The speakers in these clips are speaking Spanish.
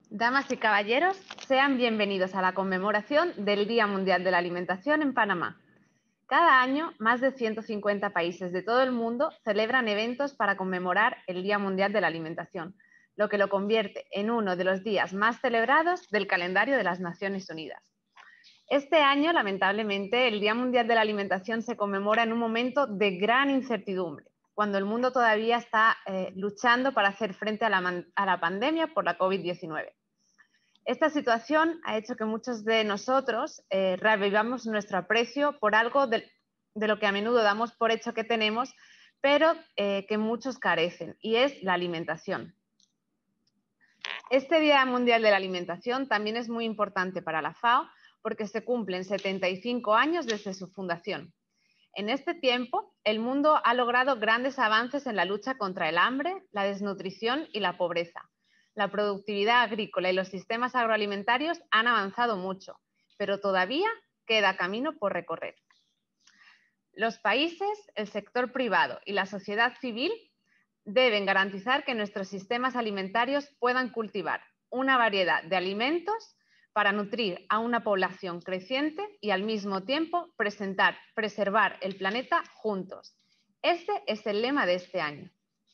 Damas y caballeros, sean bienvenidos a la conmemoración del Día Mundial de la Alimentación en Panamá. Cada año, más de 150 países de todo el mundo celebran eventos para conmemorar el Día Mundial de la Alimentación, lo que lo convierte en uno de los días más celebrados del calendario de las Naciones Unidas. Este año, lamentablemente, el Día Mundial de la Alimentación se conmemora en un momento de gran incertidumbre, cuando el mundo todavía está luchando para hacer frente a la pandemia por la COVID-19. Esta situación ha hecho que muchos de nosotros reavivamos nuestro aprecio por algo de lo que a menudo damos por hecho que tenemos, pero que muchos carecen, y es la alimentación. Este Día Mundial de la Alimentación también es muy importante para la FAO porque se cumplen 75 años desde su fundación. En este tiempo, el mundo ha logrado grandes avances en la lucha contra el hambre, la desnutrición y la pobreza. La productividad agrícola y los sistemas agroalimentarios han avanzado mucho, pero todavía queda camino por recorrer. Los países, el sector privado y la sociedad civil deben garantizar que nuestros sistemas alimentarios puedan cultivar una variedad de alimentos para nutrir a una población creciente y al mismo tiempo preservar el planeta juntos. Este es el lema de este año.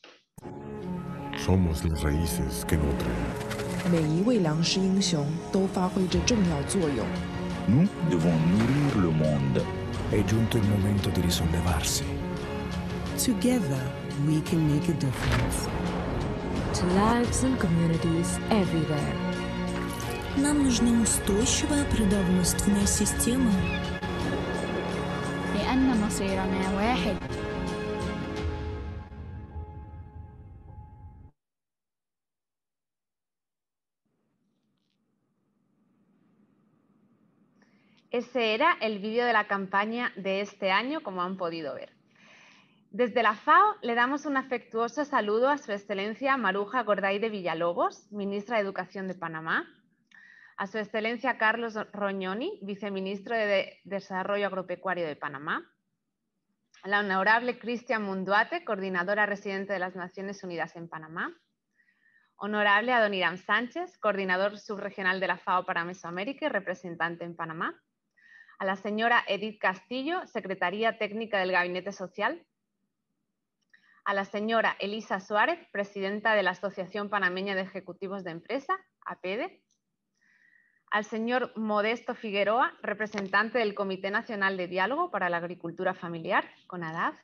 Somos las raíces que nutren. 每一位粮食英雄都发挥着重要作用。 Nous devons nourrir le monde. È giunto il momento di risollevarsi. Together, we can make a difference. To lives and communities everywhere. Нам нужна устойчивая продовольственная система. لأن مصيرنا واحد. Ese era el vídeo de la campaña de este año, como han podido ver. Desde la FAO le damos un afectuoso saludo a Su Excelencia Maruja Gordaide Villalobos, Ministra de Educación de Panamá, a Su Excelencia Carlos Roñoni, Viceministro de Desarrollo Agropecuario de Panamá, a la Honorable Cristian Munduate, Coordinadora Residente de las Naciones Unidas en Panamá, Honorable Adoniram Sánchez, Coordinador Subregional de la FAO para Mesoamérica y representante en Panamá, a la señora Edith Castillo, Secretaría Técnica del Gabinete Social, a la señora Elisa Suárez, Presidenta de la Asociación Panameña de Ejecutivos de Empresa, APEDE, al señor Modesto Figueroa, representante del Comité Nacional de Diálogo para la Agricultura Familiar, CONADAF,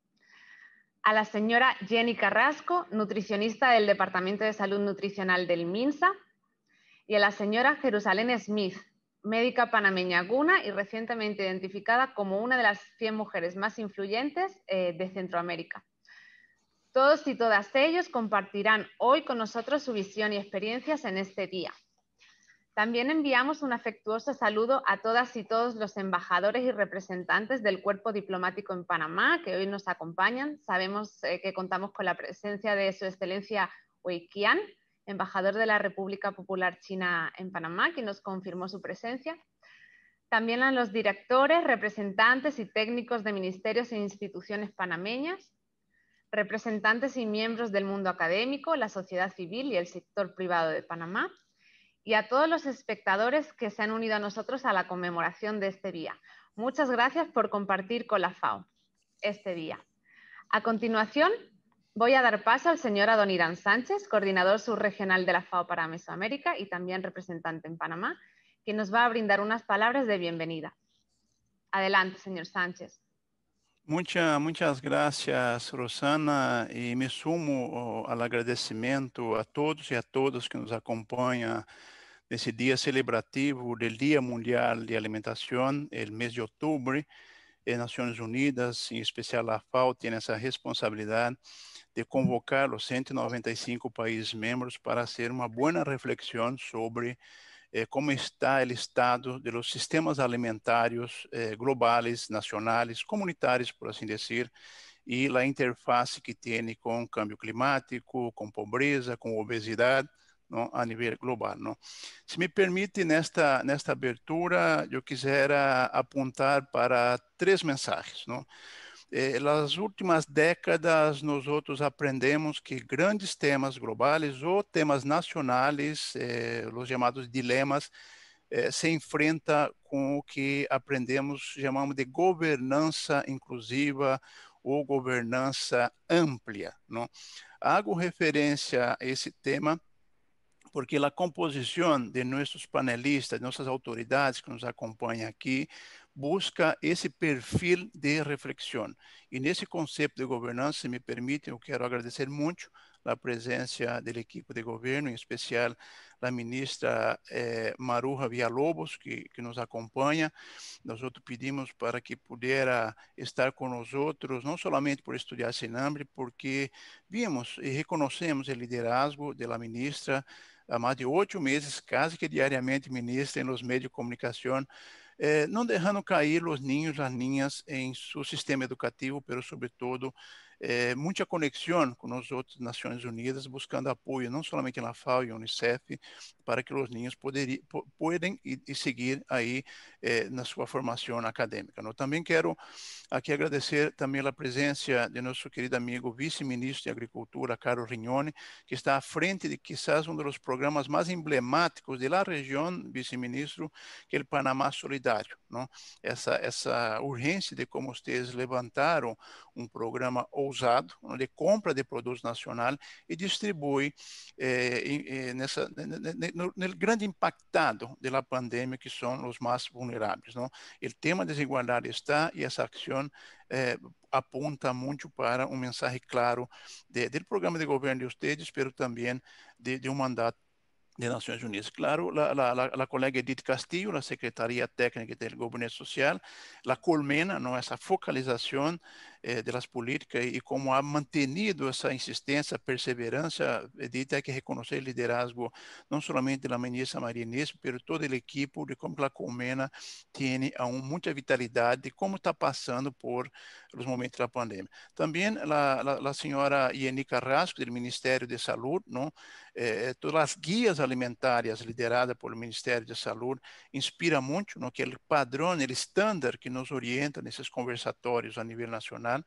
a la señora Jenny Carrasco, nutricionista del Departamento de Salud Nutricional del MINSA, y a la señora Jerusalén Smith, médica panameña guna y recientemente identificada como una de las 100 mujeres más influyentes de Centroamérica. Todos y todas ellos compartirán hoy con nosotros su visión y experiencias en este día. También enviamos un afectuoso saludo a todas y todos los embajadores y representantes del Cuerpo Diplomático en Panamá que hoy nos acompañan. Sabemos que contamos con la presencia de Su Excelencia Wei Qian, embajador de la República Popular China en Panamá, quien nos confirmó su presencia. También a los directores, representantes y técnicos de ministerios e instituciones panameñas, representantes y miembros del mundo académico, la sociedad civil y el sector privado de Panamá, y a todos los espectadores que se han unido a nosotros a la conmemoración de este día. Muchas gracias por compartir con la FAO este día. A continuación, voy a dar paso al señor Adoniram Sánchez, coordinador subregional de la FAO para Mesoamérica y también representante en Panamá, quien nos va a brindar unas palabras de bienvenida. Adelante, señor Sánchez. Muchas gracias, Rosana, y me sumo al agradecimiento a todos y a todas que nos acompañan nesse día celebrativo del Día Mundial de Alimentación, el mes de octubre. Naciones Unidas, en especial la FAO, tiene esa responsabilidad de convocar los 195 países miembros para hacer una buena reflexión sobre cómo está el estado de los sistemas alimentarios globales, nacionales, comunitarios, por así decir, y la interfaz que tiene con cambio climático, con pobreza, con obesidad, ¿no? A nivel global, ¿no? Si me permite, nesta abertura, yo quisiera apuntar para 3 mensajes, ¿no? Nas últimas décadas, nós outros aprendemos que grandes temas globais ou temas nacionais, os chamados dilemas, se enfrenta com o que aprendemos, chamamos de governança inclusiva ou governança ampla, não? Hago referência a esse tema porque a composição de nossos panelistas, de nossas autoridades que nos acompanham aqui, busca esse perfil de reflexão. E nesse conceito de governança, se me permite, eu quero agradecer muito a presença da equipe de governo, em especial a ministra Maruja Villalobos, que nos acompanha. Nós outros pedimos para que pudesse estar com nós outros, não somente por estudar Senambre, porque vimos e reconhecemos o liderazgo da ministra há mais de 8 meses, quase que diariamente ministra nos meios de comunicação, não deixando cair os ninhos, as ninhas em seu sistema educativo, mas sobretudo muita conexão com as outras Nações Unidas, buscando apoio não somente na FAO e Unicef, para que os ninhos podem e seguir aí na sua formação acadêmica. Eu também quero aqui agradecer também a presença de nosso querido amigo vice-ministro de Agricultura, Carlos Rignoni, que está à frente de quizás um dos programas mais emblemáticos da região, vice-ministro, que é o Panamá Solidário, não? Essa urgência de como vocês levantaram um programa ousado, de compra de produtos nacionais e distribui no grande impactado da pandemia, que são os mais vulneráveis, não? O tema da desigualdade está, e essa ação apunta muito para um mensagem claro do programa de governo de vocês, pero também de um mandato de Nações Unidas. Claro, a colega Edith Castillo, a Secretaria Técnica do Gabinete Social, a Colmena, não, essa focalização das políticas e como ha mantenido essa insistência, perseverança. Edith, tem que reconhecer o liderazgo não somente da ministra Maria Inês, mas toda a equipe, de como a Colmena tem muita vitalidade, de como está passando por os momentos da pandemia. Também a senhora Ieni Carrasco, do Ministério de Saúde, não? Todas as guias alimentares lideradas pelo Ministério de Saúde inspira muito, no que é o padrão, o estándar que nos orienta nesses conversatórios a nível nacional.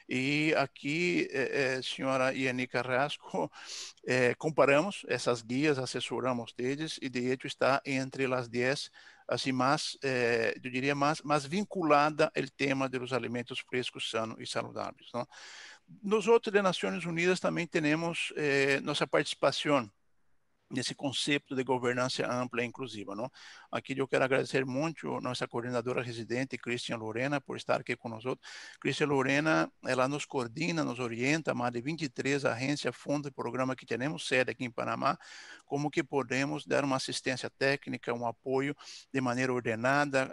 E aqui, senhora Ieni Carrasco, comparamos essas guias, assessoramos deles, e de hecho está entre as 10 assim mais, eu diria mais vinculada ao tema dos alimentos frescos, sanos e saudáveis, não? Nós outros de Nações Unidas também temos nossa participação nesse conceito de governança ampla e inclusiva, não? Aqui eu quero agradecer muito a nossa coordenadora residente, Cristian Lorena, por estar aqui conosco. Cristian Lorena, ela nos coordena, nos orienta, mais de 23 agências, fundos e programas que temos sede aqui em Panamá, como que podemos dar uma assistência técnica, um apoio de maneira ordenada,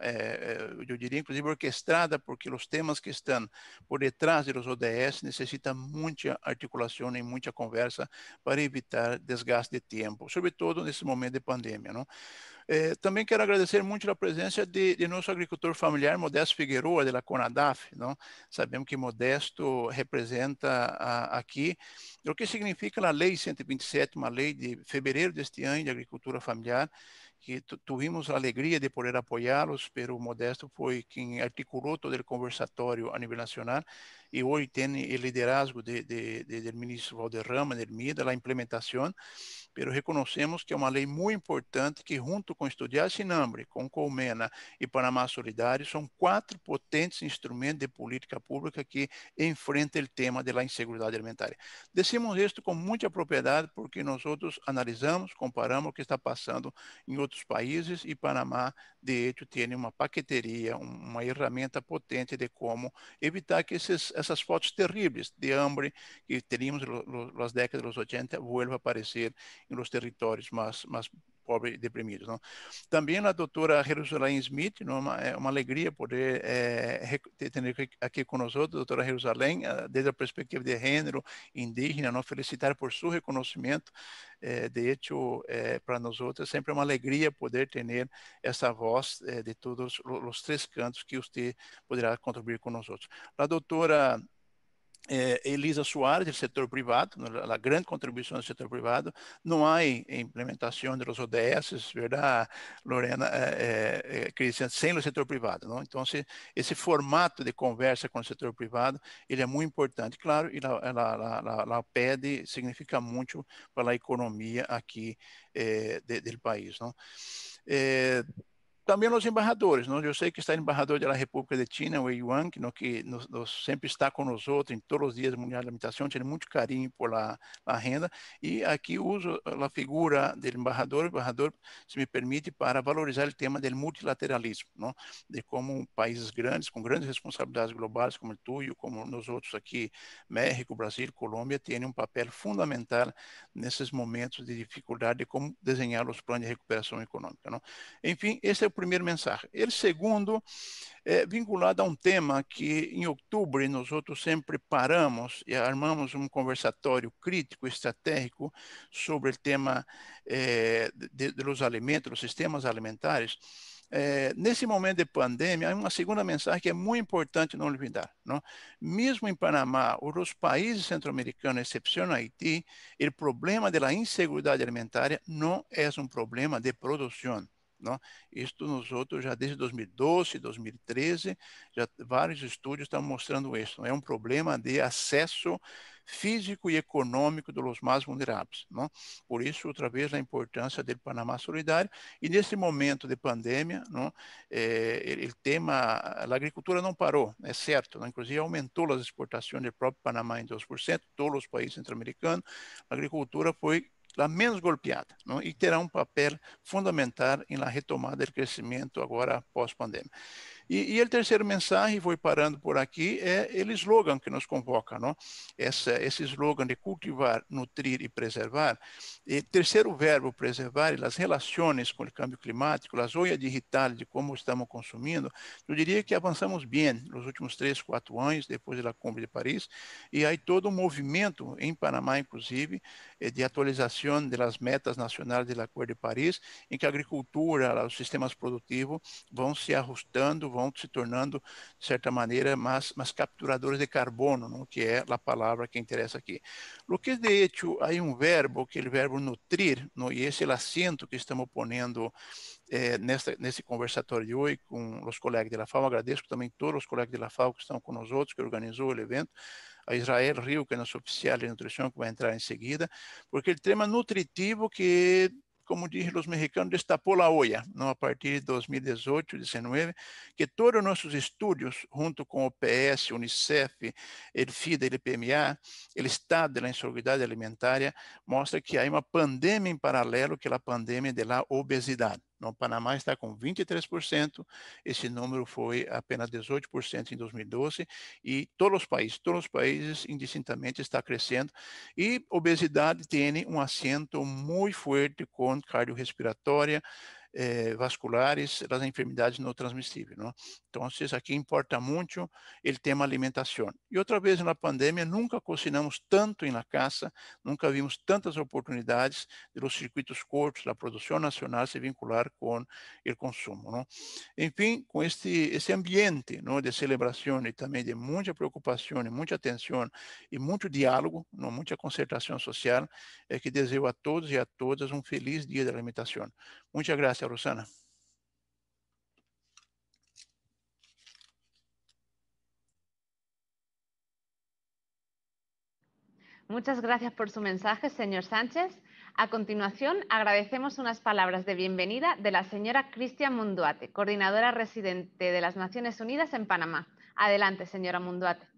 eu diria inclusive orquestrada, porque os temas que estão por detrás dos ODS necessitam muita articulação e muita conversa para evitar desgaste de tempo, sobretudo nesse momento de pandemia, não? Também quero agradecer muito a presença de nosso agricultor familiar, Modesto Figueroa, da CONADAF, não? Sabemos que Modesto representa aqui o que significa a Lei 127, uma lei de fevereiro deste ano de agricultura familiar, que tivemos a alegria de poder apoiá-los, mas o Modesto foi quem articulou todo o conversatório a nível nacional, e hoje tem o liderazgo do ministro Valderrama, do MIDA, a implementação, mas reconhecemos que é uma lei muito importante que, junto com Estudiar Sinambre, com Colmena e Panamá Solidário, são 4 potentes instrumentos de política pública que enfrentam o tema da inseguridade alimentar. Decimos isto com muita propriedade porque nós outros analisamos, comparamos o que está passando em outros países, e Panamá, de hecho, tem uma paqueteria, uma ferramenta potente de como evitar que essas fotos terríveis de hambre que teníamos nas décadas dos 80 vuelvam a aparecer nos territórios mais pobres e deprimidos, não? Também a doutora Jerusalém Smith, não? É uma alegria poder ter aqui conosco, doutora Jerusalém, desde a perspectiva de gênero indígena, não? Felicitar por seu reconhecimento. De hecho, para nós outros, é sempre uma alegria poder ter essa voz de todos os 3 cantos que você poderá contribuir com nós outros. A doutora Elisa Soares, do setor privado, a grande contribuição do setor privado. Não há implementação dos ODS, verdade, Lorena, Cristian, sem o setor privado. Não? Então, esse formato de conversa com o setor privado, ele é muito importante. Claro, e a PED significa muito para a economia aqui do país. Não? Também os embaixadores, não? Eu sei que está o embaixador da República de China, o Yuan, que sempre está com nós outros em todos os dias mundiais de alimentação, tem muito carinho por a renda, e aqui uso a figura do embaixador, se me permite, para valorizar o tema do multilateralismo, não? De como países grandes, com grandes responsabilidades globais, como o tuyo, como nós outros aqui, México, Brasil, Colômbia, têm um papel fundamental nesses momentos de dificuldade de como desenhar os planos de recuperação econômica, não? Enfim, esse é o primeiro mensagem. O segundo é vinculado a um tema que em outubro nós outros sempre paramos e armamos um conversatório crítico, estratégico sobre o tema dos alimentos, dos sistemas alimentares. Nesse momento de pandemia, há uma segunda mensagem que é muito importante não olvidar. Não? Mesmo em Panamá, os países centro-americanos, exceção Haití, o problema da insegurança alimentar não é um problema de produção. Não? Isto nós outros já desde 2012, 2013, já vários estudos estão mostrando isso. É um problema de acesso físico e econômico dos mais vulneráveis. Não? Por isso, outra vez, a importância do Panamá Solidário. E nesse momento de pandemia, não? O tema, a agricultura não parou, é certo. Não? Inclusive, aumentou as exportações do próprio Panamá em 2%, todos os países centro-americanos. A agricultura foi a menos golpeada, não? E terá um papel fundamental na retomada do crescimento agora pós-pandemia. E o terceiro mensagem, vou parando por aqui, é o slogan que nos convoca, não? Esse slogan de cultivar, nutrir e preservar. E terceiro verbo, preservar, e as relações com o câmbio climático, as olhas digitais de como estamos consumindo, eu diria que avançamos bem nos últimos 3, 4 anos, depois da Cumbre de Paris, e há todo um movimento, em Panamá inclusive, de atualização das metas nacionais do Acordo de Paris, em que a agricultura, os sistemas produtivos vão se ajustando, vão se tornando, de certa maneira, mais capturadores de carbono, não? Que é a palavra que interessa aqui. O que, de hecho, há um verbo, que é o verbo nutrir, não? E esse é o acento que estamos ponendo nesse conversatório de hoje com os colegas da FAO. Agradeço também todos os colegas da FAO que estão com nós outros, que organizou o evento. A Israel Rio, que é nosso oficial de nutrição, que vai entrar em seguida, porque o tema nutritivo que, como dizem os mexicanos, destapou a olla, não? A partir de 2018, 2019, que todos os nossos estudos, junto com o PS, Unicef, o FIDA e o PMA, o estado da inseguridade alimentar, mostra que há uma pandemia em paralelo, que é a pandemia da obesidade. No Panamá está com 23%, esse número foi apenas 18% em 2012, e todos os países indistintamente está crescendo, e obesidade tem um acento muito forte com cardiorrespiratória, vasculares, das enfermidades não transmissíveis. Não? Então, aqui importa muito o tema alimentação. E outra vez, na pandemia, nunca cozinhamos tanto na casa, nunca vimos tantas oportunidades de los circuitos cortos, da produção nacional se vincular com o consumo. Não? Enfim, com esse ambiente, não, de celebração e também de muita preocupação, e muita atenção e muito diálogo, não, muita concertação social, é que desejo a todos e a todas um feliz dia da alimentação. Muchas gracias, Rosana. Muchas gracias por su mensaje, señor Sánchez. A continuación, agradecemos unas palabras de bienvenida de la señora Cristian Munduate, coordinadora residente de las Naciones Unidas en Panamá. Adelante, señora Munduate.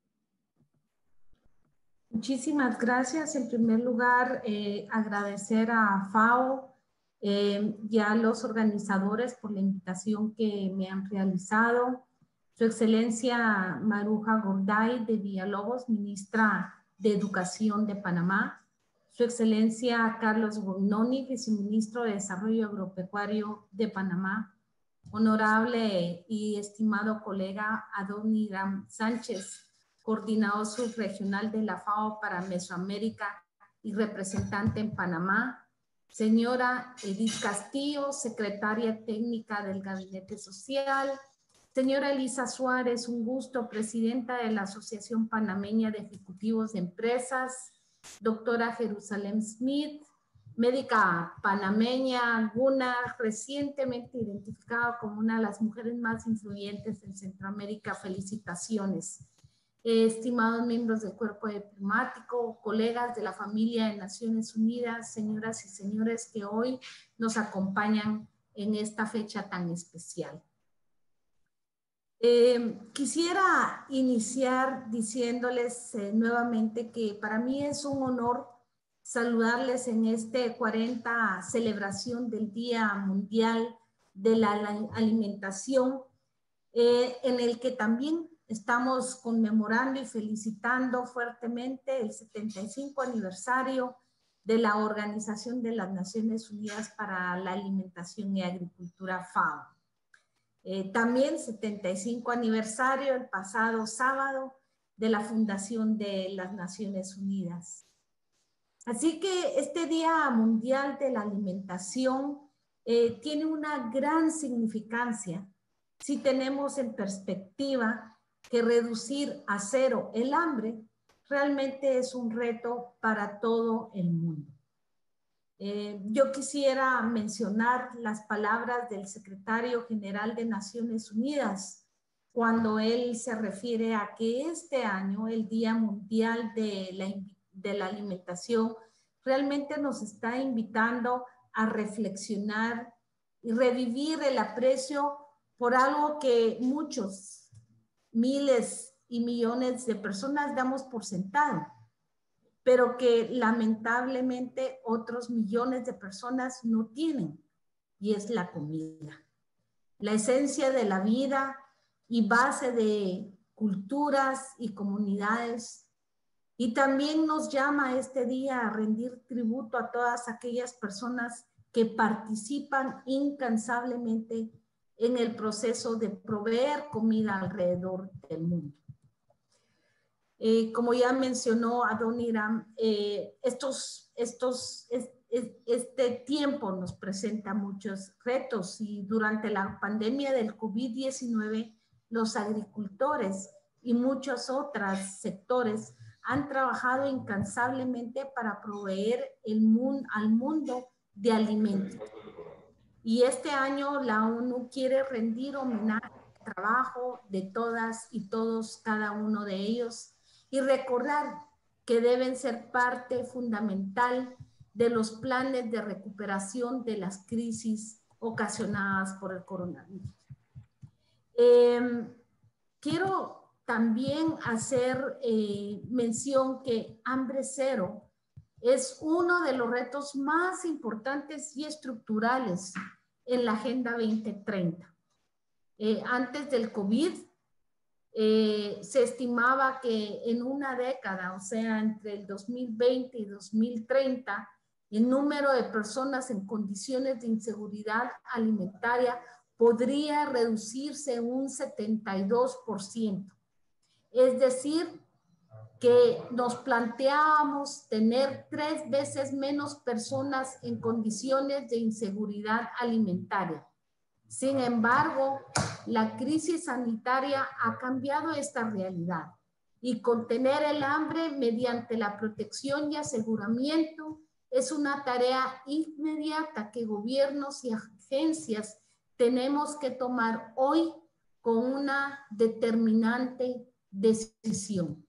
Muchísimas gracias. En primer lugar, agradecer a FAO y a los organizadores por la invitación que me han realizado. Su Excelencia Maruja Gorday de Villalobos, ministra de Educación de Panamá. Su Excelencia Carlos Goynoni, viceministro de Desarrollo Agropecuario de Panamá. Honorable y estimado colega Adoniram Sánchez, coordinador subregional de la FAO para Mesoamérica y representante en Panamá. Señora Edith Castillo, secretaria técnica del Gabinete Social. Señora Elisa Suárez, un gusto, presidenta de la Asociación Panameña de Ejecutivos de Empresas. Doctora Jerusalén Smith, médica panameña, una recientemente identificada como una de las mujeres más influyentes en Centroamérica. Felicitaciones. Estimados miembros del cuerpo diplomático, colegas de la familia de Naciones Unidas, señoras y señores que hoy nos acompañan en esta fecha tan especial. Quisiera iniciar diciéndoles nuevamente que para mí es un honor saludarles en este 40 celebración del Día Mundial de la Alimentación, en el que también estamos conmemorando y felicitando fuertemente el 75 aniversario de la Organización de las Naciones Unidas para la Alimentación y Agricultura, FAO. También 75 aniversario el pasado sábado de la Fundación de las Naciones Unidas. Así que este Día Mundial de la Alimentación tiene una gran significancia si tenemos en perspectiva que reducir a cero el hambre realmente es un reto para todo el mundo. Yo quisiera mencionar las palabras del secretario general de Naciones Unidas cuando él se refiere a que este año, el Día Mundial de la Alimentación, realmente nos está invitando a reflexionar y revivir el aprecio por algo que muchos, miles y millones de personas damos por sentado, pero que lamentablemente otros millones de personas no tienen, y es la comida. La esencia de la vida y base de culturas y comunidades. Y también nos llama este día a rendir tributo a todas aquellas personas que participan incansablemente en el proceso de proveer comida alrededor del mundo. Como ya mencionó Adoniram, este tiempo nos presenta muchos retos y durante la pandemia del COVID-19 los agricultores y muchos otros sectores han trabajado incansablemente para proveer al mundo de alimentos. Y este año la ONU quiere rendir homenaje al trabajo de todas y todos, cada uno de ellos, y recordar que deben ser parte fundamental de los planes de recuperación de las crisis ocasionadas por el coronavirus. Quiero también hacer mención que hambre cero es uno de los retos más importantes y estructurales en la Agenda 2030. Antes del COVID, se estimaba que en una década, o sea, entre el 2020 y 2030, el número de personas en condiciones de inseguridad alimentaria podría reducirse un 72%. Es decir, que nos planteábamos tener 3 veces menos personas en condiciones de inseguridad alimentaria. Sin embargo, la crisis sanitaria ha cambiado esta realidad y contener el hambre mediante la protección y aseguramiento es una tarea inmediata que gobiernos y agencias tenemos que tomar hoy con una determinante decisión.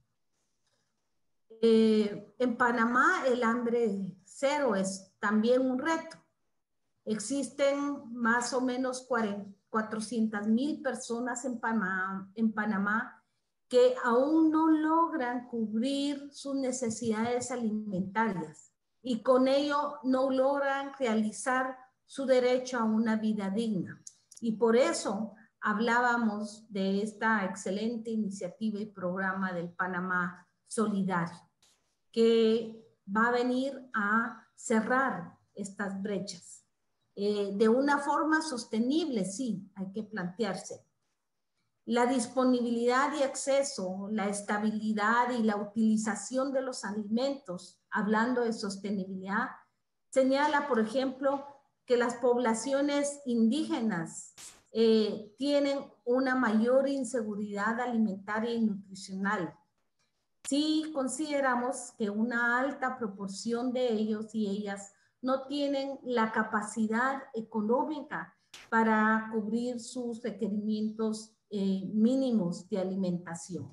En Panamá el hambre cero es también un reto. Existen más o menos 400,000 personas en Panamá que aún no logran cubrir sus necesidades alimentarias y con ello no logran realizar su derecho a una vida digna. Y por eso hablábamos de esta excelente iniciativa y programa del Panamá Solidario, que va a venir a cerrar estas brechas. De una forma sostenible, sí, hay que plantearse. La disponibilidad y acceso, la estabilidad y la utilización de los alimentos, hablando de sostenibilidad, señala, por ejemplo, que las poblaciones indígenas tienen una mayor inseguridad alimentaria y nutricional. Si consideramos que una alta proporción de ellos y ellas no tienen la capacidad económica para cubrir sus requerimientos mínimos de alimentación.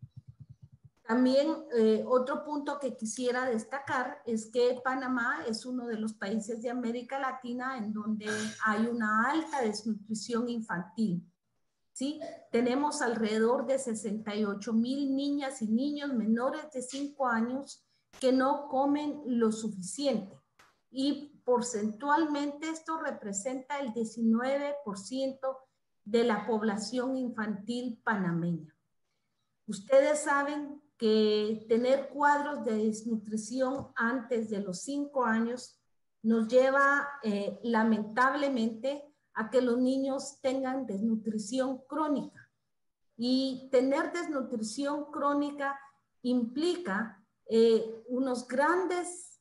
También otro punto que quisiera destacar es que Panamá es uno de los países de América Latina en donde hay una alta desnutrición infantil. ¿Sí? Tenemos alrededor de 68,000 niñas y niños menores de 5 años que no comen lo suficiente. Y porcentualmente esto representa el 19% de la población infantil panameña. Ustedes saben que tener cuadros de desnutrición antes de los 5 años nos lleva lamentablemente a que los niños tengan desnutrición crónica. Y tener desnutrición crónica implica unos grandes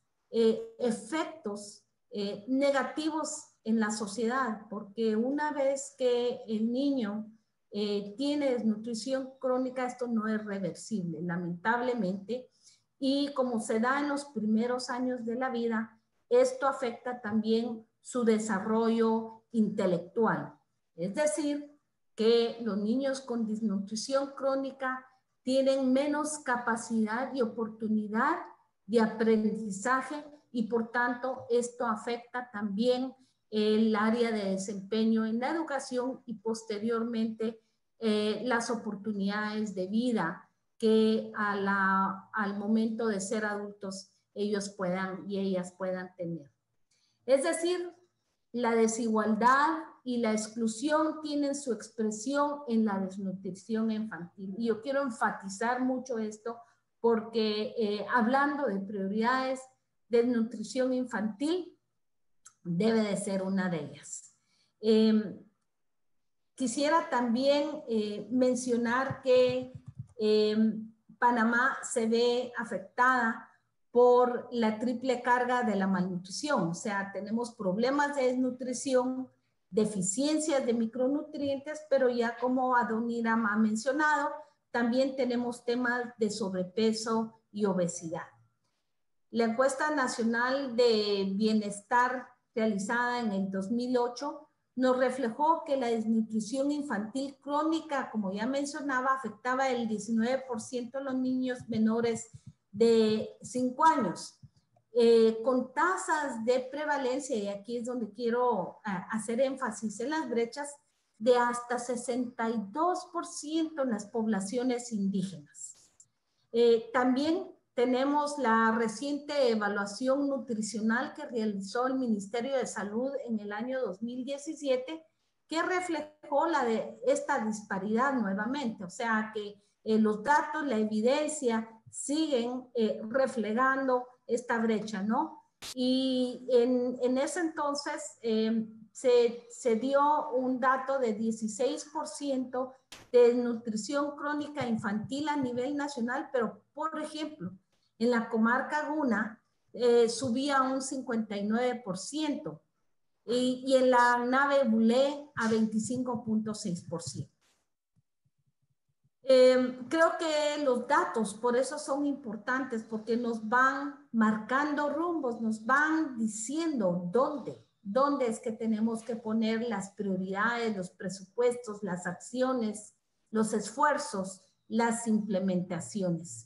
efectos negativos en la sociedad, porque una vez que el niño tiene desnutrición crónica, esto no es reversible, lamentablemente, y como se da en los primeros años de la vida, esto afecta también su desarrollo intelectual. Es decir, que los niños con desnutrición crónica tienen menos capacidad y oportunidad de aprendizaje y por tanto esto afecta también el área de desempeño en la educación y posteriormente las oportunidades de vida que al momento de ser adultos ellos puedan y ellas puedan tener. Es decir, la desigualdad y la exclusión tienen su expresión en la desnutrición infantil. Y yo quiero enfatizar mucho esto porque hablando de prioridades, desnutrición infantil debe de ser una de ellas. Quisiera también mencionar que Panamá se ve afectada por la triple carga de la malnutrición. O sea, tenemos problemas de desnutrición, deficiencias de micronutrientes, pero ya como Adoniram ha mencionado, también tenemos temas de sobrepeso y obesidad. La encuesta nacional de bienestar realizada en el 2008 nos reflejó que la desnutrición infantil crónica, como ya mencionaba, afectaba el 19% de los niños menores de 5 años, con tasas de prevalencia, y aquí es donde quiero hacer énfasis en las brechas, de hasta 62% en las poblaciones indígenas. También tenemos la reciente evaluación nutricional que realizó el Ministerio de Salud en el año 2017, que reflejó esta disparidad nuevamente, o sea que los datos, la evidencia siguen reflejando esta brecha, ¿no? Y en ese entonces se dio un dato de 16% de nutrición crónica infantil a nivel nacional, pero por ejemplo, en la comarca Guna subía a un 59% y en la Nave Bulé a 25.6%. Creo que los datos por eso son importantes, porque nos van marcando rumbos, nos van diciendo dónde es que tenemos que poner las prioridades, los presupuestos, las acciones, los esfuerzos, las implementaciones.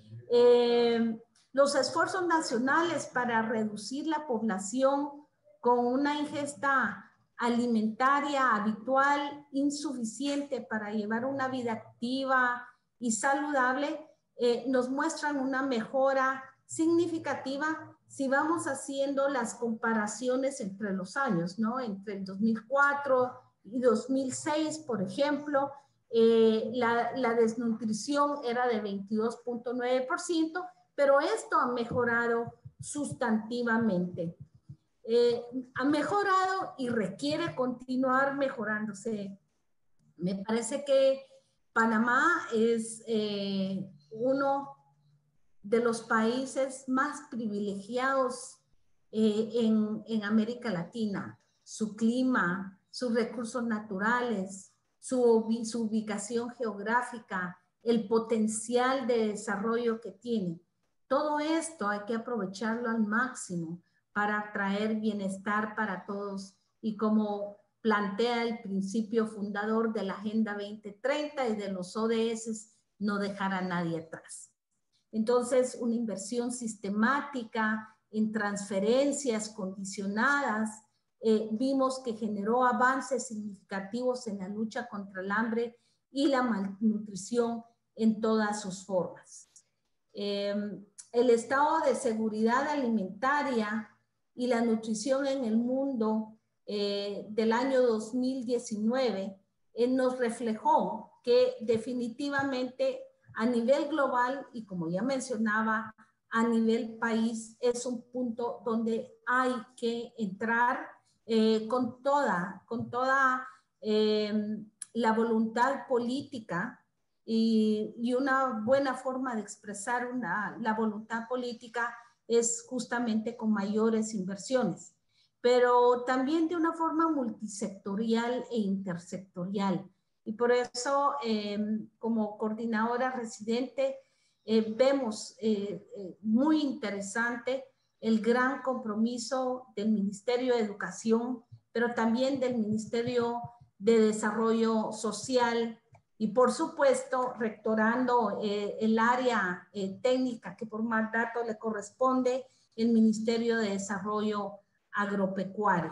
Los esfuerzos nacionales para reducir la población con una ingesta alimentaria habitual insuficiente para llevar una vida activa y saludable nos muestran una mejora significativa si vamos haciendo las comparaciones entre los años, ¿no? Entre el 2004 y 2006, por ejemplo, la desnutrición era de 22.9%, pero esto ha mejorado sustantivamente. Ha mejorado y requiere continuar mejorándose. Me parece que Panamá es uno de los países más privilegiados en América Latina. Su clima, sus recursos naturales, su ubicación geográfica, el potencial de desarrollo que tiene. Todo esto hay que aprovecharlo al máximo para traer bienestar para todos y como plantea el principio fundador de la Agenda 2030 y de los ODS, no dejar a nadie atrás. Entonces, una inversión sistemática en transferencias condicionadas, vimos que generó avances significativos en la lucha contra el hambre y la malnutrición en todas sus formas. El estado de seguridad alimentaria y la nutrición en el mundo del año 2019 nos reflejó que definitivamente a nivel global y como ya mencionaba, a nivel país es un punto donde hay que entrar con toda la voluntad política y una buena forma de expresar la voluntad política es justamente con mayores inversiones, pero también de una forma multisectorial e intersectorial. Y por eso, como coordinadora residente, vemos muy interesante el gran compromiso del Ministerio de Educación, pero también del Ministerio de Desarrollo Social y, por supuesto, rectorando el área técnica que por mandato le corresponde, el Ministerio de Desarrollo Agropecuario.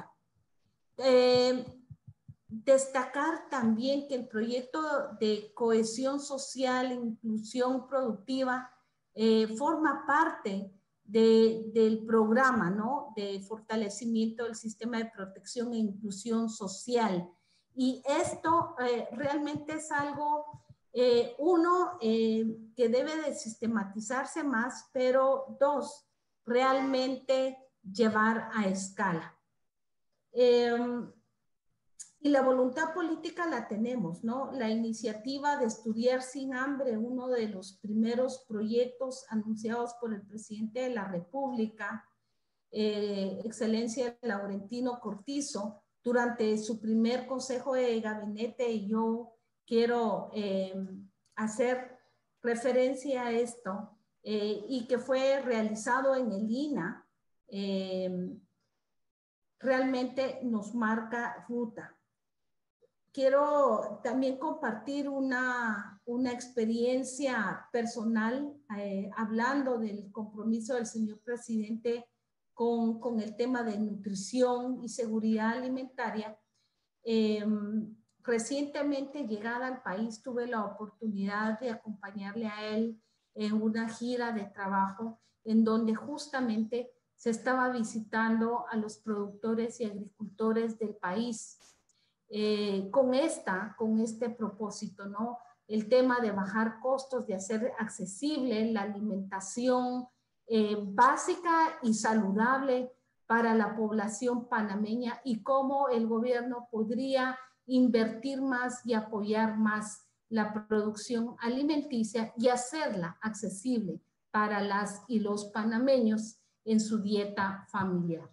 Destacar también que el proyecto de cohesión social e inclusión productiva forma parte del programa, ¿no?, de fortalecimiento del sistema de protección e inclusión social. Y esto realmente es algo, que debe de sistematizarse más, pero dos, realmente llevar a escala. Y la voluntad política la tenemos, ¿no? La iniciativa de Estudiar sin Hambre, uno de los primeros proyectos anunciados por el presidente de la República, Excelencia Laurentino Cortizo, durante su primer consejo de gabinete, y yo quiero hacer referencia a esto, y que fue realizado en el INA, realmente nos marca ruta. Quiero también compartir una experiencia personal, hablando del compromiso del señor presidente con el tema de nutrición y seguridad alimentaria. Recientemente llegada al país, tuve la oportunidad de acompañarle a él en una gira de trabajo en donde justamente se estaba visitando a los productores y agricultores del país. Con este propósito, ¿no? El tema de bajar costos, de hacer accesible la alimentación básica y saludable para la población panameña y cómo el gobierno podría invertir más y apoyar más la producción alimenticia y hacerla accesible para las y los panameños en su dieta familiar.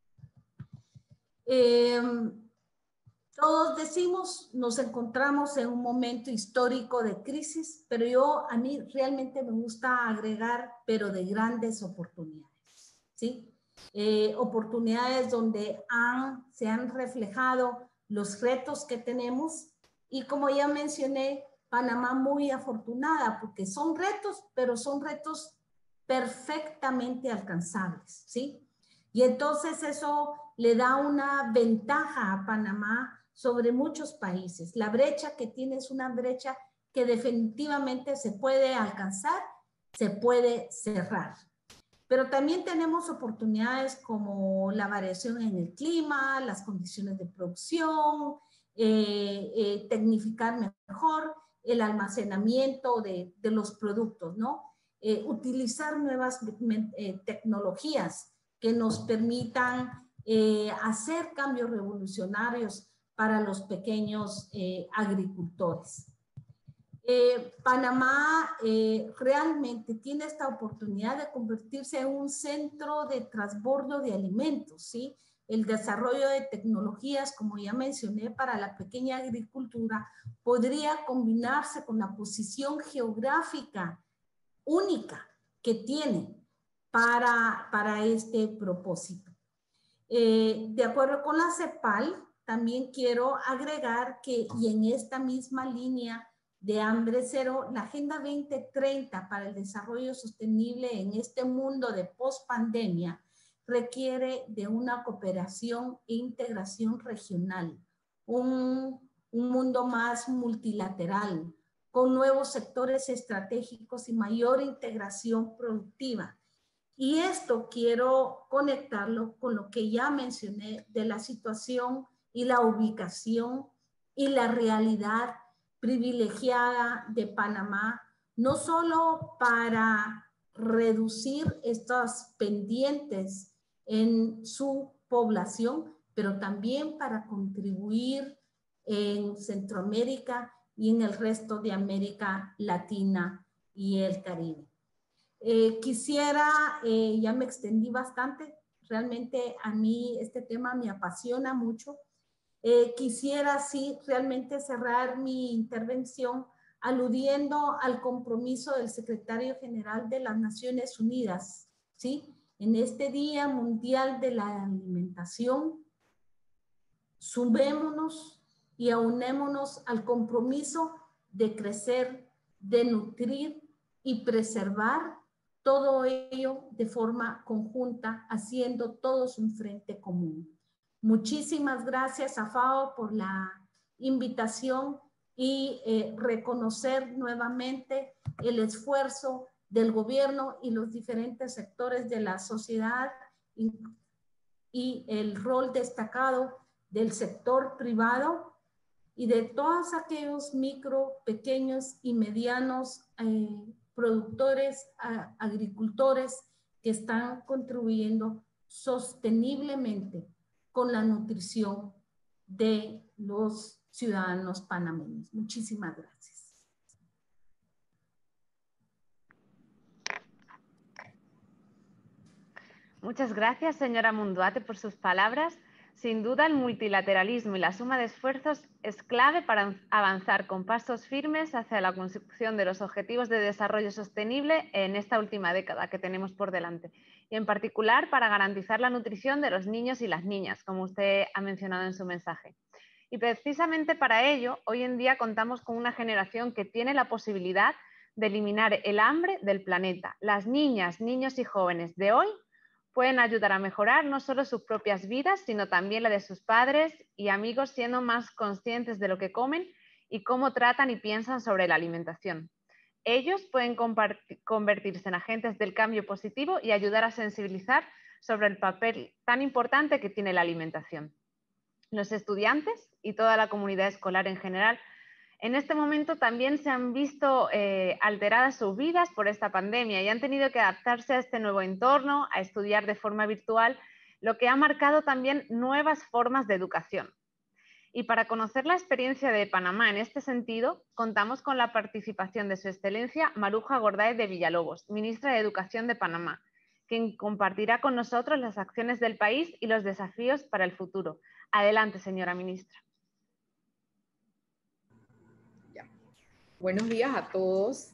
Todos decimos, nos encontramos en un momento histórico de crisis, pero a mí realmente me gusta agregar, pero de grandes oportunidades, ¿sí? Oportunidades donde se han reflejado los retos que tenemos y, como ya mencioné, Panamá muy afortunada porque son retos, pero son retos perfectamente alcanzables, ¿sí? Y entonces eso le da una ventaja a Panamá sobre muchos países. La brecha que tiene es una brecha que definitivamente se puede alcanzar, se puede cerrar. Pero también tenemos oportunidades como la variación en el clima, las condiciones de producción, tecnificar mejor el almacenamiento de los productos, ¿no? Utilizar nuevas tecnologías que nos permitan hacer cambios revolucionarios para los pequeños agricultores. Panamá realmente tiene esta oportunidad de convertirse en un centro de transbordo de alimentos, ¿sí? el desarrollo de tecnologías, como ya mencioné, para la pequeña agricultura, podría combinarse con la posición geográfica única que tiene para este propósito. De acuerdo con la CEPAL, también quiero agregar que, y en esta misma línea de hambre cero, la Agenda 2030 para el desarrollo sostenible en este mundo de post-pandemia requiere de una cooperación e integración regional, un mundo más multilateral, con nuevos sectores estratégicos y mayor integración productiva. Y esto quiero conectarlo con lo que ya mencioné de la situación y la ubicación y la realidad privilegiada de Panamá, no solo para reducir estas pendientes en su población, pero también para contribuir en Centroamérica y en el resto de América Latina y el Caribe. Ya me extendí bastante, realmente a mí este tema me apasiona mucho. Quisiera sí realmente cerrar mi intervención aludiendo al compromiso del secretario general de las Naciones Unidas, ¿sí? En este Día Mundial de la Alimentación, sumémonos y aunémonos al compromiso de crecer, de nutrir y preservar todo ello de forma conjunta, haciendo todos un frente común. Muchísimas gracias a FAO por la invitación y reconocer nuevamente el esfuerzo del gobierno y los diferentes sectores de la sociedad y el rol destacado del sector privado y de todos aquellos micro, pequeños y medianos productores, agricultores que están contribuyendo sosteniblemente con la nutrición de los ciudadanos panameños. Muchísimas gracias. Muchas gracias, señora Munduate, por sus palabras. Sin duda, el multilateralismo y la suma de esfuerzos es clave para avanzar con pasos firmes hacia la consecución de los objetivos de desarrollo sostenible en esta última década que tenemos por delante, y en particular para garantizar la nutrición de los niños y las niñas, como usted ha mencionado en su mensaje. Y precisamente para ello, hoy en día contamos con una generación que tiene la posibilidad de eliminar el hambre del planeta. Las niñas, niños y jóvenes de hoy pueden ayudar a mejorar no solo sus propias vidas, sino también la de sus padres y amigos, siendo más conscientes de lo que comen y cómo tratan y piensan sobre la alimentación. Ellos pueden convertirse en agentes del cambio positivo y ayudar a sensibilizar sobre el papel tan importante que tiene la alimentación. Los estudiantes y toda la comunidad escolar en general en este momento también se han visto alteradas sus vidas por esta pandemia y han tenido que adaptarse a este nuevo entorno, a estudiar de forma virtual, lo que ha marcado también nuevas formas de educación. Y para conocer la experiencia de Panamá en este sentido, contamos con la participación de Su Excelencia Maruja Gorday de Villalobos, ministra de Educación de Panamá, quien compartirá con nosotros las acciones del país y los desafíos para el futuro. Adelante, señora ministra. Buenos días a todos.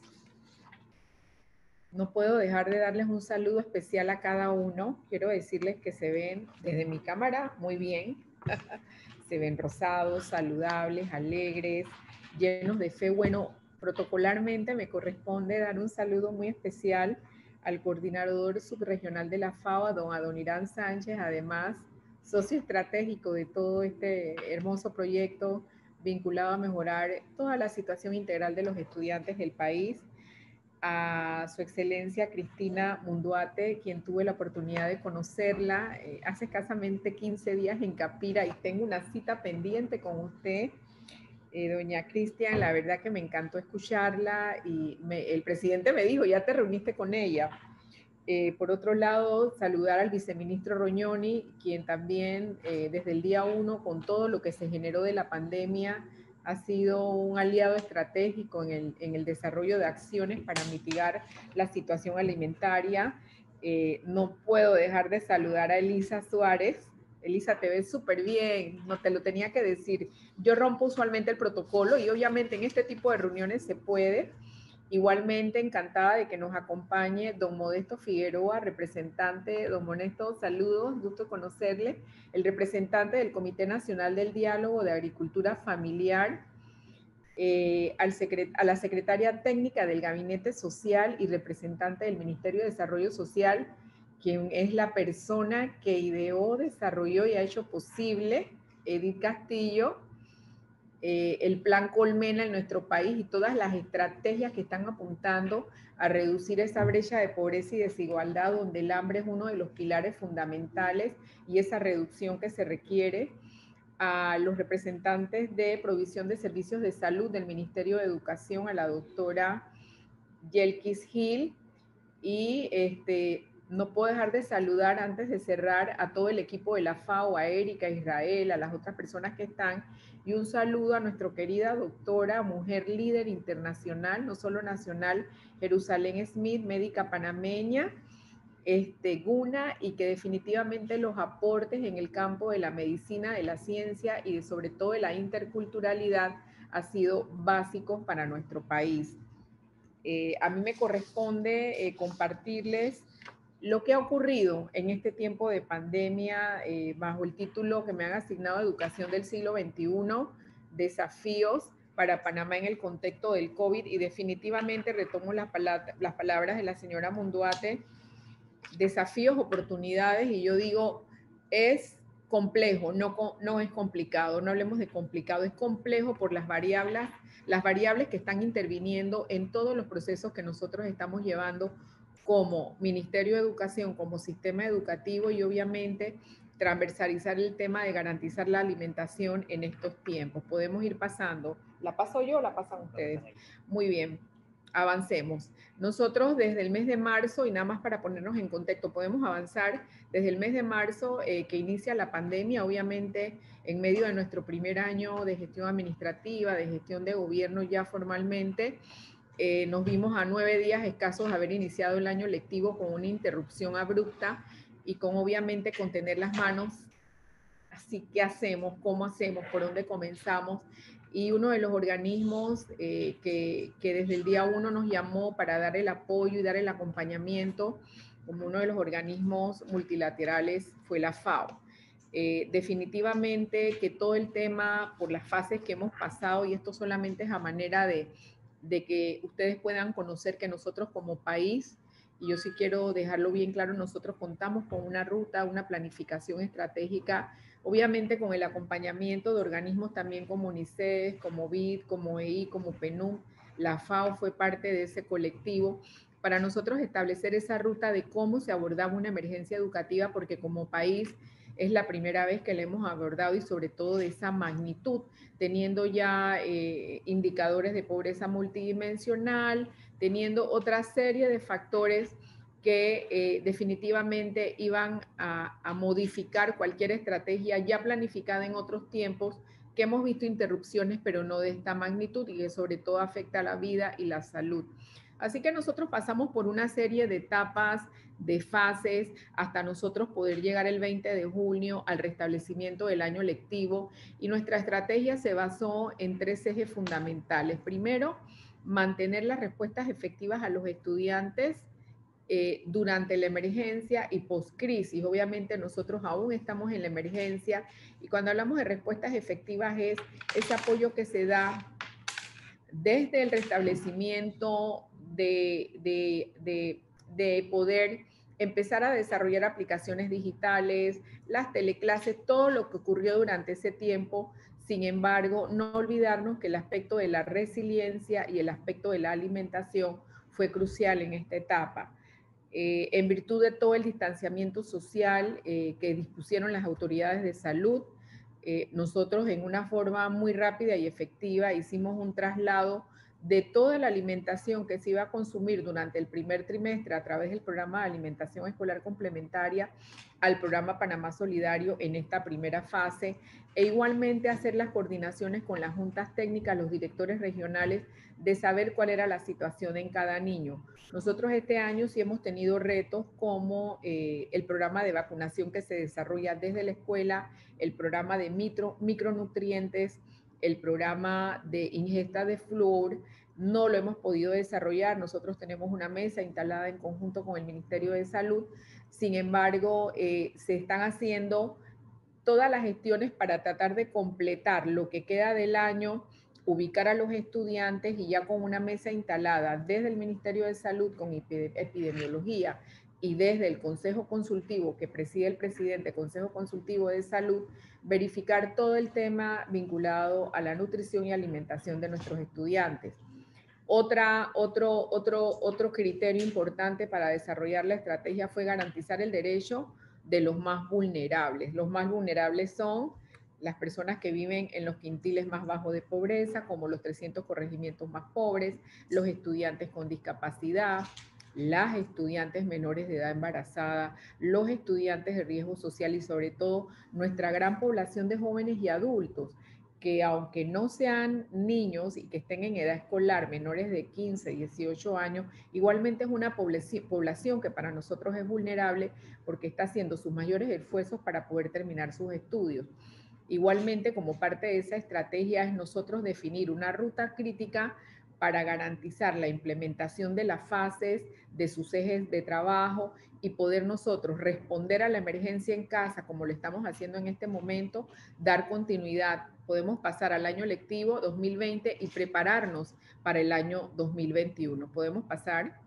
No puedo dejar de darles un saludo especial a cada uno. Quiero decirles que se ven desde mi cámara muy bien. Se ven rosados, saludables, alegres, llenos de fe. Bueno, protocolarmente me corresponde dar un saludo muy especial al coordinador subregional de la FAO, a don Adonirán Sánchez, además socio estratégico de todo este hermoso proyecto vinculado a mejorar toda la situación integral de los estudiantes del país, a Su Excelencia Cristina Munduate, quien tuve la oportunidad de conocerla hace escasamente 15 días en Capira y tengo una cita pendiente con usted. Doña Cristian, la verdad que me encantó escucharla y el presidente me dijo, ya te reuniste con ella. Por otro lado, saludar al viceministro Roñoni, quien también desde el día 1, con todo lo que se generó de la pandemia, ha sido un aliado estratégico en el desarrollo de acciones para mitigar la situación alimentaria. No puedo dejar de saludar a Elisa Suárez, Elisa, te ves súper bien, no te lo tenía que decir. Yo rompo usualmente el protocolo y obviamente en este tipo de reuniones se puede. Igualmente encantada de que nos acompañe don Modesto Figueroa, representante. Don Modesto, saludos, gusto conocerle. El representante del Comité Nacional del Diálogo de Agricultura Familiar, a la secretaria técnica del Gabinete Social y representante del Ministerio de Desarrollo Social, quien es la persona que ideó, desarrolló y ha hecho posible, Edith Castillo, el Plan Colmena en nuestro país y todas las estrategias que están apuntando a reducir esa brecha de pobreza y desigualdad, donde el hambre es uno de los pilares fundamentales y esa reducción que se requiere. A los representantes de provisión de servicios de salud del Ministerio de Educación, a la doctora Yelkis Gil, y no puedo dejar de saludar antes de cerrar a todo el equipo de la FAO, a Erika, a Israel, a las otras personas que están, y un saludo a nuestra querida doctora, mujer líder internacional, no solo nacional, Jerusalén Smith, médica panameña, Guna, y que definitivamente los aportes en el campo de la medicina, de la ciencia y sobre todo de la interculturalidad ha sido básicos para nuestro país. A mí me corresponde compartirles lo que ha ocurrido en este tiempo de pandemia bajo el título que me han asignado Educación del siglo XXI, desafíos para Panamá en el contexto del COVID, y definitivamente retomo las palabras de la señora Munduate, desafíos, oportunidades, y yo digo, es complejo, no es complicado, no hablemos de complicado, es complejo por las variables que están interviniendo en todos los procesos que nosotros estamos llevando como Ministerio de Educación, como sistema educativo, y obviamente transversalizar el tema de garantizar la alimentación en estos tiempos. Podemos ir pasando. ¿La paso yo o la pasan ustedes? Muy bien. Avancemos. Nosotros desde el mes de marzo, y nada más para ponernos en contexto, podemos avanzar desde el mes de marzo que inicia la pandemia, obviamente en medio de nuestro primer año de gestión administrativa, de gestión de gobierno ya formalmente, nos vimos a 9 días escasos de haber iniciado el año lectivo con una interrupción abrupta y con obviamente con tener las manos así, ¿qué hacemos? ¿Cómo hacemos? ¿Por dónde comenzamos? Y uno de los organismos que desde el día 1 nos llamó para dar el apoyo y dar el acompañamiento, como uno de los organismos multilaterales, fue la FAO. Definitivamente que todo el tema, por las fases que hemos pasado, y esto solamente es a manera de que ustedes puedan conocer que nosotros como país, y yo sí quiero dejarlo bien claro, nosotros contamos con una ruta, una planificación estratégica, obviamente con el acompañamiento de organismos también como UNICEF, como BID, como EI, como PNUD. La FAO fue parte de ese colectivo para nosotros establecer esa ruta de cómo se abordaba una emergencia educativa, porque como país es la primera vez que la hemos abordado, y sobre todo de esa magnitud, teniendo ya indicadores de pobreza multidimensional, teniendo otra serie de factores que definitivamente iban a modificar cualquier estrategia ya planificada en otros tiempos, que hemos visto interrupciones, pero no de esta magnitud, y que sobre todo afecta a la vida y la salud. Así que nosotros pasamos por una serie de etapas, de fases, hasta nosotros poder llegar el 20 de junio al restablecimiento del año lectivo, y nuestra estrategia se basó en 3 ejes fundamentales. Primero, mantener las respuestas efectivas a los estudiantes durante la emergencia y post-crisis. Obviamente nosotros aún estamos en la emergencia, y cuando hablamos de respuestas efectivas es ese apoyo que se da desde el restablecimiento de poder empezar a desarrollar aplicaciones digitales, las teleclases, todo lo que ocurrió durante ese tiempo. Sin embargo, no olvidarnos que el aspecto de la resiliencia y el aspecto de la alimentación fue crucial en esta etapa. En virtud de todo el distanciamiento social que dispusieron las autoridades de salud, nosotros en una forma muy rápida y efectiva hicimos un traslado de toda la alimentación que se iba a consumir durante el primer trimestre a través del programa de alimentación escolar complementaria al programa Panamá Solidario en esta primera fase, e igualmente hacer las coordinaciones con las juntas técnicas, los directores regionales, de saber cuál era la situación en cada niño. Nosotros este año sí hemos tenido retos como el programa de vacunación que se desarrolla desde la escuela, el programa de micronutrientes, el programa de ingesta de flúor. No lo hemos podido desarrollar. Nosotros tenemos una mesa instalada en conjunto con el Ministerio de Salud. Sin embargo, se están haciendo todas las gestiones para tratar de completar lo que queda del año, ubicar a los estudiantes, y ya con una mesa instalada desde el Ministerio de Salud con epidemiología y desde el Consejo Consultivo que preside el presidente, Consejo Consultivo de Salud, verificar todo el tema vinculado a la nutrición y alimentación de nuestros estudiantes. Otro criterio importante para desarrollar la estrategia fue garantizar el derecho de los más vulnerables. Los más vulnerables son las personas que viven en los quintiles más bajos de pobreza, como los 300 corregimientos más pobres, los estudiantes con discapacidad, las estudiantes menores de edad embarazada, los estudiantes de riesgo social y sobre todo nuestra gran población de jóvenes y adultos, que aunque no sean niños y que estén en edad escolar, menores de 15, 18 años, igualmente es una población que para nosotros es vulnerable porque está haciendo sus mayores esfuerzos para poder terminar sus estudios. Igualmente, como parte de esa estrategia es nosotros definir una ruta crítica para garantizar la implementación de las fases, de sus ejes de trabajo y poder nosotros responder a la emergencia en casa como lo estamos haciendo en este momento, dar continuidad. Podemos pasar al año lectivo 2020 y prepararnos para el año 2021. ¿Podemos pasar?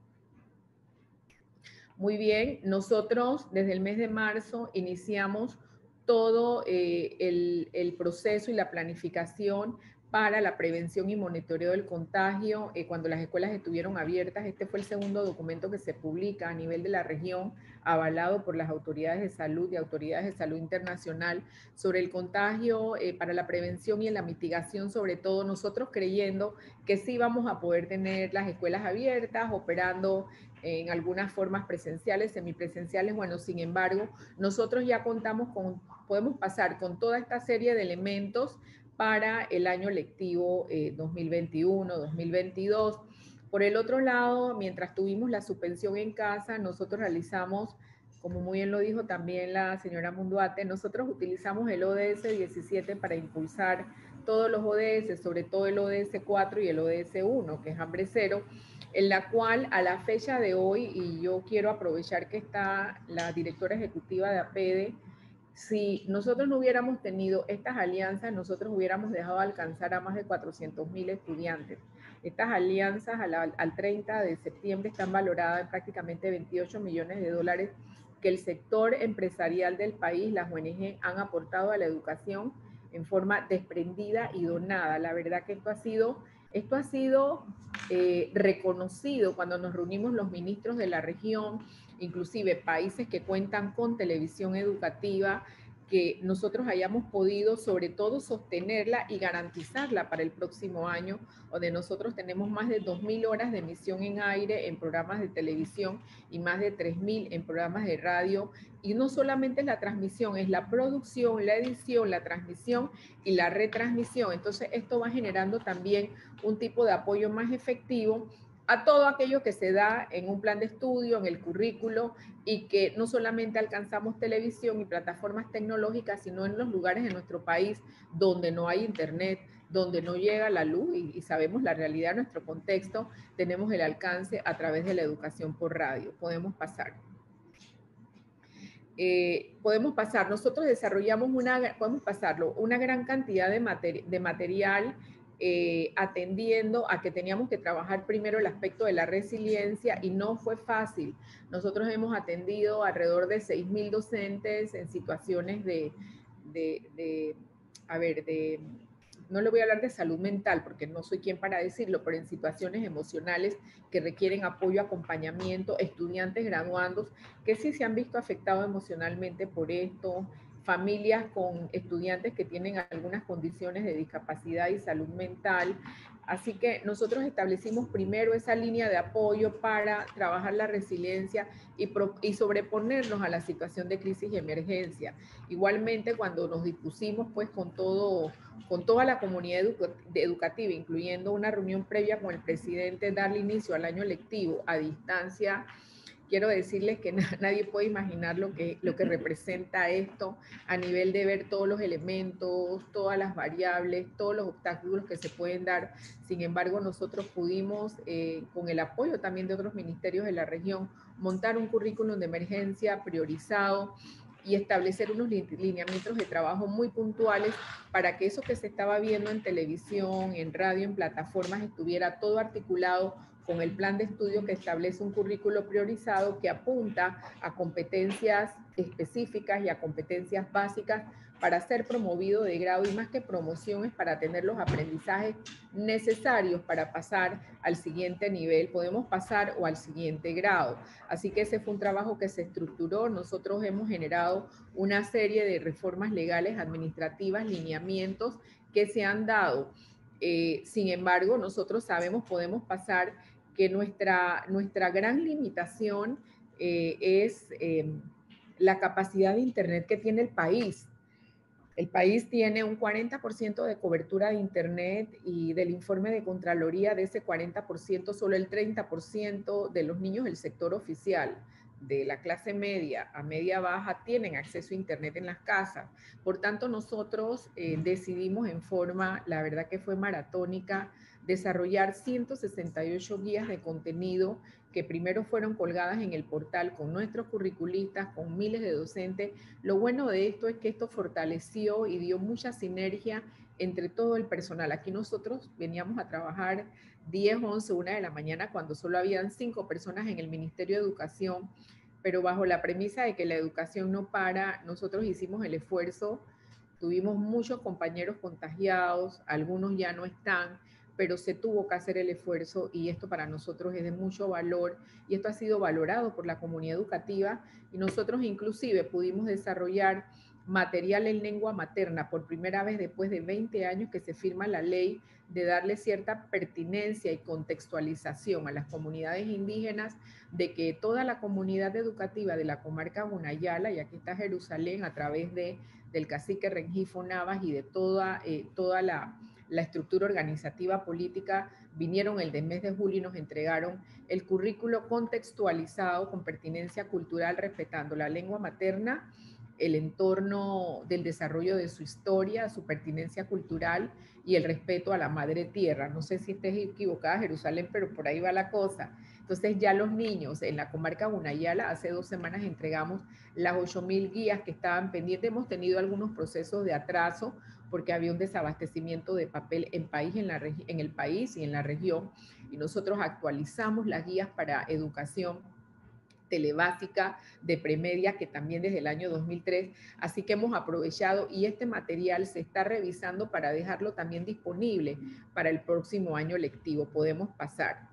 Muy bien, nosotros desde el mes de marzo iniciamos todo el proceso y la planificación para la prevención y monitoreo del contagio cuando las escuelas estuvieron abiertas. Este fue el segundo documento que se publica a nivel de la región, avalado por las autoridades de salud y autoridades de salud internacional sobre el contagio, para la prevención y la mitigación, sobre todo nosotros creyendo que sí vamos a poder tener las escuelas abiertas, operando en algunas formas presenciales, semipresenciales. Bueno, sin embargo, nosotros ya podemos pasar con toda esta serie de elementos para el año lectivo 2021-2022. Por el otro lado, mientras tuvimos la suspensión en casa, nosotros realizamos, como muy bien lo dijo también la señora Munduate, nosotros utilizamos el ODS 17 para impulsar todos los ODS, sobre todo el ODS 4 y el ODS 1, que es Hambre Cero, en la cual a la fecha de hoy, y yo quiero aprovechar que está la directora ejecutiva de APEDE, si nosotros no hubiéramos tenido estas alianzas, nosotros hubiéramos dejado de alcanzar a más de 400.000 estudiantes. Estas alianzas al 30 de septiembre están valoradas en prácticamente 28 millones de dólares que el sector empresarial del país, las ONG, han aportado a la educación en forma desprendida y donada. La verdad que esto ha sido reconocido cuando nos reunimos los ministros de la región, inclusive países que cuentan con televisión educativa, que nosotros hayamos podido sobre todo sostenerla y garantizarla para el próximo año, donde nosotros tenemos más de 2.000 horas de emisión en aire en programas de televisión y más de 3.000 en programas de radio. Y no solamente es la transmisión, es la producción, la edición, la transmisión y la retransmisión. Entonces esto va generando también un tipo de apoyo más efectivo a todo aquello que se da en un plan de estudio, en el currículo, y que no solamente alcanzamos televisión y plataformas tecnológicas, sino en los lugares de nuestro país donde no hay internet, donde no llega la luz, y sabemos la realidad de nuestro contexto, tenemos el alcance a través de la educación por radio. Podemos pasar. Nosotros desarrollamos una gran cantidad de material, atendiendo a que teníamos que trabajar primero el aspecto de la resiliencia, y no fue fácil. Nosotros hemos atendido alrededor de 6.000 docentes en situaciones no le voy a hablar de salud mental porque no soy quien para decirlo, pero en situaciones emocionales que requieren apoyo, acompañamiento, estudiantes graduandos que sí se han visto afectados emocionalmente por esto, familias con estudiantes que tienen algunas condiciones de discapacidad y salud mental. Así que nosotros establecimos primero esa línea de apoyo para trabajar la resiliencia y sobreponernos a la situación de crisis y emergencia. Igualmente, cuando nos dispusimos pues con toda la comunidad educativa, incluyendo una reunión previa con el presidente, darle inicio al año lectivo a distancia, quiero decirles que nadie puede imaginar lo que representa esto a nivel de ver todos los elementos, todas las variables, todos los obstáculos que se pueden dar. Sin embargo, nosotros pudimos, con el apoyo también de otros ministerios de la región, montar un currículum de emergencia priorizado y establecer unos lineamientos de trabajo muy puntuales para que eso que se estaba viendo en televisión, en radio, en plataformas, estuviera todo articulado con el plan de estudio que establece un currículo priorizado que apunta a competencias específicas y a competencias básicas para ser promovido de grado, y más que promoción es para tener los aprendizajes necesarios para pasar al siguiente nivel, podemos pasar o al siguiente grado. Así que ese fue un trabajo que se estructuró. Nosotros hemos generado una serie de reformas legales, administrativas, lineamientos que se han dado. Sin embargo, nosotros sabemos, podemos pasar, que nuestra gran limitación es la capacidad de Internet que tiene el país. El país tiene un 40% de cobertura de Internet, y del informe de Contraloría, de ese 40%, solo el 30% de los niños del sector oficial, de la clase media a media baja, tienen acceso a Internet en las casas. Por tanto, nosotros decidimos en forma, la verdad que fue maratónica, desarrollar 168 guías de contenido que primero fueron colgadas en el portal con nuestros curriculistas, con miles de docentes. Lo bueno de esto es que esto fortaleció y dio mucha sinergia entre todo el personal. Aquí nosotros veníamos a trabajar 10, 11, 1 de la mañana cuando solo habían 5 personas en el Ministerio de Educación, pero bajo la premisa de que la educación no para, nosotros hicimos el esfuerzo. Tuvimos muchos compañeros contagiados, algunos ya no están, pero se tuvo que hacer el esfuerzo, y esto para nosotros es de mucho valor, y esto ha sido valorado por la comunidad educativa, y nosotros inclusive pudimos desarrollar material en lengua materna por primera vez después de 20 años que se firma la ley de darle cierta pertinencia y contextualización a las comunidades indígenas, de que toda la comunidad educativa de la comarca Gunayala, y aquí está Jerusalén a través del cacique Rengifo Navas y de toda la estructura organizativa política, vinieron el mes de julio y nos entregaron el currículo contextualizado con pertinencia cultural, respetando la lengua materna, el entorno del desarrollo de su historia, su pertinencia cultural y el respeto a la madre tierra. No sé si estés equivocada, Jerusalén, pero por ahí va la cosa. Entonces ya los niños en la comarca Gunayala, hace 2 semanas entregamos las 8.000 guías que estaban pendientes. Hemos tenido algunos procesos de atraso porque había un desabastecimiento de papel en el país y en la región, y nosotros actualizamos las guías para educación telebásica de premedia, que también desde el año 2003, así que hemos aprovechado, y este material se está revisando para dejarlo también disponible para el próximo año lectivo. Podemos pasar.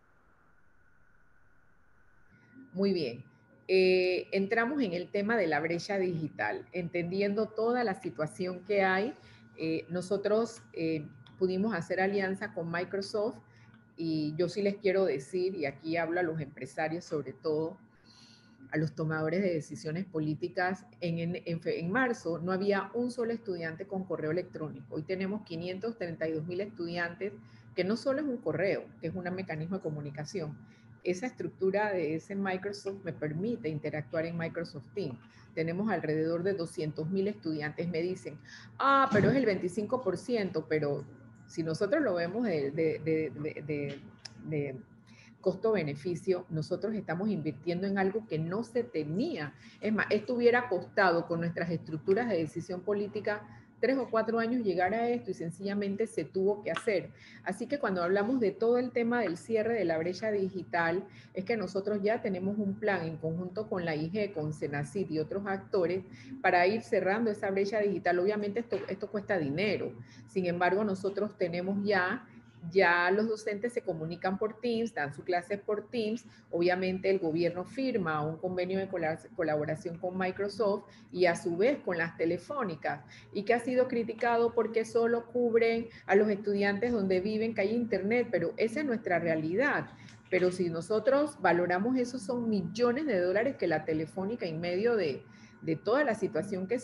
Muy bien. Entramos en el tema de la brecha digital, entendiendo toda la situación que hay. Nosotros pudimos hacer alianza con Microsoft, y yo sí les quiero decir, y aquí hablo a los empresarios, sobre todo a los tomadores de decisiones políticas, en marzo no había un solo estudiante con correo electrónico. Hoy tenemos 532.000 estudiantes, que no solo es un correo, que es un mecanismo de comunicación. Esa estructura de ese Microsoft me permite interactuar en Microsoft Teams. Tenemos alrededor de 200.000 estudiantes. Me dicen, pero es el 25%, pero si nosotros lo vemos de costo-beneficio, nosotros estamos invirtiendo en algo que no se tenía. Es más, esto hubiera costado con nuestras estructuras de decisión política 3 o 4 años llegar a esto, y sencillamente se tuvo que hacer. Así que cuando hablamos de todo el tema del cierre de la brecha digital, es que nosotros ya tenemos un plan en conjunto con la IG, con Senacid y otros actores para ir cerrando esa brecha digital. Obviamente esto cuesta dinero. Sin embargo, nosotros tenemos ya Ya los docentes se comunican por Teams, dan sus clases por Teams. Obviamente el gobierno firma un convenio de colaboración con Microsoft y a su vez con las telefónicas, y que ha sido criticado porque solo cubren a los estudiantes donde viven, que hay internet, pero esa es nuestra realidad. Pero si nosotros valoramos eso, son millones de dólares que la telefónica, en medio de toda la situación que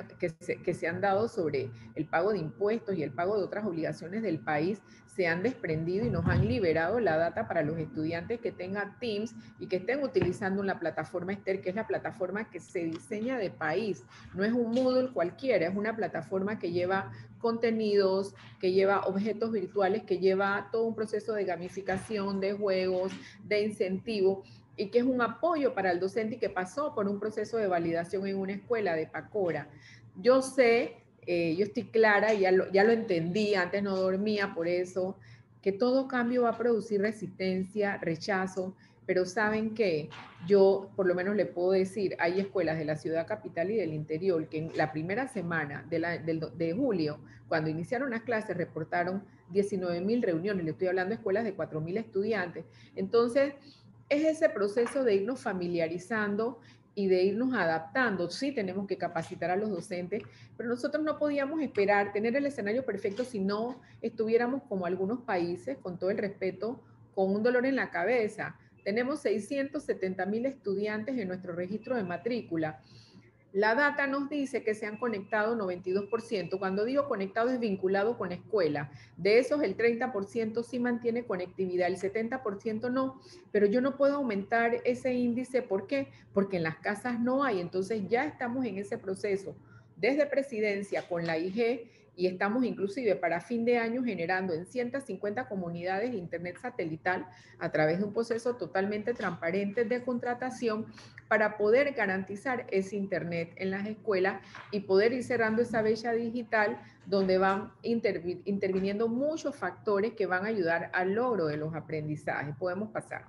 se han dado sobre el pago de impuestos y el pago de otras obligaciones del país, se han desprendido y nos han liberado la data para los estudiantes que tengan Teams y que estén utilizando una plataforma Esther, que es la plataforma que se diseña de país. No es un Moodle cualquiera, es una plataforma que lleva contenidos, que lleva objetos virtuales, que lleva todo un proceso de gamificación, de juegos, de incentivo, y que es un apoyo para el docente y que pasó por un proceso de validación en una escuela de Pacora. Yo sé, yo estoy clara, ya lo entendí, antes no dormía por eso, que todo cambio va a producir resistencia, rechazo, pero ¿saben qué? Yo por lo menos le puedo decir, hay escuelas de la ciudad capital y del interior que en la primera semana de julio, cuando iniciaron las clases, reportaron 19.000 reuniones, le estoy hablando de escuelas de 4.000 estudiantes. Entonces, es ese proceso de irnos familiarizando y de irnos adaptando. Sí, tenemos que capacitar a los docentes, pero nosotros no podíamos esperar tener el escenario perfecto si no estuviéramos como algunos países, con todo el respeto, con un dolor en la cabeza. Tenemos 670.000 estudiantes en nuestro registro de matrícula. La data nos dice que se han conectado 92%. Cuando digo conectado es vinculado con escuela. De esos el 30% sí mantiene conectividad, el 70% no. Pero yo no puedo aumentar ese índice. ¿Por qué? Porque en las casas no hay. Entonces ya estamos en ese proceso desde Presidencia con la IG y estamos inclusive para fin de año generando en 150 comunidades internet satelital a través de un proceso totalmente transparente de contratación para poder garantizar ese internet en las escuelas y poder ir cerrando esa brecha digital donde van interviniendo muchos factores que van a ayudar al logro de los aprendizajes. Podemos pasar.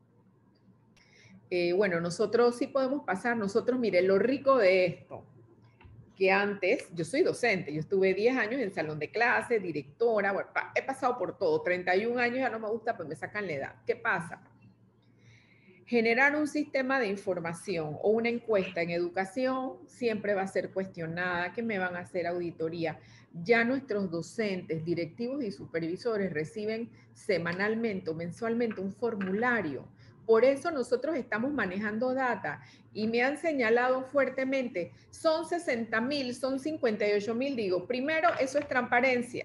Bueno, nosotros sí podemos pasar. Nosotros, miren, lo rico de esto, que antes, yo soy docente, yo estuve 10 años en salón de clase, directora, bueno, he pasado por todo, 31 años ya no me gusta, pues me sacan la edad. ¿Qué pasa? Generar un sistema de información o una encuesta en educación siempre va a ser cuestionada, que me van a hacer auditoría. Ya nuestros docentes, directivos y supervisores reciben semanalmente o mensualmente un formulario. Por eso nosotros estamos manejando data y me han señalado fuertemente, son 60.000, son 58.000, digo, primero, eso es transparencia.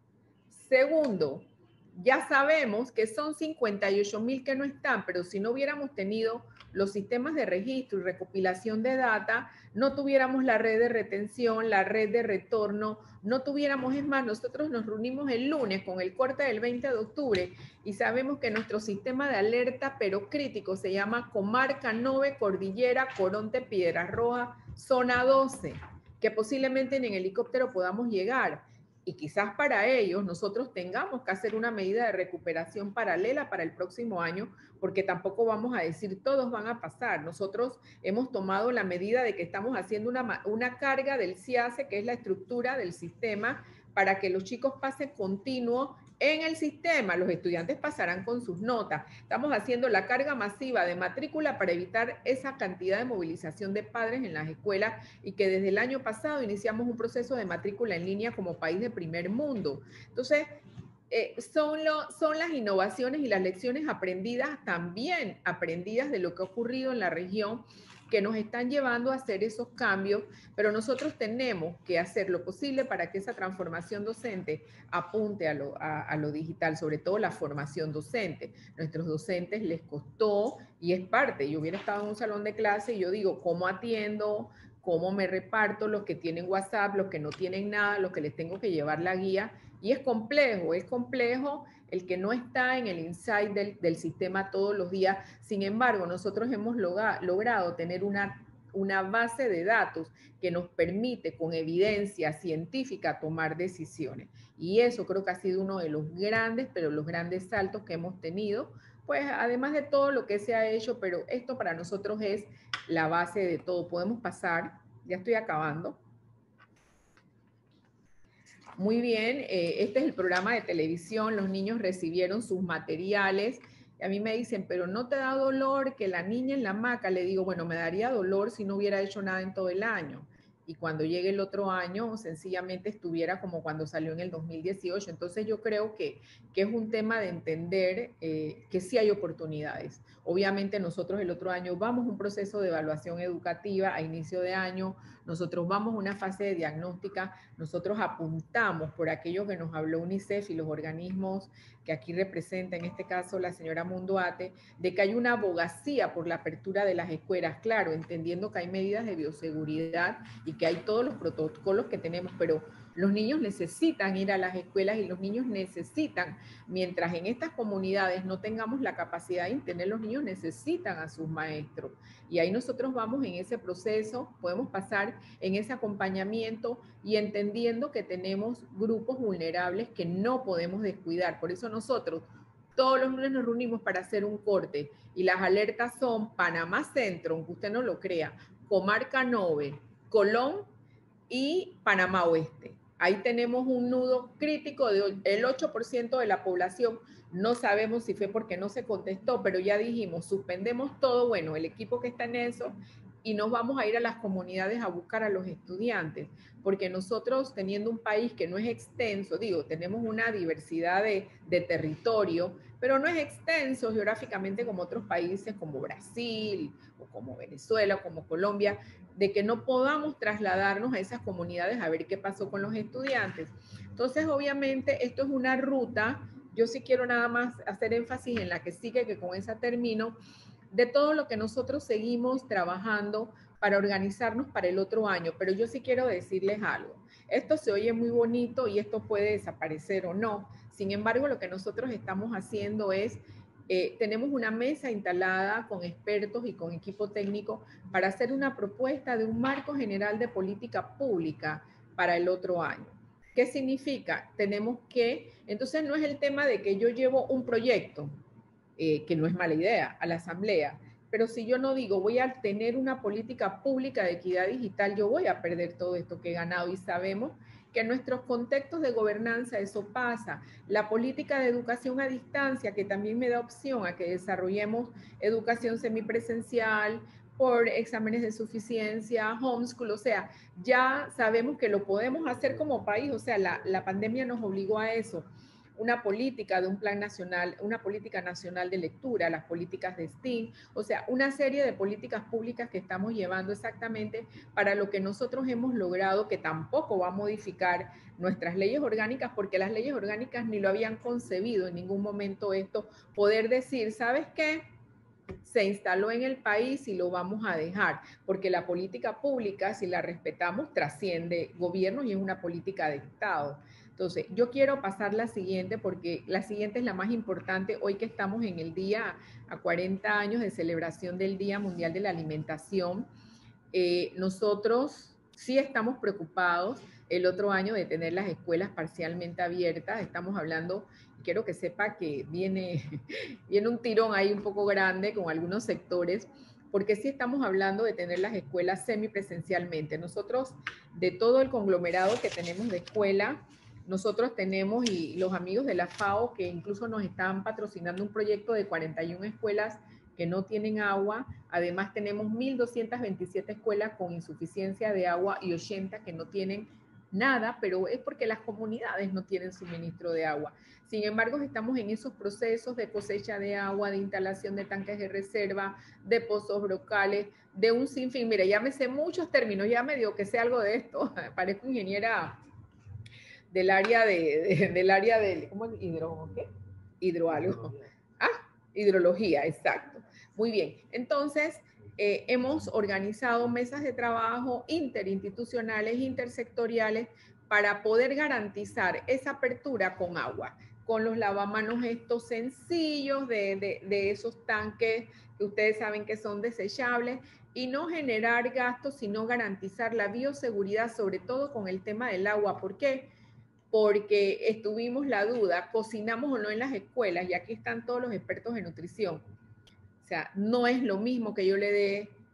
Segundo, ya sabemos que son 58.000 que no están, pero si no hubiéramos tenido los sistemas de registro y recopilación de data, no tuviéramos la red de retención, la red de retorno, no tuviéramos, es más, nosotros nos reunimos el lunes con el corte del 20 de octubre y sabemos que nuestro sistema de alerta, pero crítico, se llama Comarca 9, Cordillera, Coronte, Piedras Rojas, Zona 12, que posiblemente en helicóptero podamos llegar. Y quizás para ellos nosotros tengamos que hacer una medida de recuperación paralela para el próximo año, porque tampoco vamos a decir todos van a pasar. Nosotros hemos tomado la medida de que estamos haciendo una carga del CIACE, que es la estructura del sistema, para que los chicos pasen continuo en el sistema. Los estudiantes pasarán con sus notas. Estamos haciendo la carga masiva de matrícula para evitar esa cantidad de movilización de padres en las escuelas y que desde el año pasado iniciamos un proceso de matrícula en línea como país de primer mundo. Entonces, son las innovaciones y las lecciones aprendidas, también aprendidas de lo que ha ocurrido en la región, que nos están llevando a hacer esos cambios, pero nosotros tenemos que hacer lo posible para que esa transformación docente apunte a lo digital, sobre todo la formación docente. Nuestros docentes les costó, y es parte, yo hubiera estado en un salón de clase y yo digo, ¿cómo atiendo? ¿Cómo me reparto? Los que tienen WhatsApp, los que no tienen nada, los que les tengo que llevar la guía, y es complejo el que no está en el insight del sistema todos los días. Sin embargo, nosotros hemos logrado tener una base de datos que nos permite con evidencia científica tomar decisiones. Y eso creo que ha sido uno de los grandes, pero los grandes saltos que hemos tenido, pues además de todo lo que se ha hecho, pero esto para nosotros es la base de todo. Podemos pasar, ya estoy acabando. muy bien, este es el programa de televisión, los niños recibieron sus materiales. Y a mí me dicen, pero ¿no te da dolor que la niña en la hamaca? Le digo, bueno, me daría dolor si no hubiera hecho nada en todo el año. Y cuando llegue el otro año, sencillamente estuviera como cuando salió en el 2018. Entonces yo creo que es un tema de entender que sí hay oportunidades. Obviamente nosotros el otro año vamos a un proceso de evaluación educativa a inicio de año, nosotros vamos a una fase de diagnóstica, nosotros apuntamos por aquello que nos habló UNICEF y los organismos que aquí representa, en este caso la señora Munduate, de que hay una abogacía por la apertura de las escuelas, claro, entendiendo que hay medidas de bioseguridad y que hay todos los protocolos que tenemos, pero los niños necesitan ir a las escuelas y los niños necesitan, mientras en estas comunidades no tengamos la capacidad de internet, los niños necesitan a sus maestros. Y ahí nosotros vamos en ese proceso, podemos pasar en ese acompañamiento y entendiendo que tenemos grupos vulnerables que no podemos descuidar. Por eso nosotros todos los lunes nos reunimos para hacer un corte y las alertas son Panamá Centro, aunque usted no lo crea, Comarca 9, Colón y Panamá Oeste. Ahí tenemos un nudo crítico del 8% de la población. No sabemos si fue porque no se contestó, pero ya dijimos, suspendemos todo, bueno, el equipo que está en eso, y nos vamos a ir a las comunidades a buscar a los estudiantes, porque nosotros teniendo un país que no es extenso, digo, tenemos una diversidad de territorio, pero no es extenso geográficamente como otros países como Brasil, o como Venezuela, o como Colombia, de que no podamos trasladarnos a esas comunidades a ver qué pasó con los estudiantes. Entonces, obviamente, esto es una ruta, yo sí quiero nada más hacer énfasis en la que sigue, que con esa termino, de todo lo que nosotros seguimos trabajando para organizarnos para el otro año, pero yo sí quiero decirles algo. Esto se oye muy bonito y esto puede desaparecer o no. Sin embargo, lo que nosotros estamos haciendo es, tenemos una mesa instalada con expertos y con equipo técnico para hacer una propuesta de un marco general de política pública para el otro año. ¿Qué significa? Tenemos que, entonces no es el tema de que yo llevo un proyecto, que no es mala idea, a la asamblea, pero si yo no digo voy a tener una política pública de equidad digital, yo voy a perder todo esto que he ganado y sabemos que en nuestros contextos de gobernanza eso pasa. La política de educación a distancia, que también me da opción a que desarrollemos educación semipresencial, por exámenes de suficiencia, homeschool, o sea, ya sabemos que lo podemos hacer como país, o sea, la pandemia nos obligó a eso. Una política de un plan nacional, una política nacional de lectura, las políticas de STEAM, o sea, una serie de políticas públicas que estamos llevando exactamente para lo que nosotros hemos logrado, que tampoco va a modificar nuestras leyes orgánicas, porque las leyes orgánicas ni lo habían concebido en ningún momento esto, poder decir, ¿sabes qué? Se instaló en el país y lo vamos a dejar, porque la política pública, si la respetamos, trasciende gobiernos y es una política de Estado. Entonces, yo quiero pasar la siguiente, porque la siguiente es la más importante, hoy que estamos en el día, a 40 años de celebración del Día Mundial de la Alimentación. Nosotros sí estamos preocupados el otro año de tener las escuelas parcialmente abiertas. Estamos hablando, quiero que sepa que viene un tirón ahí un poco grande con algunos sectores, porque sí estamos hablando de tener las escuelas semipresencialmente. Nosotros, de todo el conglomerado que tenemos de escuela, nosotros tenemos, y los amigos de la FAO, que incluso nos están patrocinando un proyecto de 41 escuelas que no tienen agua. Además tenemos 1.227 escuelas con insuficiencia de agua y 80 que no tienen nada, pero es porque las comunidades no tienen suministro de agua. Sin embargo, estamos en esos procesos de cosecha de agua, de instalación de tanques de reserva, de pozos brocales, de un sinfín. Mira, ya me sé muchos términos, ya me digo que sé algo de esto. Parezco ingeniera del área del ¿cómo es? Hidroalgo. Hidrología, exacto. Muy bien. Entonces, hemos organizado mesas de trabajo interinstitucionales, intersectoriales, para poder garantizar esa apertura con agua, con los lavamanos estos sencillos de esos tanques que ustedes saben que son desechables, y no generar gastos, sino garantizar la bioseguridad, sobre todo con el tema del agua. ¿Por qué? Porque estuvimos la duda, cocinamos o no en las escuelas, y aquí están todos los expertos en nutrición. O sea, no es lo mismo que yo le dé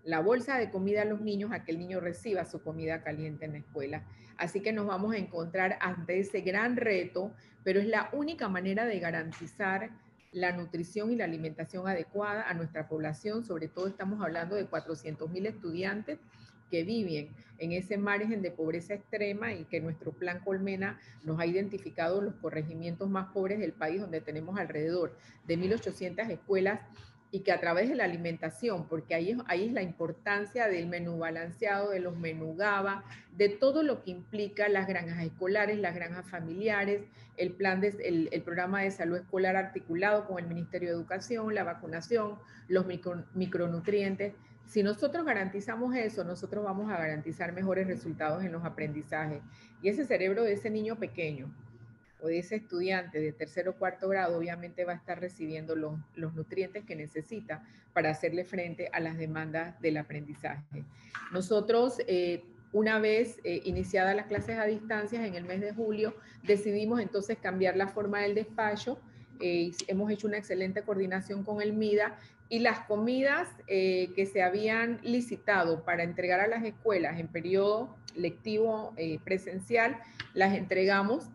la bolsa de comida a los niños a que el niño reciba su comida caliente en la escuela. Así que nos vamos a encontrar ante ese gran reto, pero es la única manera de garantizar la nutrición y la alimentación adecuada a nuestra población. Sobre todo estamos hablando de 400.000 estudiantes que viven en ese margen de pobreza extrema y que nuestro plan Colmena nos ha identificado los corregimientos más pobres del país, donde tenemos alrededor de 1.800 escuelas, y que a través de la alimentación, porque ahí es la importancia del menú balanceado, de los menú GABA, de todo lo que implica las granjas escolares, las granjas familiares, el programa de salud escolar articulado con el Ministerio de Educación, la vacunación, los micronutrientes. Si nosotros garantizamos eso, nosotros vamos a garantizar mejores resultados en los aprendizajes. Y ese cerebro de ese niño pequeño o de ese estudiante de tercero o cuarto grado obviamente va a estar recibiendo los nutrientes que necesita para hacerle frente a las demandas del aprendizaje. Nosotros, una vez iniciadas las clases a distancia en el mes de julio, decidimos entonces cambiar la forma del despacho. Hemos hecho una excelente coordinación con el MIDA, y las comidas que se habían licitado para entregar a las escuelas en periodo lectivo presencial, las entregamos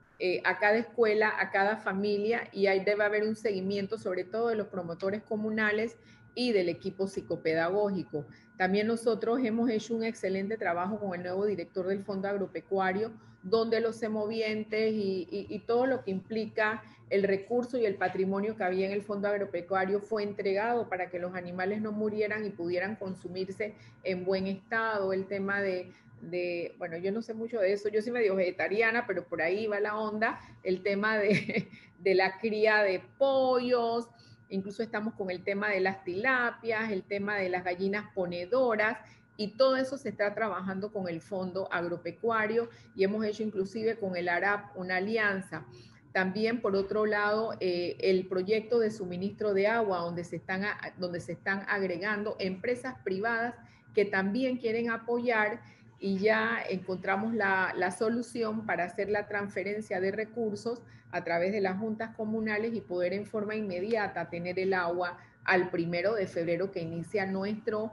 a cada escuela, a cada familia, y ahí debe haber un seguimiento sobre todo de los promotores comunales y del equipo psicopedagógico. También nosotros hemos hecho un excelente trabajo con el nuevo director del Fondo Agropecuario, donde los semovientes y todo lo que implica el recurso y el patrimonio que había en el Fondo Agropecuario fue entregado para que los animales no murieran y pudieran consumirse en buen estado. El tema bueno, yo no sé mucho de eso, yo soy medio vegetariana, pero por ahí va la onda, el tema de la cría de pollos, incluso estamos con el tema de las tilapias, el tema de las gallinas ponedoras, y todo eso se está trabajando con el Fondo Agropecuario, y hemos hecho inclusive con el ARAP una alianza. También, por otro lado, el proyecto de suministro de agua, donde se están agregando empresas privadas que también quieren apoyar, y ya encontramos la solución para hacer la transferencia de recursos a través de las juntas comunales y poder en forma inmediata tener el agua al 1 de febrero que inicia nuestro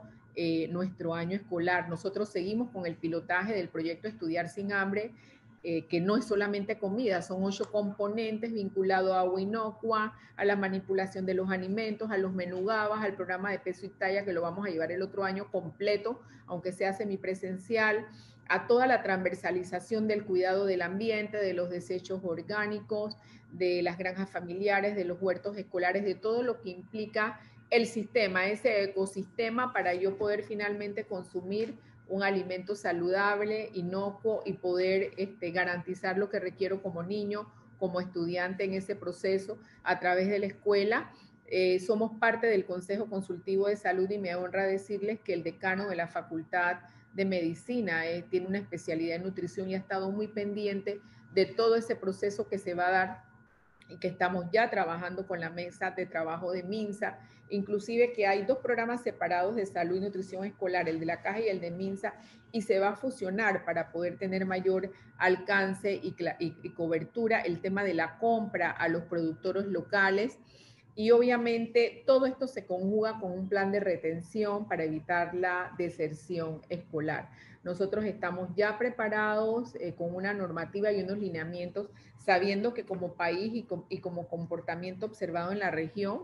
año escolar. Nosotros seguimos con el pilotaje del proyecto Estudiar sin Hambre, que no es solamente comida, son 8 componentes vinculados a agua inocua, a la manipulación de los alimentos, a los menú GABA, al programa de peso y talla, que lo vamos a llevar el otro año completo, aunque sea semipresencial, a toda la transversalización del cuidado del ambiente, de los desechos orgánicos, de las granjas familiares, de los huertos escolares, de todo lo que implica el sistema, ese ecosistema, para yo poder finalmente consumir un alimento saludable, inocuo, y poder garantizar lo que requiero como niño, como estudiante en ese proceso a través de la escuela. Somos parte del Consejo Consultivo de Salud, y me honra decirles que el decano de la Facultad de Medicina tiene una especialidad en nutrición y ha estado muy pendiente de todo ese proceso que se va a dar, y que estamos ya trabajando con la mesa de trabajo de MINSA, inclusive que hay 2 programas separados de salud y nutrición escolar, el de la Caja y el de MINSA, y se va a fusionar para poder tener mayor alcance y cobertura, el tema de la compra a los productores locales. Y obviamente todo esto se conjuga con un plan de retención para evitar la deserción escolar. Nosotros estamos ya preparados con una normativa y unos lineamientos, sabiendo que como país y como comportamiento observado en la región,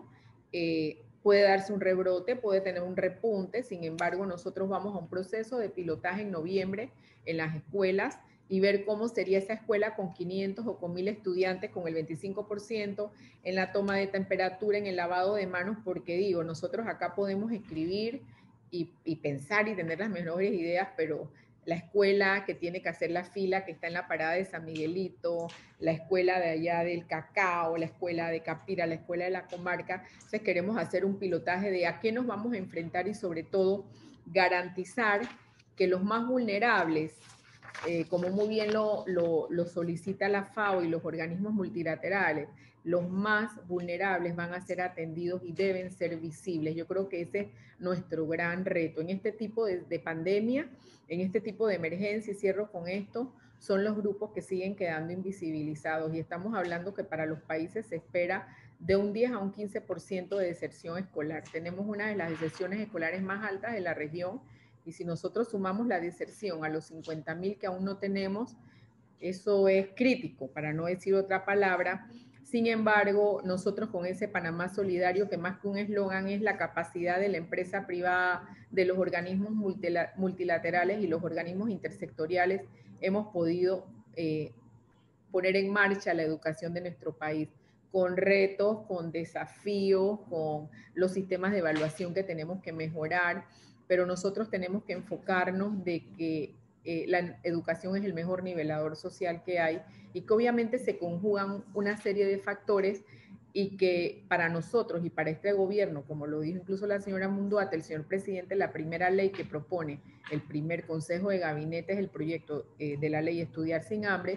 puede darse un rebrote, puede tener un repunte. Sin embargo, nosotros vamos a un proceso de pilotaje en noviembre en las escuelas, y ver cómo sería esa escuela con 500 o con 1000 estudiantes, con el 25% en la toma de temperatura, en el lavado de manos, porque digo, nosotros acá podemos escribir y pensar y tener las mejores ideas, pero la escuela que tiene que hacer la fila, que está en la parada de San Miguelito, la escuela de allá del Cacao, la escuela de Capira, la escuela de la comarca, entonces queremos hacer un pilotaje de a qué nos vamos a enfrentar, y sobre todo garantizar que los más vulnerables, como muy bien lo solicita la FAO y los organismos multilaterales, los más vulnerables van a ser atendidos y deben ser visibles. Yo creo que ese es nuestro gran reto. En este tipo de pandemia, en este tipo de emergencia, y cierro con esto, son los grupos que siguen quedando invisibilizados, y estamos hablando que para los países se espera de un 10 a un 15% de deserción escolar. Tenemos una de las deserciones escolares más altas de la región, y si nosotros sumamos la deserción a los 50.000 que aún no tenemos, eso es crítico, para no decir otra palabra. Sin embargo, nosotros con ese Panamá Solidario, que más que un eslogan es la capacidad de la empresa privada, de los organismos multilaterales y los organismos intersectoriales, hemos podido poner en marcha la educación de nuestro país, con retos, con desafíos, con los sistemas de evaluación que tenemos que mejorar, pero nosotros tenemos que enfocarnos de que la educación es el mejor nivelador social que hay, y que obviamente se conjugan una serie de factores, y que para nosotros y para este gobierno, como lo dijo incluso la señora Munduate, el señor presidente, la primera ley que propone el primer consejo de gabinete es el proyecto de la ley Estudiar sin Hambre,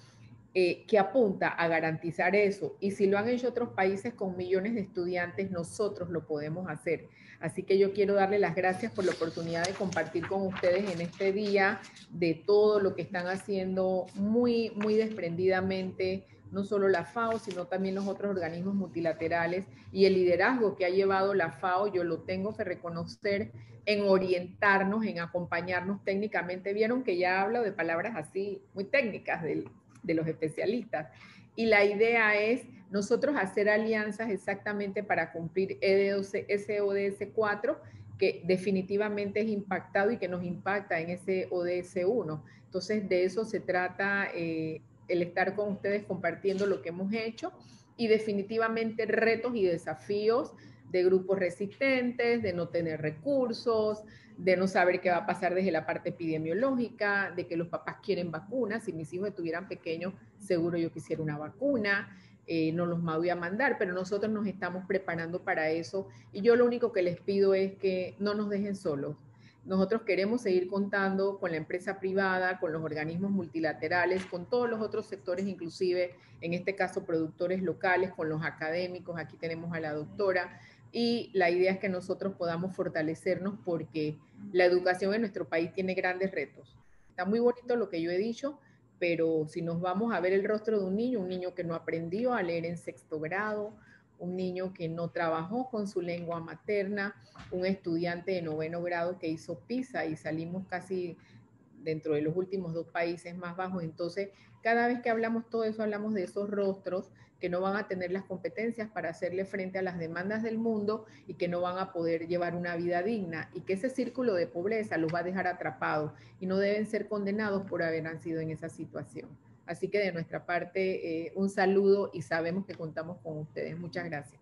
que apunta a garantizar eso, y si lo han hecho otros países con millones de estudiantes, nosotros lo podemos hacer. Así que yo quiero darle las gracias por la oportunidad de compartir con ustedes en este día de todo lo que están haciendo muy, muy desprendidamente, no solo la FAO, sino también los otros organismos multilaterales, y el liderazgo que ha llevado la FAO, yo lo tengo que reconocer, en orientarnos, en acompañarnos técnicamente. Vieron que ya hablo de palabras así muy técnicas de los especialistas, y la idea es nosotros hacer alianzas exactamente para cumplir ese ODS 4, que definitivamente es impactado y que nos impacta en ese ODS 1. Entonces de eso se trata el estar con ustedes compartiendo lo que hemos hecho, y definitivamente retos y desafíos de grupos resistentes, de no tener recursos, de no saber qué va a pasar desde la parte epidemiológica, de que los papás quieren vacunas. Si mis hijos estuvieran pequeños, seguro yo quisiera una vacuna, no los voy a mandar, pero nosotros nos estamos preparando para eso, y yo lo único que les pido es que no nos dejen solos. Nosotros queremos seguir contando con la empresa privada, con los organismos multilaterales, con todos los otros sectores, inclusive en este caso productores locales, con los académicos. Aquí tenemos a la doctora, y la idea es que nosotros podamos fortalecernos, porque la educación en nuestro país tiene grandes retos. Está muy bonito lo que yo he dicho, pero si nos vamos a ver el rostro de un niño que no aprendió a leer en 6º grado, un niño que no trabajó con su lengua materna, un estudiante de 9º grado que hizo PISA y salimos casi dentro de los últimos 2 países más bajos. Entonces, cada vez que hablamos todo eso, hablamos de esos rostros que no van a tener las competencias para hacerle frente a las demandas del mundo, y que no van a poder llevar una vida digna, y que ese círculo de pobreza los va a dejar atrapados, y no deben ser condenados por haber nacido en esa situación. Así que de nuestra parte, un saludo, y sabemos que contamos con ustedes. Muchas gracias.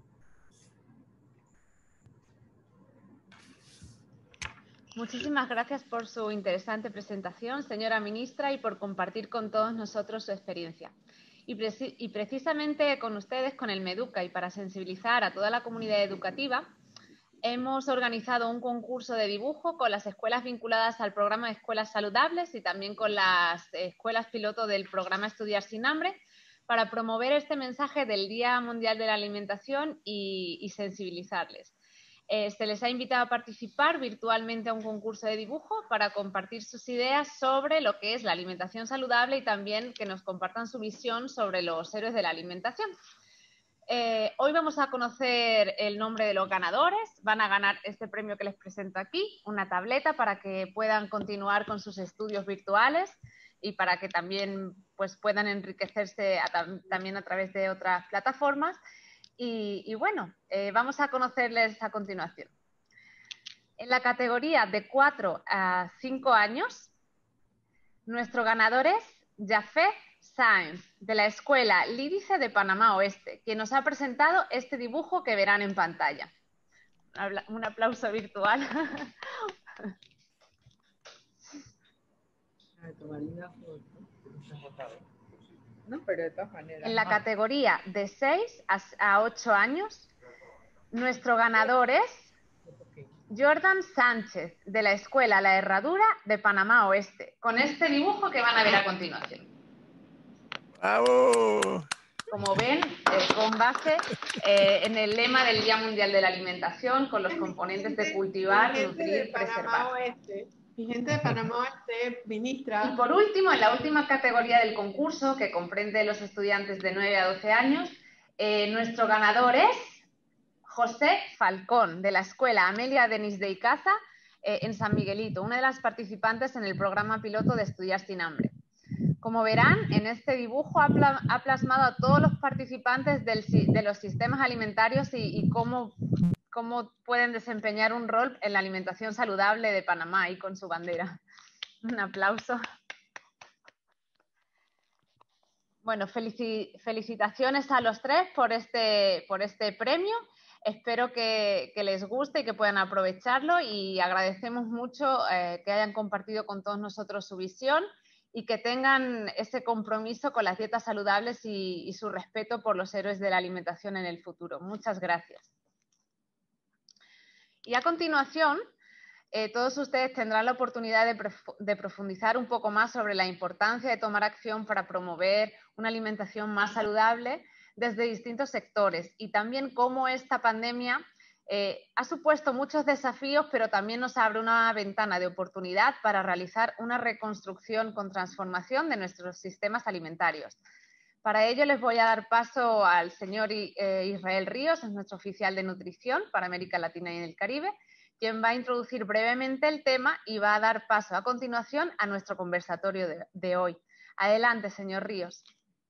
Muchísimas gracias por su interesante presentación, señora ministra, y por compartir con todos nosotros su experiencia. Y precisamente con ustedes, con el MEDUCA, y para sensibilizar a toda la comunidad educativa, hemos organizado un concurso de dibujo con las escuelas vinculadas al programa de Escuelas Saludables, y también con las escuelas piloto del programa Estudiar sin Hambre, para promover este mensaje del Día Mundial de la Alimentación y sensibilizarles. Se les ha invitado a participar virtualmente a un concurso de dibujo para compartir sus ideas sobre lo que es la alimentación saludable, y también que nos compartan su visión sobre los héroes de la alimentación. Hoy vamos a conocer el nombre de los ganadores. Van a ganar este premio que les presento aquí, una tableta para que puedan continuar con sus estudios virtuales, y para que también pues, puedan enriquecerse también a través de otras plataformas. Y bueno, vamos a conocerles a continuación. En la categoría de 4 a 5 años, nuestro ganador es Jafet Sáenz, de la Escuela Lídice de Panamá Oeste, quien nos ha presentado este dibujo que verán en pantalla. Un aplauso virtual. No, pero de todas maneras. En la categoría de 6 a 8 años, nuestro ganador es Jordan Sánchez, de la Escuela La Herradura de Panamá Oeste, con este dibujo que van a ver a continuación. ¡Bravo! Como ven, con base en el lema del Día Mundial de la Alimentación, con los componentes de cultivar, nutrir, preservar. Mi gente de Panamá Oeste, ministra. Y por último, en la última categoría del concurso, que comprende los estudiantes de 9 a 12 años, Nuestro ganador es José Falcón, de la Escuela Amelia Denis de Icaza, en San Miguelito, una de las participantes en el programa piloto de Estudiar sin Hambre. Como verán, en este dibujo ha plasmado a todos los participantes de los sistemas alimentarios y cómo pueden desempeñar un rol en la alimentación saludable de Panamá, y con su bandera. Un aplauso. Bueno, felicitaciones a los tres por este premio. Espero que les guste y que puedan aprovecharlo, y agradecemos mucho que hayan compartido con todos nosotros su visión y que tengan ese compromiso con las dietas saludables y su respeto por los héroes de la alimentación en el futuro. Muchas gracias. Y a continuación, todos ustedes tendrán la oportunidad de profundizar un poco más sobre la importancia de tomar acción para promover una alimentación más saludable desde distintos sectores, y también cómo esta pandemia ha supuesto muchos desafíos, pero también nos abre una ventana de oportunidad para realizar una reconstrucción con transformación de nuestros sistemas alimentarios. Para ello les voy a dar paso al señor Israel Ríos, es nuestro oficial de nutrición para América Latina y el Caribe, quien va a introducir brevemente el tema y va a dar paso a continuación a nuestro conversatorio de hoy. Adelante, señor Ríos.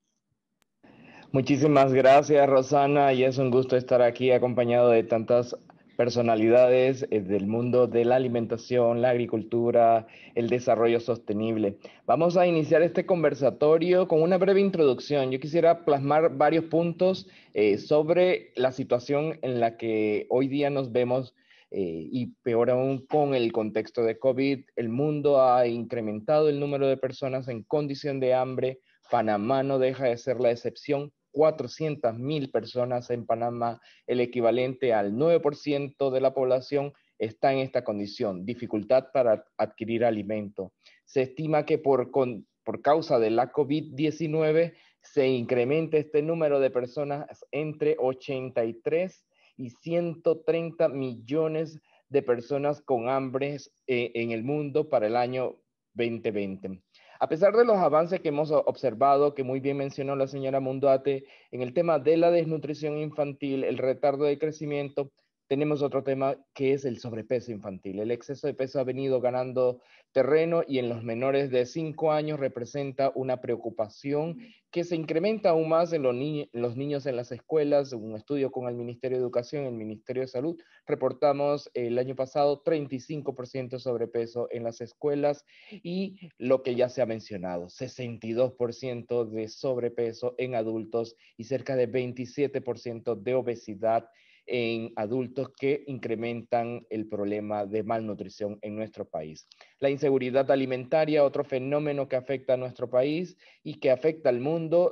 Muchísimas gracias, Rosana, y es un gusto estar aquí acompañado de tantas personalidades del mundo de la alimentación, la agricultura, el desarrollo sostenible. Vamos a iniciar este conversatorio con una breve introducción. Yo quisiera plasmar varios puntos sobre la situación en la que hoy día nos vemos, y peor aún con el contexto de COVID. El mundo ha incrementado el número de personas en condición de hambre. Panamá no deja de ser la excepción. 400.000 personas en Panamá, el equivalente al 9% de la población, está en esta condición, dificultad para adquirir alimento. Se estima que por causa de la COVID-19 se incrementa este número de personas entre 83 y 130 millones de personas con hambre en el mundo para el año 2020. A pesar de los avances que hemos observado, que muy bien mencionó la señora Munduate, en el tema de la desnutrición infantil, el retardo de crecimiento, tenemos otro tema que es el sobrepeso infantil. El exceso de peso ha venido ganando terreno y en los menores de 5 años representa una preocupación que se incrementa aún más en los niños en las escuelas. Un estudio con el Ministerio de Educación y el Ministerio de Salud, reportamos el año pasado 35% de sobrepeso en las escuelas, y lo que ya se ha mencionado, 62% de sobrepeso en adultos y cerca de 27% de obesidad en adultos, que incrementan el problema de malnutrición en nuestro país. La inseguridad alimentaria, otro fenómeno que afecta a nuestro país y que afecta al mundo.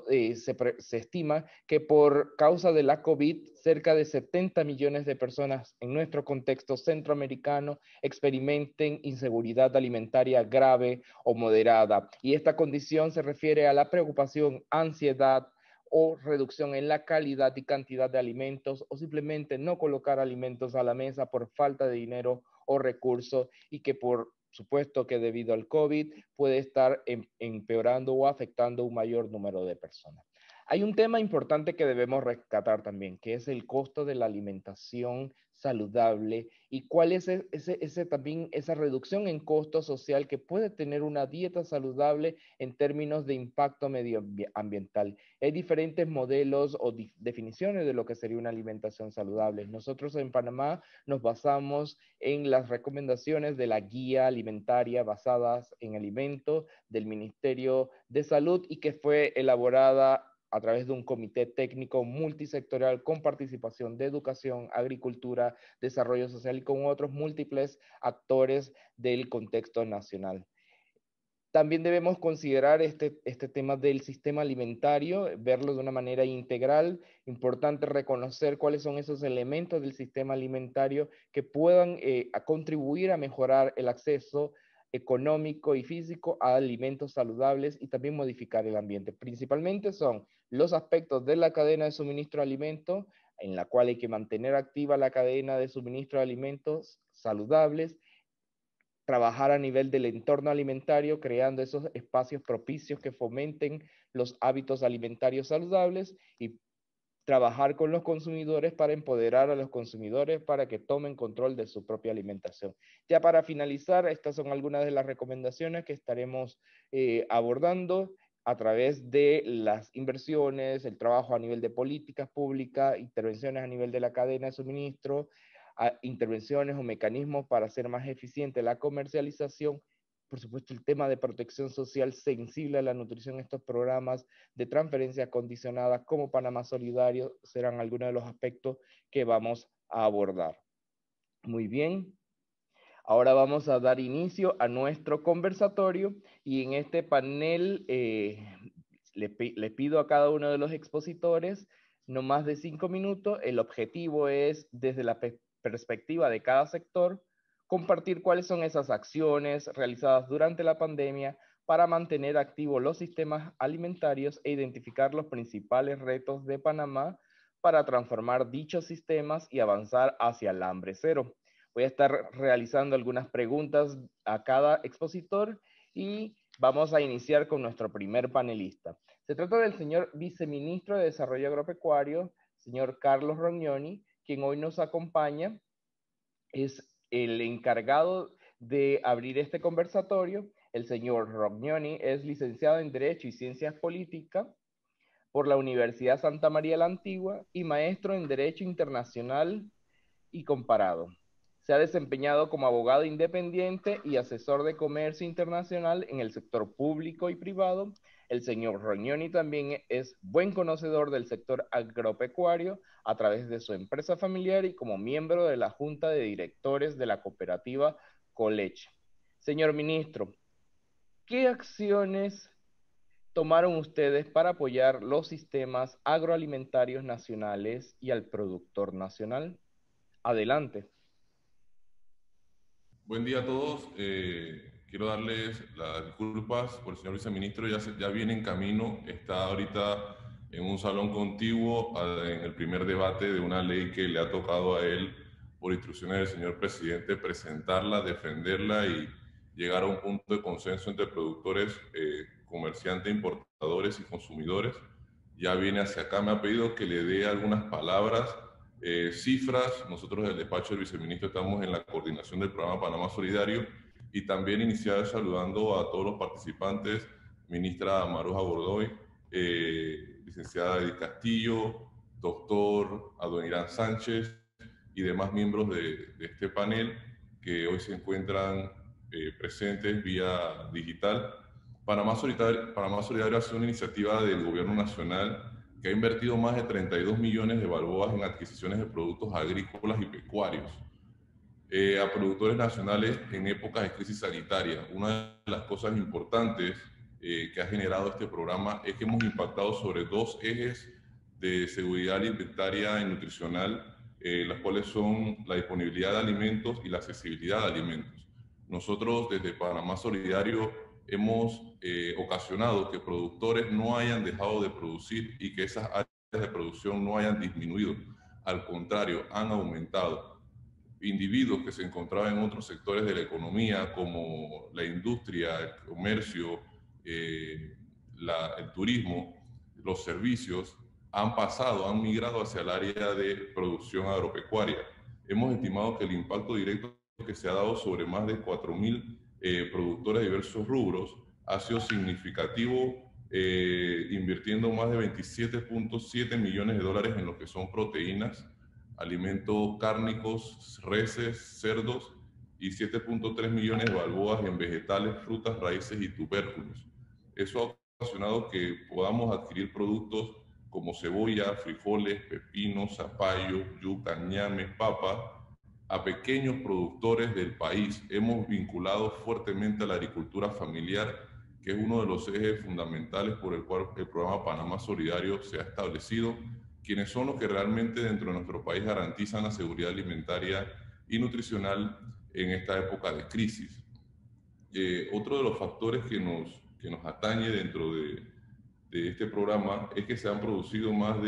Se estima que por causa de la COVID, cerca de 70 millones de personas en nuestro contexto centroamericano experimenten inseguridad alimentaria grave o moderada. Y esta condición se refiere a la preocupación, ansiedad, o reducción en la calidad y cantidad de alimentos, o simplemente no colocar alimentos a la mesa por falta de dinero o recursos, y que por supuesto que debido al COVID puede estar empeorando o afectando un mayor número de personas. Hay un tema importante que debemos rescatar también, que es el costo de la alimentación saludable, y cuál es también esa reducción en costo social que puede tener una dieta saludable en términos de impacto medioambiental. Hay diferentes modelos o definiciones de lo que sería una alimentación saludable. Nosotros en Panamá nos basamos en las recomendaciones de la guía alimentaria basadas en alimentos del Ministerio de Salud, y que fue elaborada a través de un comité técnico multisectorial con participación de educación, agricultura, desarrollo social y con otros múltiples actores del contexto nacional. También debemos considerar este tema del sistema alimentario, verlo de una manera integral. Importante reconocer cuáles son esos elementos del sistema alimentario que puedan contribuir a mejorar el acceso económico y físico a alimentos saludables, y también modificar el ambiente. Principalmente son los aspectos de la cadena de suministro de alimentos, en la cual hay que mantener activa la cadena de suministro de alimentos saludables, trabajar a nivel del entorno alimentario, creando esos espacios propicios que fomenten los hábitos alimentarios saludables, y trabajar con los consumidores para empoderar a los consumidores para que tomen control de su propia alimentación. Ya para finalizar, estas son algunas de las recomendaciones que estaremos abordando a través de las inversiones, el trabajo a nivel de políticas públicas, intervenciones a nivel de la cadena de suministro, intervenciones o mecanismos para hacer más eficiente la comercialización. Por supuesto, el tema de protección social sensible a la nutrición, estos programas de transferencia condicionada como Panamá Solidario serán algunos de los aspectos que vamos a abordar. Muy bien. Ahora vamos a dar inicio a nuestro conversatorio y en este panel le pido a cada uno de los expositores no más de 5 minutos. El objetivo es, desde la perspectiva de cada sector, compartir cuáles son esas acciones realizadas durante la pandemia para mantener activos los sistemas alimentarios e identificar los principales retos de Panamá para transformar dichos sistemas y avanzar hacia el hambre cero. Voy a estar realizando algunas preguntas a cada expositor y vamos a iniciar con nuestro primer panelista. Se trata del señor Viceministro de Desarrollo Agropecuario, señor Carlos Rognoni, quien hoy nos acompaña. Es el encargado de abrir este conversatorio. El señor Rognoni es licenciado en Derecho y Ciencias Políticas por la Universidad Santa María la Antigua y maestro en Derecho Internacional y Comparado. Se ha desempeñado como abogado independiente y asesor de comercio internacional en el sector público y privado. El señor Rognoni también es buen conocedor del sector agropecuario a través de su empresa familiar y como miembro de la Junta de Directores de la cooperativa Coleche. Señor ministro, ¿qué acciones tomaron ustedes para apoyar los sistemas agroalimentarios nacionales y al productor nacional? Adelante. Buen día a todos. Quiero darles las disculpas por el señor viceministro, ya viene en camino, está ahorita en un salón contiguo en el primer debate de una ley que le ha tocado a él, por instrucciones del señor presidente, presentarla, defenderla y llegar a un punto de consenso entre productores, comerciantes, importadores y consumidores. Ya viene hacia acá, me ha pedido que le dé algunas palabras, cifras. Nosotros del despacho del viceministro estamos en la coordinación del programa Panamá Solidario y también iniciar saludando a todos los participantes, ministra Maruja Godoy, licenciada Edith Castillo, doctor Adonirán Sánchez y demás miembros de este panel que hoy se encuentran presentes vía digital. Panamá Solidario ha sido una iniciativa del gobierno nacional que ha invertido más de 32 millones de balboas en adquisiciones de productos agrícolas y pecuarios a productores nacionales en épocas de crisis sanitaria. Una de las cosas importantes que ha generado este programa es que hemos impactado sobre dos ejes de seguridad alimentaria y nutricional, las cuales son la disponibilidad de alimentos y la accesibilidad de alimentos. Nosotros desde Panamá Solidario hemos ocasionado que productores no hayan dejado de producir y que esas áreas de producción no hayan disminuido. Al contrario, han aumentado. Individuos que se encontraban en otros sectores de la economía, como la industria, el comercio, el turismo, los servicios, han migrado hacia el área de producción agropecuaria. Hemos estimado que el impacto directo que se ha dado sobre más de 4.000 productores de diversos rubros ha sido significativo, invirtiendo más de 27.7 millones de dólares en lo que son proteínas, alimentos cárnicos, reses, cerdos y 7.3 millones de balboas en vegetales, frutas, raíces y tubérculos. Eso ha ocasionado que podamos adquirir productos como cebolla, frijoles, pepinos, zapallo, yuca, ñame, papa, a pequeños productores del país. Hemos vinculado fuertemente a la agricultura familiar, que es uno de los ejes fundamentales por el cual el programa Panamá Solidario se ha establecido, quienes son los que realmente dentro de nuestro país garantizan la seguridad alimentaria y nutricional en esta época de crisis. Otro de los factores que nos atañe dentro de este programa es que se han producido más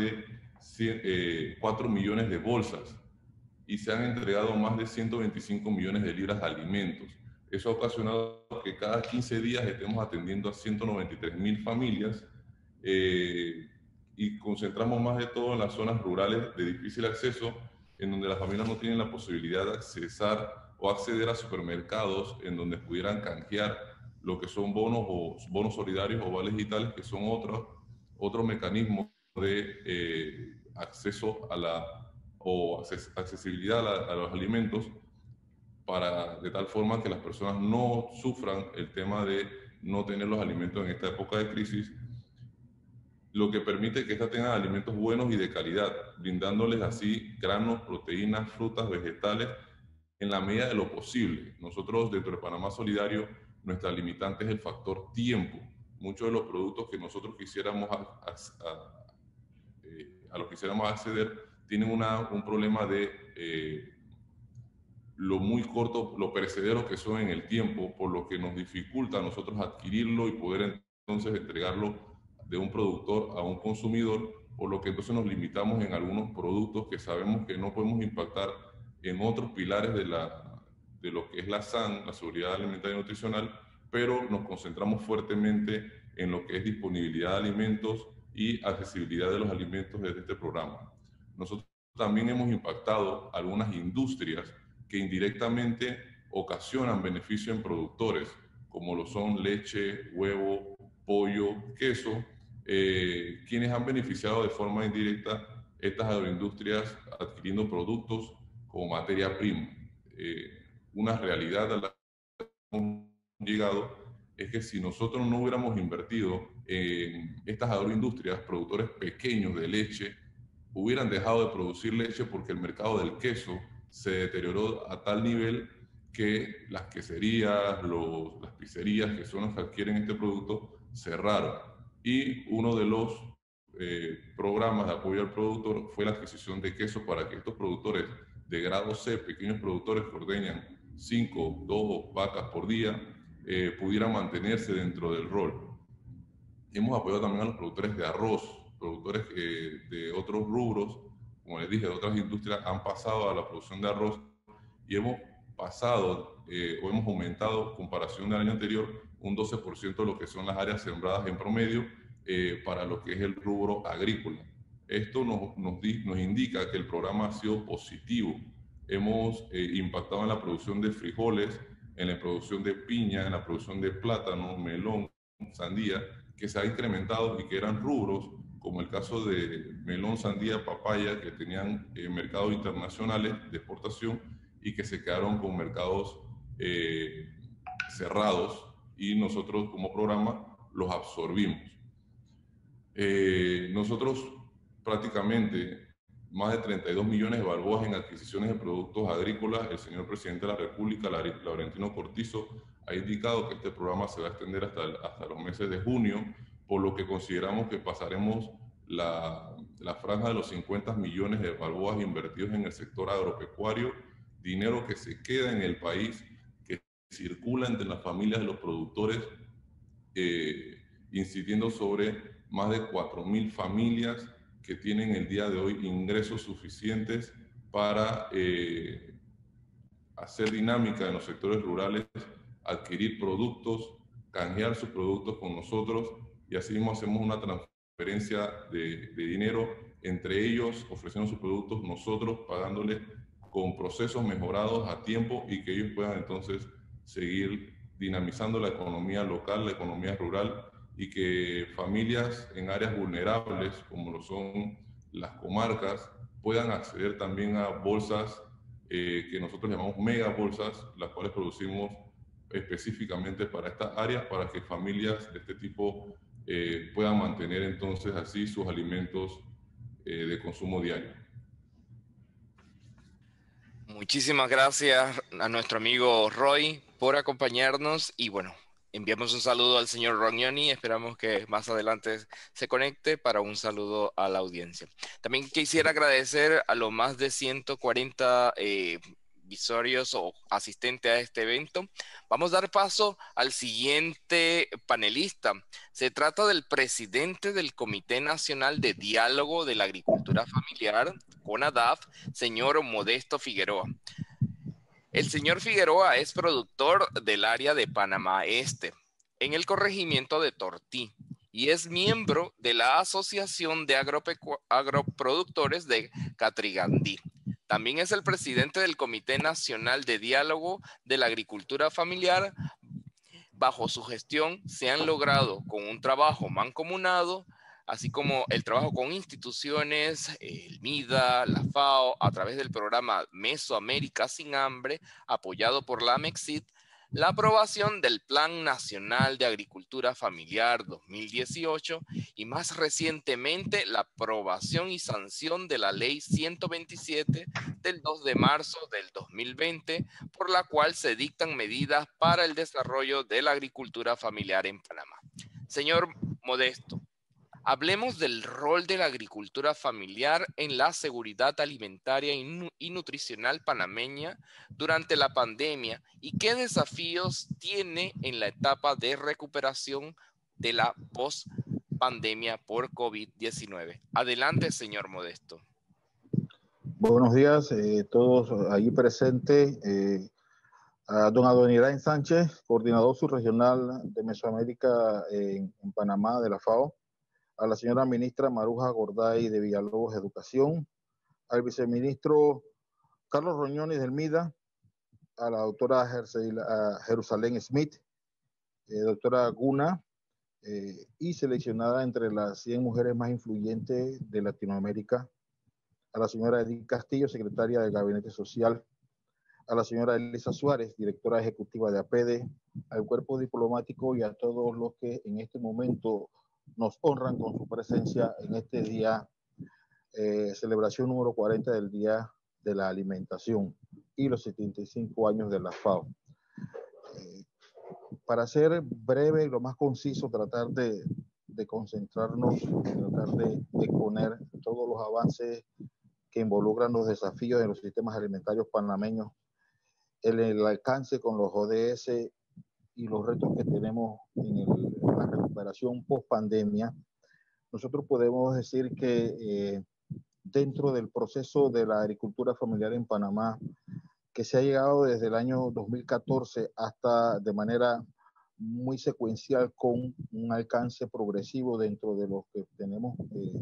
de 4 millones de bolsas y se han entregado más de 125 millones de libras de alimentos. Eso ha ocasionado que cada 15 días estemos atendiendo a 193.000 familias y y concentramos más de todo en las zonas rurales de difícil acceso, en donde las familias no tienen la posibilidad de accesar o acceder a supermercados en donde pudieran canjear lo que son bonos solidarios o vales digitales, que son otro mecanismo de acceso accesibilidad a los alimentos, de tal forma que las personas no sufran el tema de no tener los alimentos en esta época de crisis, lo que permite que éstas tengan alimentos buenos y de calidad, brindándoles así granos, proteínas, frutas, vegetales, en la medida de lo posible. Nosotros dentro de Panamá Solidario, nuestra limitante es el factor tiempo. Muchos de los productos que nosotros quisiéramos a los que quisiéramos acceder tienen un problema de lo muy corto, lo perecederos que son en el tiempo, por lo que nos dificulta a nosotros adquirirlo y poder entonces entregarlo de un productor a un consumidor, por lo que entonces nos limitamos en algunos productos que sabemos que no podemos impactar en otros pilares de lo que es la SAN, la seguridad alimentaria y nutricional, pero nos concentramos fuertemente en lo que es disponibilidad de alimentos y accesibilidad de los alimentos desde este programa. Nosotros también hemos impactado algunas industrias que indirectamente ocasionan beneficio en productores, como lo son leche, huevo, pollo, queso, quienes han beneficiado de forma indirecta estas agroindustrias adquiriendo productos como materia prima. Una realidad a la que hemos llegado es que si nosotros no hubiéramos invertido en estas agroindustrias, productores pequeños de leche hubieran dejado de producir leche porque el mercado del queso se deterioró a tal nivel que las queserías, las pizzerías, que son las que adquieren este producto, cerraron. Y uno de los programas de apoyo al productor fue la adquisición de queso para que estos productores de grado C, pequeños productores que ordeñan 5, 2 vacas por día, pudieran mantenerse dentro del rol. Hemos apoyado también a los productores de arroz, productores de otros rubros, como les dije, de otras industrias, han pasado a la producción de arroz y hemos pasado o hemos aumentado, en comparación del año anterior, un 12% de lo que son las áreas sembradas en promedio para lo que es el rubro agrícola. Esto nos indica que el programa ha sido positivo. Hemos impactado en la producción de frijoles, en la producción de piña, en la producción de plátano, melón, sandía, que se ha incrementado y que eran rubros, como el caso de melón, sandía, papaya, que tenían mercados internacionales de exportación y que se quedaron con mercados cerrados, y nosotros como programa los absorbimos. Nosotros prácticamente más de 32 millones de balboas en adquisiciones de productos agrícolas. El señor presidente de la República, Laurentino Cortizo, ha indicado que este programa se va a extender hasta los meses de junio, por lo que consideramos que pasaremos la franja de los 50 millones de balboas invertidos en el sector agropecuario, dinero que se queda en el país, que circula entre las familias de los productores, incidiendo sobre más de 4.000 familias que tienen el día de hoy ingresos suficientes para hacer dinámica en los sectores rurales, adquirir productos, canjear sus productos con nosotros, y así mismo hacemos una transferencia de dinero entre ellos, ofreciendo sus productos, nosotros pagándoles con procesos mejorados a tiempo, y que ellos puedan entonces seguir dinamizando la economía local, la economía rural, y que familias en áreas vulnerables, como lo son las comarcas, puedan acceder también a bolsas que nosotros llamamos mega bolsas, las cuales producimos específicamente para estas áreas, para que familias de este tipo puedan mantener entonces así sus alimentos de consumo diario. Muchísimas gracias a nuestro amigo Roy por acompañarnos, y bueno, enviamos un saludo al señor Rognoni. Esperamos que más adelante se conecte para un saludo a la audiencia. También quisiera agradecer a los más de 140 visorios o asistentes a este evento. Vamos a dar paso al siguiente panelista. Se trata del presidente del Comité Nacional de Diálogo de la Agricultura Familiar, CONADAF, señor Modesto Figueroa. El señor Figueroa es productor del área de Panamá Este, en el corregimiento de Tortí, y es miembro de la Asociación de Agroproductores de Catrigandí. También es el presidente del Comité Nacional de Diálogo de la Agricultura Familiar. Bajo su gestión se han logrado, con un trabajo mancomunado, así como el trabajo con instituciones, el MIDA, la FAO, a través del programa Mesoamérica sin Hambre, apoyado por la MEXID, la aprobación del Plan Nacional de Agricultura Familiar 2018 y más recientemente la aprobación y sanción de la Ley 127 del 2 de marzo del 2020, por la cual se dictan medidas para el desarrollo de la agricultura familiar en Panamá. Señor Modesto, hablemos del rol de la agricultura familiar en la seguridad alimentaria y nutricional panameña durante la pandemia y qué desafíos tiene en la etapa de recuperación de la post-pandemia por COVID-19. Adelante, señor Modesto. Buenos días todos ahí presentes. A don Adonirain Sánchez, coordinador subregional de Mesoamérica en Panamá de la FAO. A la señora ministra Maruja Gorday de Villalobos Educación, al viceministro Carlos Roñoni del MIDA, a la doctora Jerusalén Smith, doctora Guna, y seleccionada entre las 100 mujeres más influyentes de Latinoamérica, a la señora Edith Castillo, secretaria del Gabinete Social, a la señora Elisa Suárez, directora ejecutiva de APEDE, al cuerpo diplomático y a todos los que en este momento nos honran con su presencia en este día, celebración número 40 del Día de la Alimentación y los 75 años de la FAO. Para ser breve y lo más conciso, tratar de concentrarnos, tratar de exponer todos los avances que involucran los desafíos de los sistemas alimentarios panameños, el alcance con los ODS y los retos que tenemos en la recuperación post-pandemia. Nosotros podemos decir que dentro del proceso de la agricultura familiar en Panamá, que se ha llegado desde el año 2014 hasta de manera muy secuencial con un alcance progresivo dentro de lo que tenemos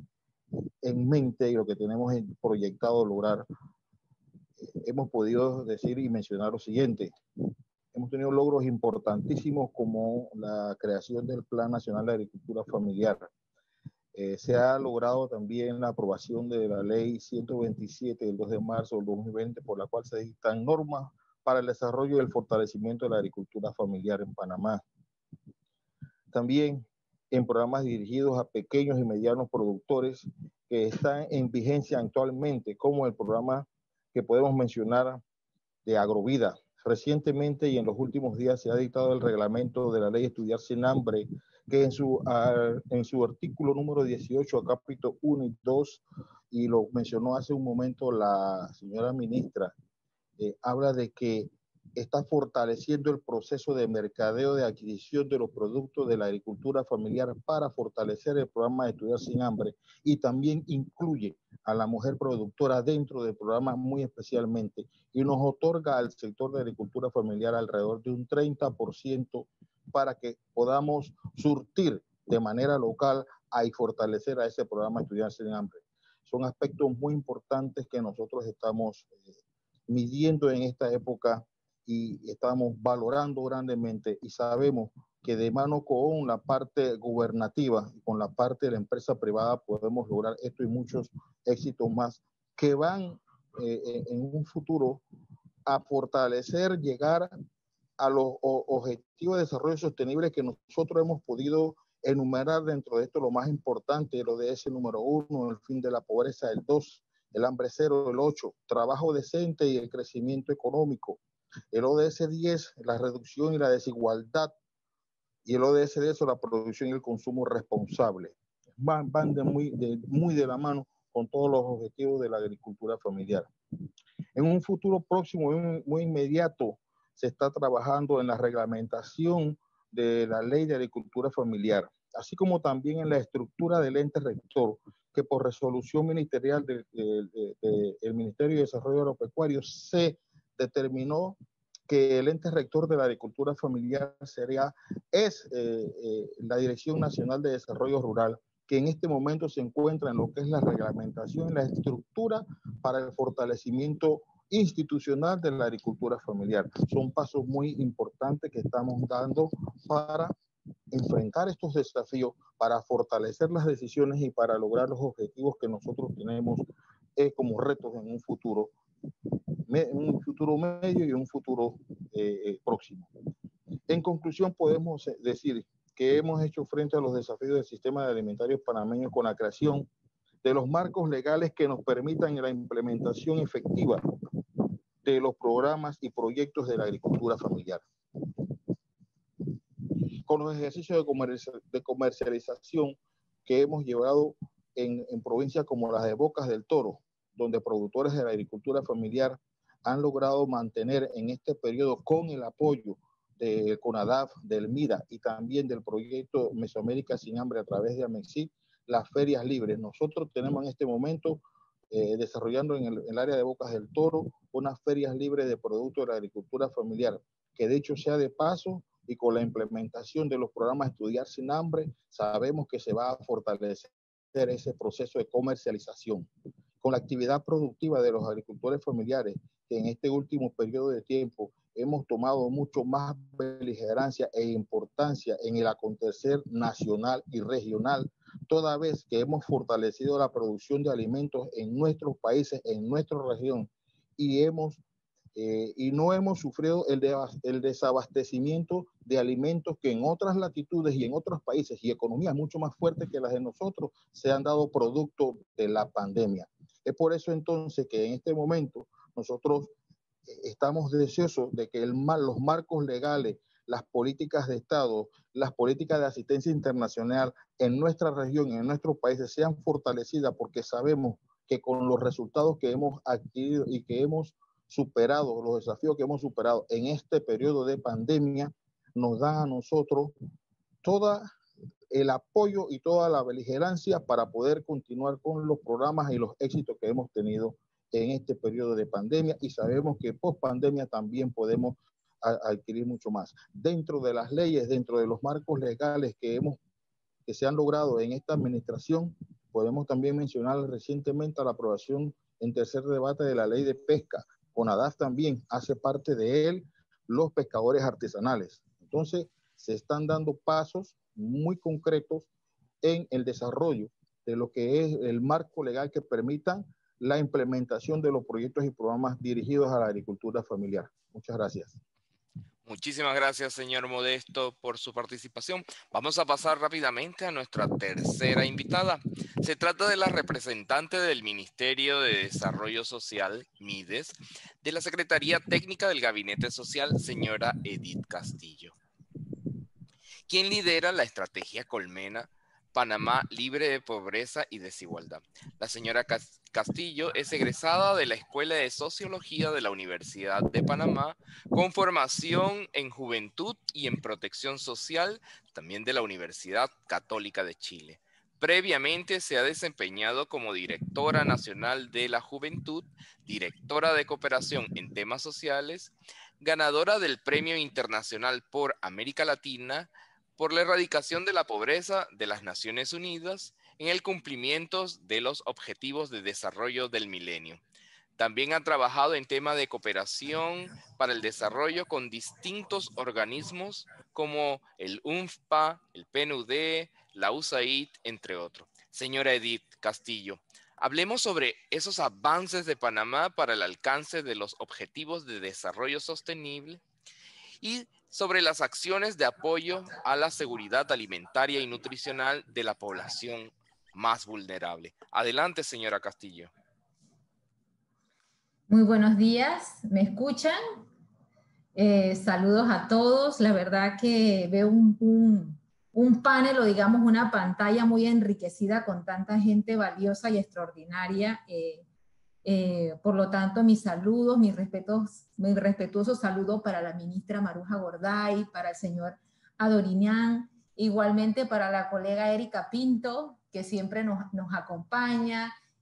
en mente y lo que tenemos proyectado lograr, hemos podido decir y mencionar lo siguiente. Hemos tenido logros importantísimos como la creación del Plan Nacional de Agricultura Familiar. Se ha logrado también la aprobación de la Ley 127 del 2 de marzo del 2020, por la cual se dictan normas para el desarrollo y el fortalecimiento de la agricultura familiar en Panamá. También en programas dirigidos a pequeños y medianos productores que están en vigencia actualmente, como el programa que podemos mencionar de Agrovida. Recientemente y en los últimos días se ha dictado el reglamento de la Ley Estudiar Sin Hambre, que en su artículo número 18, capítulo 1 y 2, y lo mencionó hace un momento la señora ministra, habla de que está fortaleciendo el proceso de mercadeo de adquisición de los productos de la agricultura familiar para fortalecer el programa de Estudiar Sin Hambre, y también incluye a la mujer productora dentro del programa muy especialmente, y nos otorga al sector de agricultura familiar alrededor de un 30% para que podamos surtir de manera local y fortalecer a ese programa Estudiar Sin Hambre. Son aspectos muy importantes que nosotros estamos midiendo en esta época y estamos valorando grandemente, y sabemos que de mano con la parte gubernativa y con la parte de la empresa privada podemos lograr esto y muchos éxitos más que van en un futuro a fortalecer, llegar a los objetivos de desarrollo sostenible que nosotros hemos podido enumerar. Dentro de esto lo más importante, el ODS número 1, el fin de la pobreza, el 2, el hambre cero, el 8, trabajo decente y el crecimiento económico, el ODS 10, la reducción y la desigualdad, y el ODS 10, la producción y el consumo responsable. Van muy de la mano con todos los objetivos de la agricultura familiar. En un futuro próximo, muy inmediato, se está trabajando en la reglamentación de la Ley de Agricultura Familiar, así como también en la estructura del ente rector, que por resolución ministerial del Ministerio de Desarrollo Agropecuario se determinó que el ente rector de la agricultura familiar es la Dirección Nacional de Desarrollo Rural, que en este momento se encuentra en lo que es la reglamentación y la estructura para el fortalecimiento institucional de la agricultura familiar. Son pasos muy importantes que estamos dando para enfrentar estos desafíos, para fortalecer las decisiones y para lograr los objetivos que nosotros tenemos como retos en un futuro medio y un futuro próximo. En conclusión, podemos decir que hemos hecho frente a los desafíos del sistema alimentario panameño con la creación de los marcos legales que nos permitan la implementación efectiva de los programas y proyectos de la agricultura familiar. Con los ejercicios de comercialización que hemos llevado en provincias como las de Bocas del Toro, donde productores de la agricultura familiar han logrado mantener en este periodo, con el apoyo del CONADAF, del MIDA y también del proyecto Mesoamérica Sin Hambre a través de AMEXI, las ferias libres. Nosotros tenemos en este momento desarrollando en el área de Bocas del Toro unas ferias libres de productos de la agricultura familiar, que de hecho sea de paso, y con la implementación de los programas Estudiar Sin Hambre, sabemos que se va a fortalecer ese proceso de comercialización. Con la actividad productiva de los agricultores familiares, que en este último periodo de tiempo hemos tomado mucho más beligerancia e importancia en el acontecer nacional y regional, toda vez que hemos fortalecido la producción de alimentos en nuestros países, en nuestra región, y no hemos sufrido el desabastecimiento de alimentos que en otras latitudes y en otros países y economías mucho más fuertes que las de nosotros se han dado producto de la pandemia. Es por eso entonces que en este momento nosotros estamos deseosos de que los marcos legales, las políticas de Estado, las políticas de asistencia internacional en nuestra región y en nuestros países sean fortalecidas, porque sabemos que con los resultados que hemos adquirido y que hemos superado, los desafíos que hemos superado en este periodo de pandemia, nos dan a nosotros todo el apoyo y toda la beligerancia para poder continuar con los programas y los éxitos que hemos tenido en este periodo de pandemia, y sabemos que post pandemia también podemos adquirir mucho más. Dentro de las leyes, dentro de los marcos legales que se han logrado en esta administración, podemos también mencionar recientemente la aprobación en tercer debate de la ley de pesca. CONADAF también hace parte de él, los pescadores artesanales. Entonces, se están dando pasos muy concretos en el desarrollo de lo que es el marco legal que permitan la implementación de los proyectos y programas dirigidos a la agricultura familiar. Muchas gracias. Muchísimas gracias, señor Modesto, por su participación. Vamos a pasar rápidamente a nuestra tercera invitada. Se trata de la representante del Ministerio de Desarrollo Social, MIDES, de la Secretaría Técnica del Gabinete Social, señora Edith Castillo, quien lidera la estrategia Colmena Panamá libre de pobreza y desigualdad. La señora Castillo es egresada de la Escuela de Sociología de la Universidad de Panamá, con formación en Juventud y en Protección Social, también de la Universidad Católica de Chile. Previamente se ha desempeñado como directora nacional de la Juventud, directora de cooperación en temas sociales, ganadora del Premio Internacional por América Latina, por la erradicación de la pobreza de las Naciones Unidas en el cumplimiento de los Objetivos de Desarrollo del Milenio. También ha trabajado en temas de cooperación para el desarrollo con distintos organismos como el UNFPA, el PNUD, la USAID, entre otros. Señora Edith Castillo, hablemos sobre esos avances de Panamá para el alcance de los Objetivos de Desarrollo Sostenible y sobre las acciones de apoyo a la seguridad alimentaria y nutricional de la población más vulnerable. Adelante, señora Castillo. Muy buenos días, ¿me escuchan? Saludos a todos. La verdad que veo un panel o digamos una pantalla muy enriquecida con tanta gente valiosa y extraordinaria. Por lo tanto, mis saludos, mi respetuoso saludo para la ministra Maruja Gorday, para el señor Adoriñán, igualmente para la colega Erika Pinto, que siempre nos acompaña,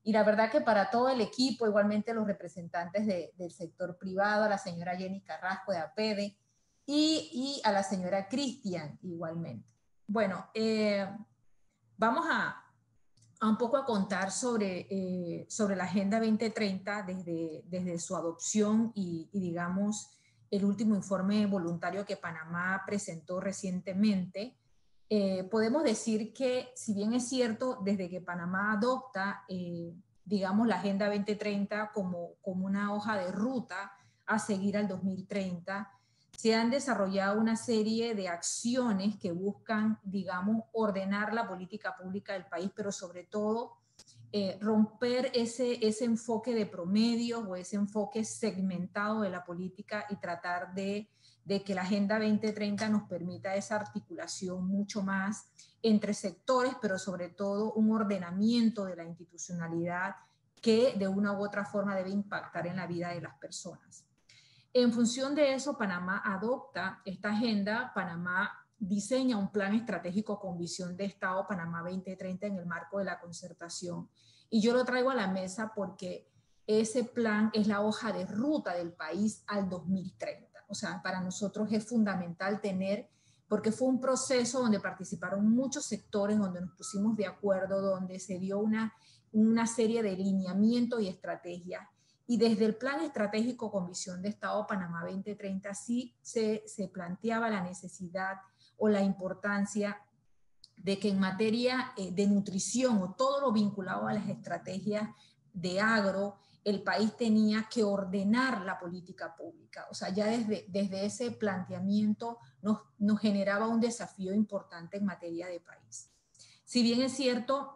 Y la verdad que para todo el equipo, igualmente los representantes del sector privado, a la señora Jenny Carrasco de APEDE y a la señora Cristian igualmente. Bueno, vamos a un poco a contar sobre la Agenda 2030 desde su adopción y digamos, el último informe voluntario que Panamá presentó recientemente. Podemos decir que, si bien es cierto, desde que Panamá adopta, digamos, la Agenda 2030 como una hoja de ruta a seguir al 2030, se han desarrollado una serie de acciones que buscan, digamos, ordenar la política pública del país, pero sobre todo romper ese enfoque de promedios o ese enfoque segmentado de la política y tratar de que la Agenda 2030 nos permita esa articulación mucho más entre sectores, pero sobre todo un ordenamiento de la institucionalidad que de una u otra forma debe impactar en la vida de las personas. En función de eso, Panamá adopta esta agenda, Panamá diseña un plan estratégico con visión de Estado Panamá 2030 en el marco de la concertación. Y yo lo traigo a la mesa porque ese plan es la hoja de ruta del país al 2030. O sea, para nosotros es fundamental tener, porque fue un proceso donde participaron muchos sectores, donde nos pusimos de acuerdo, donde se dio una serie de lineamientos y estrategias. Y desde el Plan Estratégico con Visión de Estado Panamá 2030 sí se planteaba la necesidad o la importancia de que en materia de nutrición o todo lo vinculado a las estrategias de agro, el país tenía que ordenar la política pública. O sea, ya desde ese planteamiento nos generaba un desafío importante en materia de país. Si bien es cierto,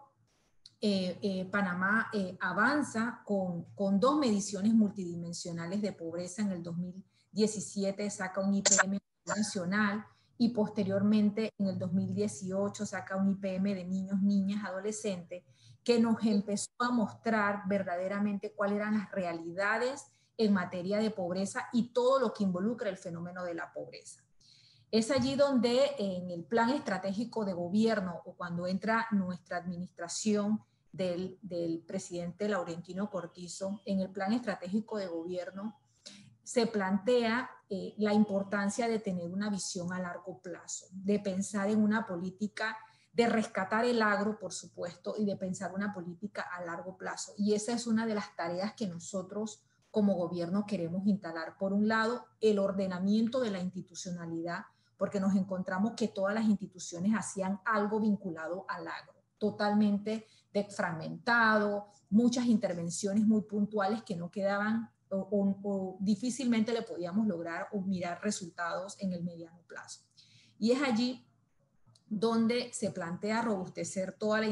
Panamá avanza con 2 mediciones multidimensionales de pobreza. En el 2017 saca un IPM nacional y posteriormente en el 2018 saca un IPM de niños, niñas, adolescentes, que nos empezó a mostrar verdaderamente cuáles eran las realidades en materia de pobreza y todo lo que involucra el fenómeno de la pobreza. Es allí donde en el plan estratégico de gobierno o cuando entra nuestra administración del presidente Laurentino Cortizo, en el plan estratégico de gobierno se plantea la importancia de tener una visión a largo plazo, de pensar en una política, de rescatar el agro, por supuesto, y de pensar una política a largo plazo. Y esa es una de las tareas que nosotros como gobierno queremos instalar. Por un lado, el ordenamiento de la institucionalidad, porque nos encontramos que todas las instituciones hacían algo vinculado al agro, totalmente fragmentado, muchas intervenciones muy puntuales que no quedaban o difícilmente le podíamos lograr o mirar resultados en el mediano plazo. Y es allí donde se plantea robustecer toda la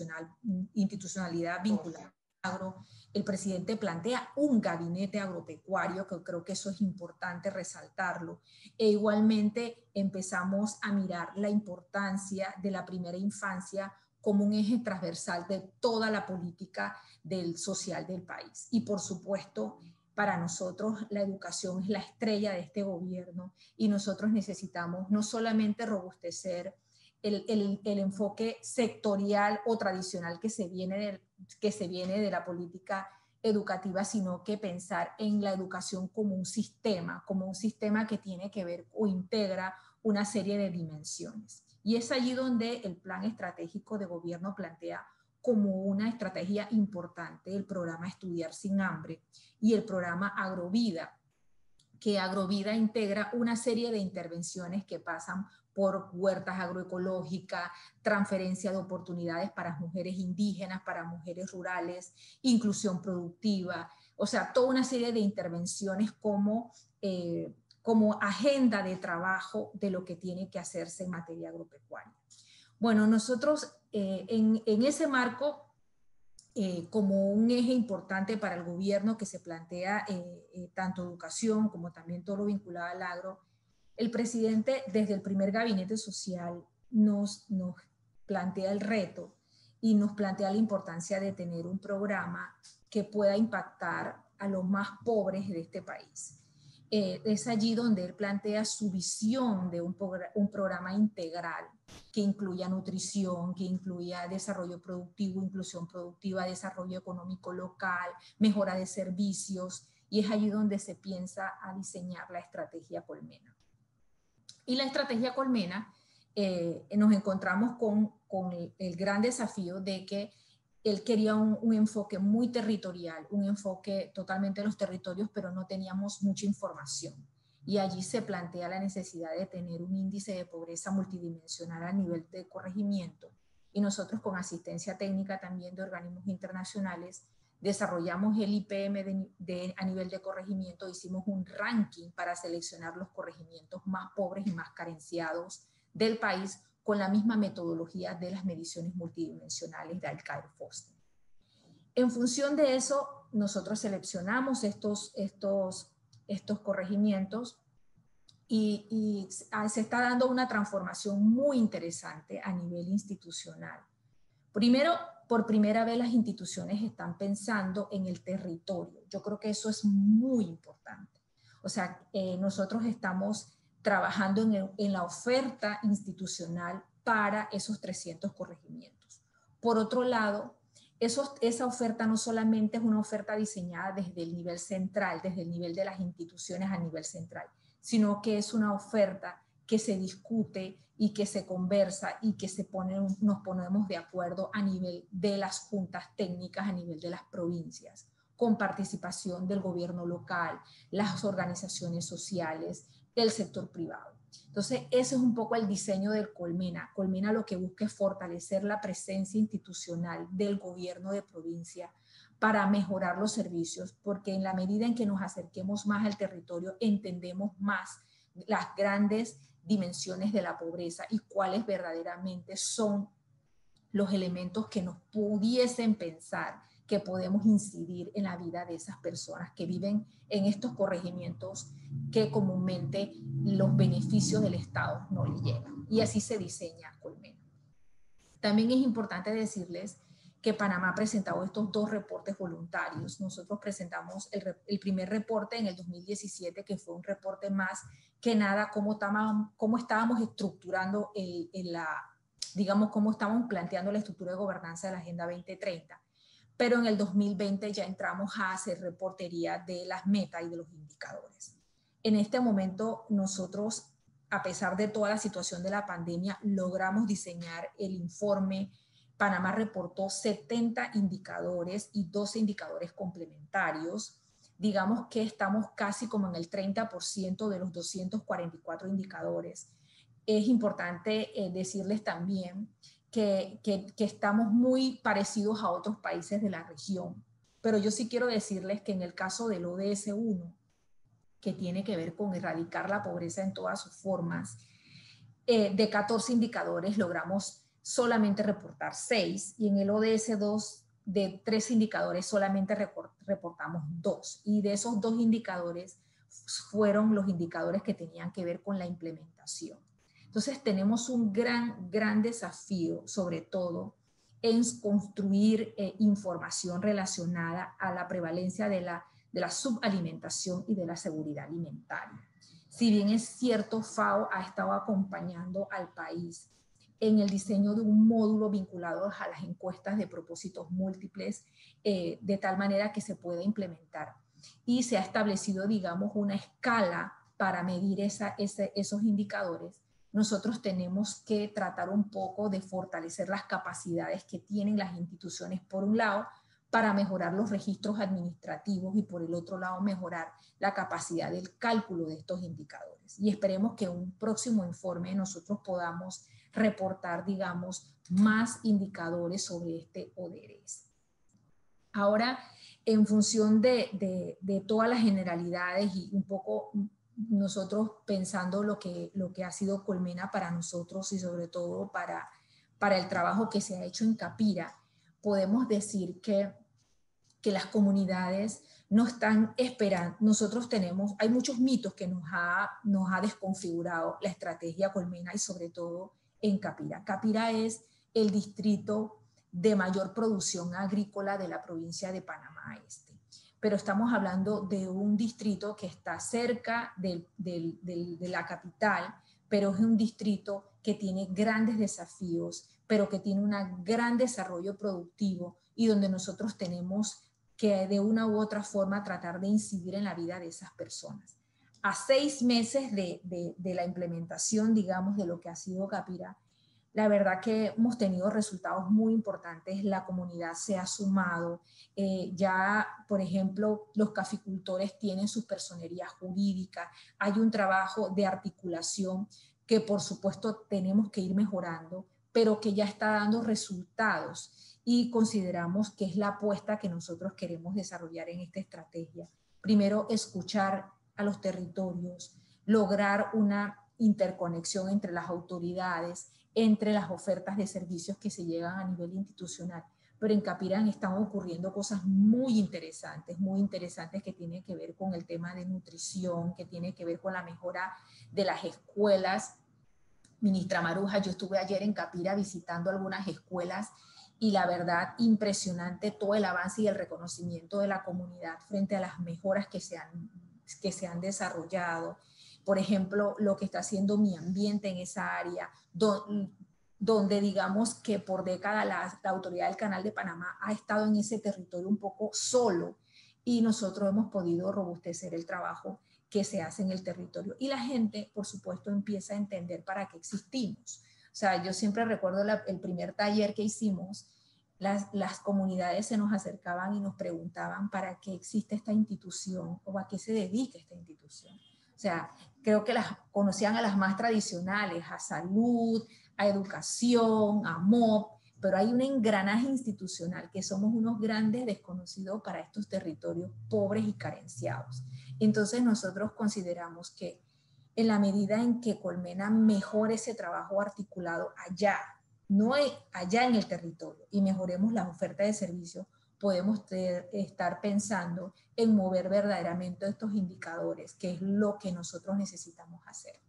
institucionalidad vinculada al agro. El presidente plantea un gabinete agropecuario, que creo que eso es importante resaltarlo, e igualmente empezamos a mirar la importancia de la primera infancia como un eje transversal de toda la política social del país. Y por supuesto, para nosotros la educación es la estrella de este gobierno y nosotros necesitamos no solamente robustecer el enfoque sectorial o tradicional que se viene de la política educativa, sino que pensar en la educación como un sistema que tiene que ver o integra una serie de dimensiones. Y es allí donde el plan estratégico de gobierno plantea como una estrategia importante el programa Estudiar sin Hambre y el programa Agrovida, que Agrovida integra una serie de intervenciones que pasan por huertas agroecológicas, transferencia de oportunidades para mujeres indígenas, para mujeres rurales, inclusión productiva, o sea, toda una serie de intervenciones como agenda de trabajo de lo que tiene que hacerse en materia agropecuaria. Bueno, nosotros en ese marco, como un eje importante para el gobierno que se plantea tanto educación como también todo lo vinculado al agro, el presidente desde el primer gabinete social nos plantea el reto y nos plantea la importancia de tener un programa que pueda impactar a los más pobres de este país. es allí donde él plantea su visión de un programa integral que incluya nutrición, que incluya desarrollo productivo, inclusión productiva, desarrollo económico local, mejora de servicios, y es allí donde se piensa a diseñar la estrategia Colmena. Y la estrategia Colmena nos encontramos con el gran desafío de que él quería un enfoque muy territorial, un enfoque totalmente de los territorios, pero no teníamos mucha información. Y allí se plantea la necesidad de tener un índice de pobreza multidimensional a nivel de corregimiento. Y nosotros, con asistencia técnica también de organismos internacionales, desarrollamos el IPM a nivel de corregimiento. Hicimos un ranking para seleccionar los corregimientos más pobres y más carenciados del país, con la misma metodología de las mediciones multidimensionales de Alcaer-Foster. En función de eso, nosotros seleccionamos estos corregimientos y se está dando una transformación muy interesante a nivel institucional. Primero, por primera vez las instituciones están pensando en el territorio. Yo creo que eso es muy importante. O sea, nosotros estamos trabajando en la oferta institucional para esos 300 corregimientos. Por otro lado, esa oferta no solamente es una oferta diseñada desde el nivel central, desde el nivel de las instituciones a nivel central, sino que es una oferta que se discute y que se conversa y que nos ponemos de acuerdo a nivel de las juntas técnicas, a nivel de las provincias, con participación del gobierno local, las organizaciones sociales, el sector privado. Entonces, ese es un poco el diseño del Colmena. Colmena lo que busca es fortalecer la presencia institucional del gobierno de provincia para mejorar los servicios, porque en la medida en que nos acerquemos más al territorio, entendemos más las grandes dimensiones de la pobreza y cuáles verdaderamente son los elementos que nos pudiesen pensar que podemos incidir en la vida de esas personas que viven en estos corregimientos que comúnmente los beneficios del Estado no les llegan. Y así se diseña Colmena. También es importante decirles que Panamá ha presentado estos 2 reportes voluntarios. Nosotros presentamos el primer reporte en el 2017, que fue un reporte más que nada cómo estábamos estructurando digamos, cómo estábamos planteando la estructura de gobernanza de la Agenda 2030. Pero en el 2020 ya entramos a hacer reportería de las metas y de los indicadores. En este momento nosotros, a pesar de toda la situación de la pandemia, logramos diseñar el informe. Panamá reportó 70 indicadores y 12 indicadores complementarios. Digamos que estamos casi como en el 30% de los 244 indicadores. Es importante decirles también que estamos muy parecidos a otros países de la región. Pero yo sí quiero decirles que en el caso del ODS 1, que tiene que ver con erradicar la pobreza en todas sus formas, de 14 indicadores logramos solamente reportar 6, y en el ODS 2 de 3 indicadores solamente reportamos 2, y de esos 2 indicadores fueron los indicadores que tenían que ver con la implementación. Entonces tenemos un gran desafío, sobre todo en construir información relacionada a la prevalencia de la subalimentación y de la seguridad alimentaria. Si bien es cierto, FAO ha estado acompañando al país en el diseño de un módulo vinculado a las encuestas de propósitos múltiples, de tal manera que se pueda implementar. Y se ha establecido, digamos, una escala para medir esos indicadores. Nosotros tenemos que tratar un poco de fortalecer las capacidades que tienen las instituciones, por un lado, para mejorar los registros administrativos, y por el otro lado mejorar la capacidad del cálculo de estos indicadores. Y esperemos que en un próximo informe nosotros podamos reportar, digamos, más indicadores sobre este ODS. Ahora, en función de todas las generalidades y un poco nosotros pensando lo que ha sido Colmena para nosotros y sobre todo para el trabajo que se ha hecho en Capira, podemos decir que las comunidades no están esperando. Hay muchos mitos que nos ha desconfigurado la estrategia Colmena, y sobre todo en Capira. Capira es el distrito de mayor producción agrícola de la provincia de Panamá Este. pero estamos hablando de un distrito que está cerca de la capital, pero es un distrito que tiene grandes desafíos, pero que tiene un gran desarrollo productivo y donde nosotros tenemos que de una u otra forma tratar de incidir en la vida de esas personas. A 6 meses de la implementación, digamos, de lo que ha sido Capira, la verdad que hemos tenido resultados muy importantes, la comunidad se ha sumado, ya, por ejemplo, los caficultores tienen sus personerías jurídicas, hay un trabajo de articulación que por supuesto tenemos que ir mejorando, pero que ya está dando resultados y consideramos que es la apuesta que nosotros queremos desarrollar en esta estrategia. Primero, escuchar a los territorios, lograr una interconexión entre las autoridades, entre las ofertas de servicios que se llegan a nivel institucional. Pero en Capirán están ocurriendo cosas muy interesantes que tienen que ver con el tema de nutrición, que tiene que ver con la mejora de las escuelas. Ministra Maruja, yo estuve ayer en Capira visitando algunas escuelas y la verdad impresionante todo el avance y el reconocimiento de la comunidad frente a las mejoras que se han desarrollado. Por ejemplo, lo que está haciendo Mi Ambiente en esa área, donde digamos que por décadas la autoridad del Canal de Panamá ha estado en ese territorio un poco solo y nosotros hemos podido robustecer el trabajo que se hace en el territorio. Y la gente, por supuesto, empieza a entender para qué existimos. O sea, yo siempre recuerdo el primer taller que hicimos, las comunidades se nos acercaban y nos preguntaban para qué existe esta institución o a qué se dedica esta institución. O sea, creo que las conocían a las más tradicionales, a salud, a educación, a MOP, pero hay un engranaje institucional que somos unos grandes desconocidos para estos territorios pobres y carenciados. Entonces nosotros consideramos que en la medida en que Colmena mejore ese trabajo articulado allá, no allá en el territorio, y mejoremos la oferta de servicios, podemos estar pensando en mover verdaderamente estos indicadores, que es lo que nosotros necesitamos hacer.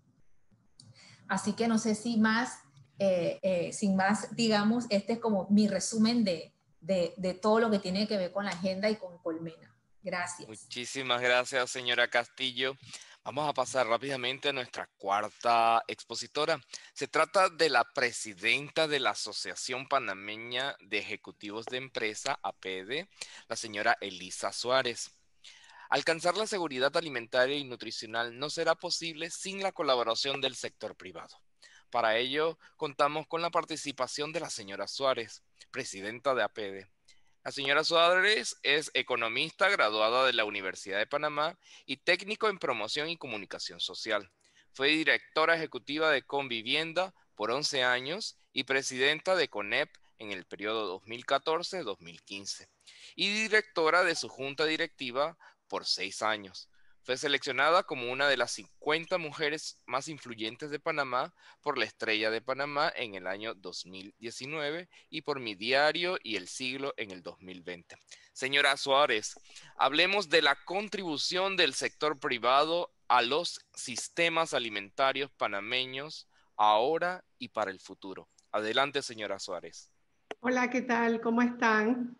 Así que no sé si más, sin más, digamos, este es como mi resumen de todo lo que tiene que ver con la agenda y con Colmena. Gracias. Muchísimas gracias, señora Castillo. Vamos a pasar rápidamente a nuestra cuarta expositora. Se trata de la presidenta de la Asociación Panameña de Ejecutivos de Empresa, APEDE, la señora Elisa Suárez. Alcanzar la seguridad alimentaria y nutricional no será posible sin la colaboración del sector privado. Para ello, contamos con la participación de la señora Suárez, presidenta de APEDE. La señora Suárez es economista graduada de la Universidad de Panamá y técnico en promoción y comunicación social. Fue directora ejecutiva de Convivienda por 11 años y presidenta de CONEP en el periodo 2014-2015 y directora de su junta directiva por 6 años. Fue seleccionada como una de las 50 mujeres más influyentes de Panamá por La Estrella de Panamá en el año 2019 y por Mi Diario y El Siglo en el 2020. Señora Suárez, hablemos de la contribución del sector privado a los sistemas alimentarios panameños ahora y para el futuro. Adelante, señora Suárez. Hola, ¿qué tal? ¿Cómo están?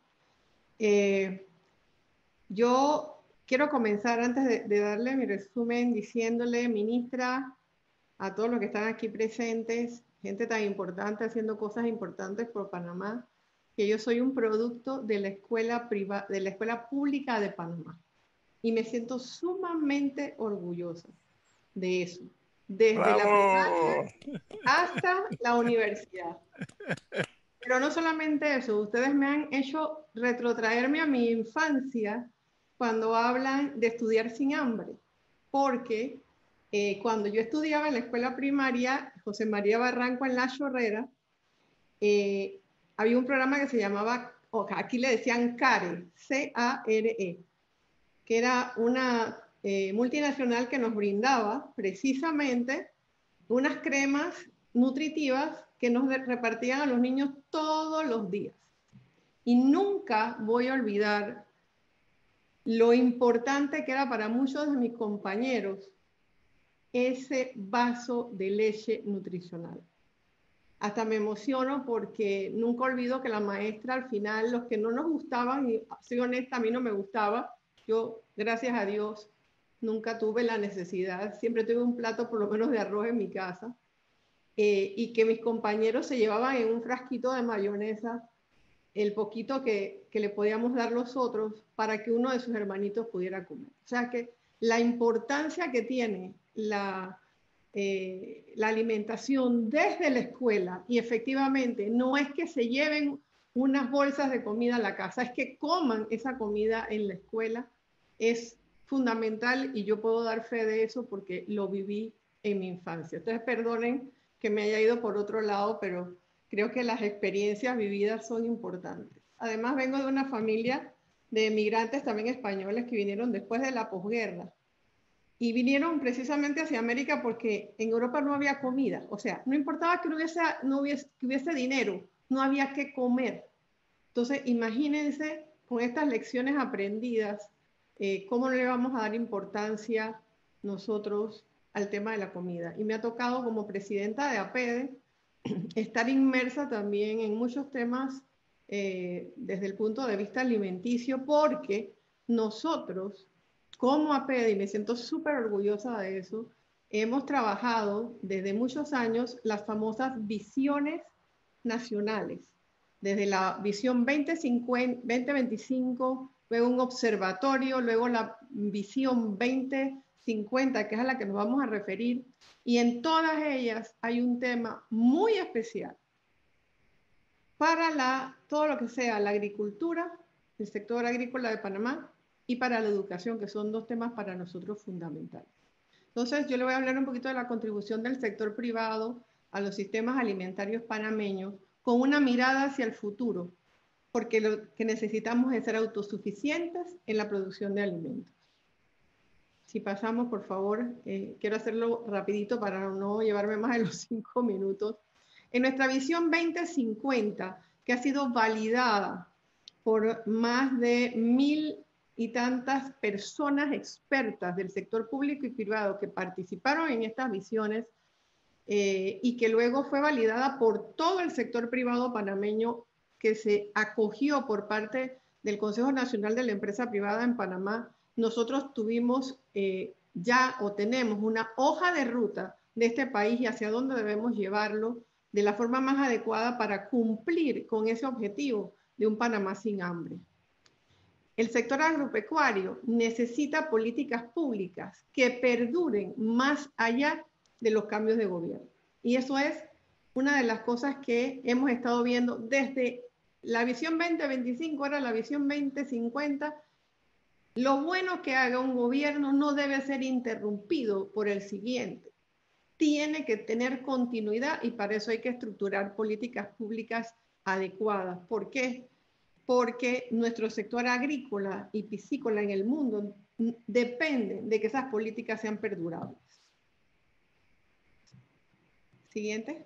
Yo quiero comenzar antes de darle mi resumen diciéndole, ministra, a todos los que están aquí presentes, gente tan importante haciendo cosas importantes por Panamá, que yo soy un producto de la escuela pública de Panamá. Y me siento sumamente orgullosa de eso. Desde la primaria hasta la universidad. Pero no solamente eso, ustedes me han hecho retrotraerme a mi infancia cuando hablan de estudiar sin hambre, porque cuando yo estudiaba en la escuela primaria, José María Barranco en La Chorrera, había un programa que se llamaba, aquí le decían CARE, C-A-R-E, que era una multinacional que nos brindaba precisamente unas cremas nutritivas que nos repartían a los niños todos los días. Y nunca voy a olvidar lo importante que era para muchos de mis compañeros ese vaso de leche nutricional. Hasta me emociono porque nunca olvido que la maestra al final, los que no nos gustaban, y soy honesta, a mí no me gustaba, Yo, gracias a Dios, nunca tuve la necesidad, siempre tuve un plato por lo menos de arroz en mi casa, y que mis compañeros se llevaban en un frasquito de mayonesa el poquito que le podíamos dar los otros para que uno de sus hermanitos pudiera comer. O sea que la importancia que tiene la alimentación desde la escuela, y efectivamente no es que se lleven unas bolsas de comida a la casa, es que coman esa comida en la escuela, es fundamental, y yo puedo dar fe de eso porque lo viví en mi infancia. Entonces perdonen que me haya ido por otro lado, pero creo que las experiencias vividas son importantes. Además vengo de una familia de migrantes también españoles que vinieron después de la posguerra, y vinieron precisamente hacia América porque en Europa no había comida. O sea, no importaba que hubiese dinero, no había que comer. Entonces, imagínense con estas lecciones aprendidas, cómo le vamos a dar importancia nosotros al tema de la comida. Y me ha tocado como presidenta de APEDE estar inmersa también en muchos temas desde el punto de vista alimenticio, porque nosotros, como APEDE, y me siento súper orgullosa de eso, hemos trabajado desde muchos años las famosas visiones nacionales, desde la visión 2025, luego un observatorio, luego la visión 2050, que es a la que nos vamos a referir, y en todas ellas hay un tema muy especial para todo lo que sea la agricultura, el sector agrícola de Panamá, y para la educación, que son dos temas para nosotros fundamentales. Entonces, yo le voy a hablar un poquito de la contribución del sector privado a los sistemas alimentarios panameños, con una mirada hacia el futuro, porque lo que necesitamos es ser autosuficientes en la producción de alimentos. Si pasamos, por favor, quiero hacerlo rapidito para no llevarme más de los 5 minutos. En nuestra visión 2050, que ha sido validada por más de 1000 y tantas personas expertas del sector público y privado que participaron en estas visiones, y que luego fue validada por todo el sector privado panameño, que se acogió por parte del Consejo Nacional de la Empresa Privada en Panamá. Nosotros tuvimos ya o tenemos una hoja de ruta de este país y hacia dónde debemos llevarlo de la forma más adecuada para cumplir con ese objetivo de un Panamá sin hambre. El sector agropecuario necesita políticas públicas que perduren más allá de los cambios de gobierno. Y eso es una de las cosas que hemos estado viendo desde la visión 2025, ahora la visión 2050. Lo bueno que haga un gobierno no debe ser interrumpido por el siguiente. Tiene que tener continuidad, y para eso hay que estructurar políticas públicas adecuadas. ¿Por qué? Porque nuestro sector agrícola y piscícola en el mundo depende de que esas políticas sean perdurables. Siguiente.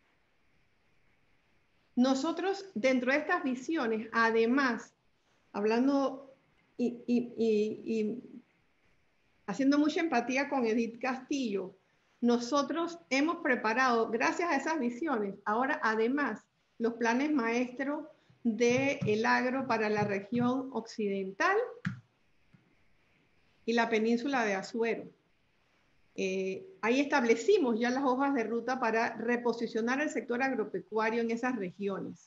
Nosotros, dentro de estas visiones, además, hablando y haciendo mucha empatía con Edith Castillo, nosotros hemos preparado, gracias a esas visiones, ahora además, los planes maestros del agro para la región occidental y la península de Azuero. Ahí establecimos ya las hojas de ruta para reposicionar el sector agropecuario en esas regiones.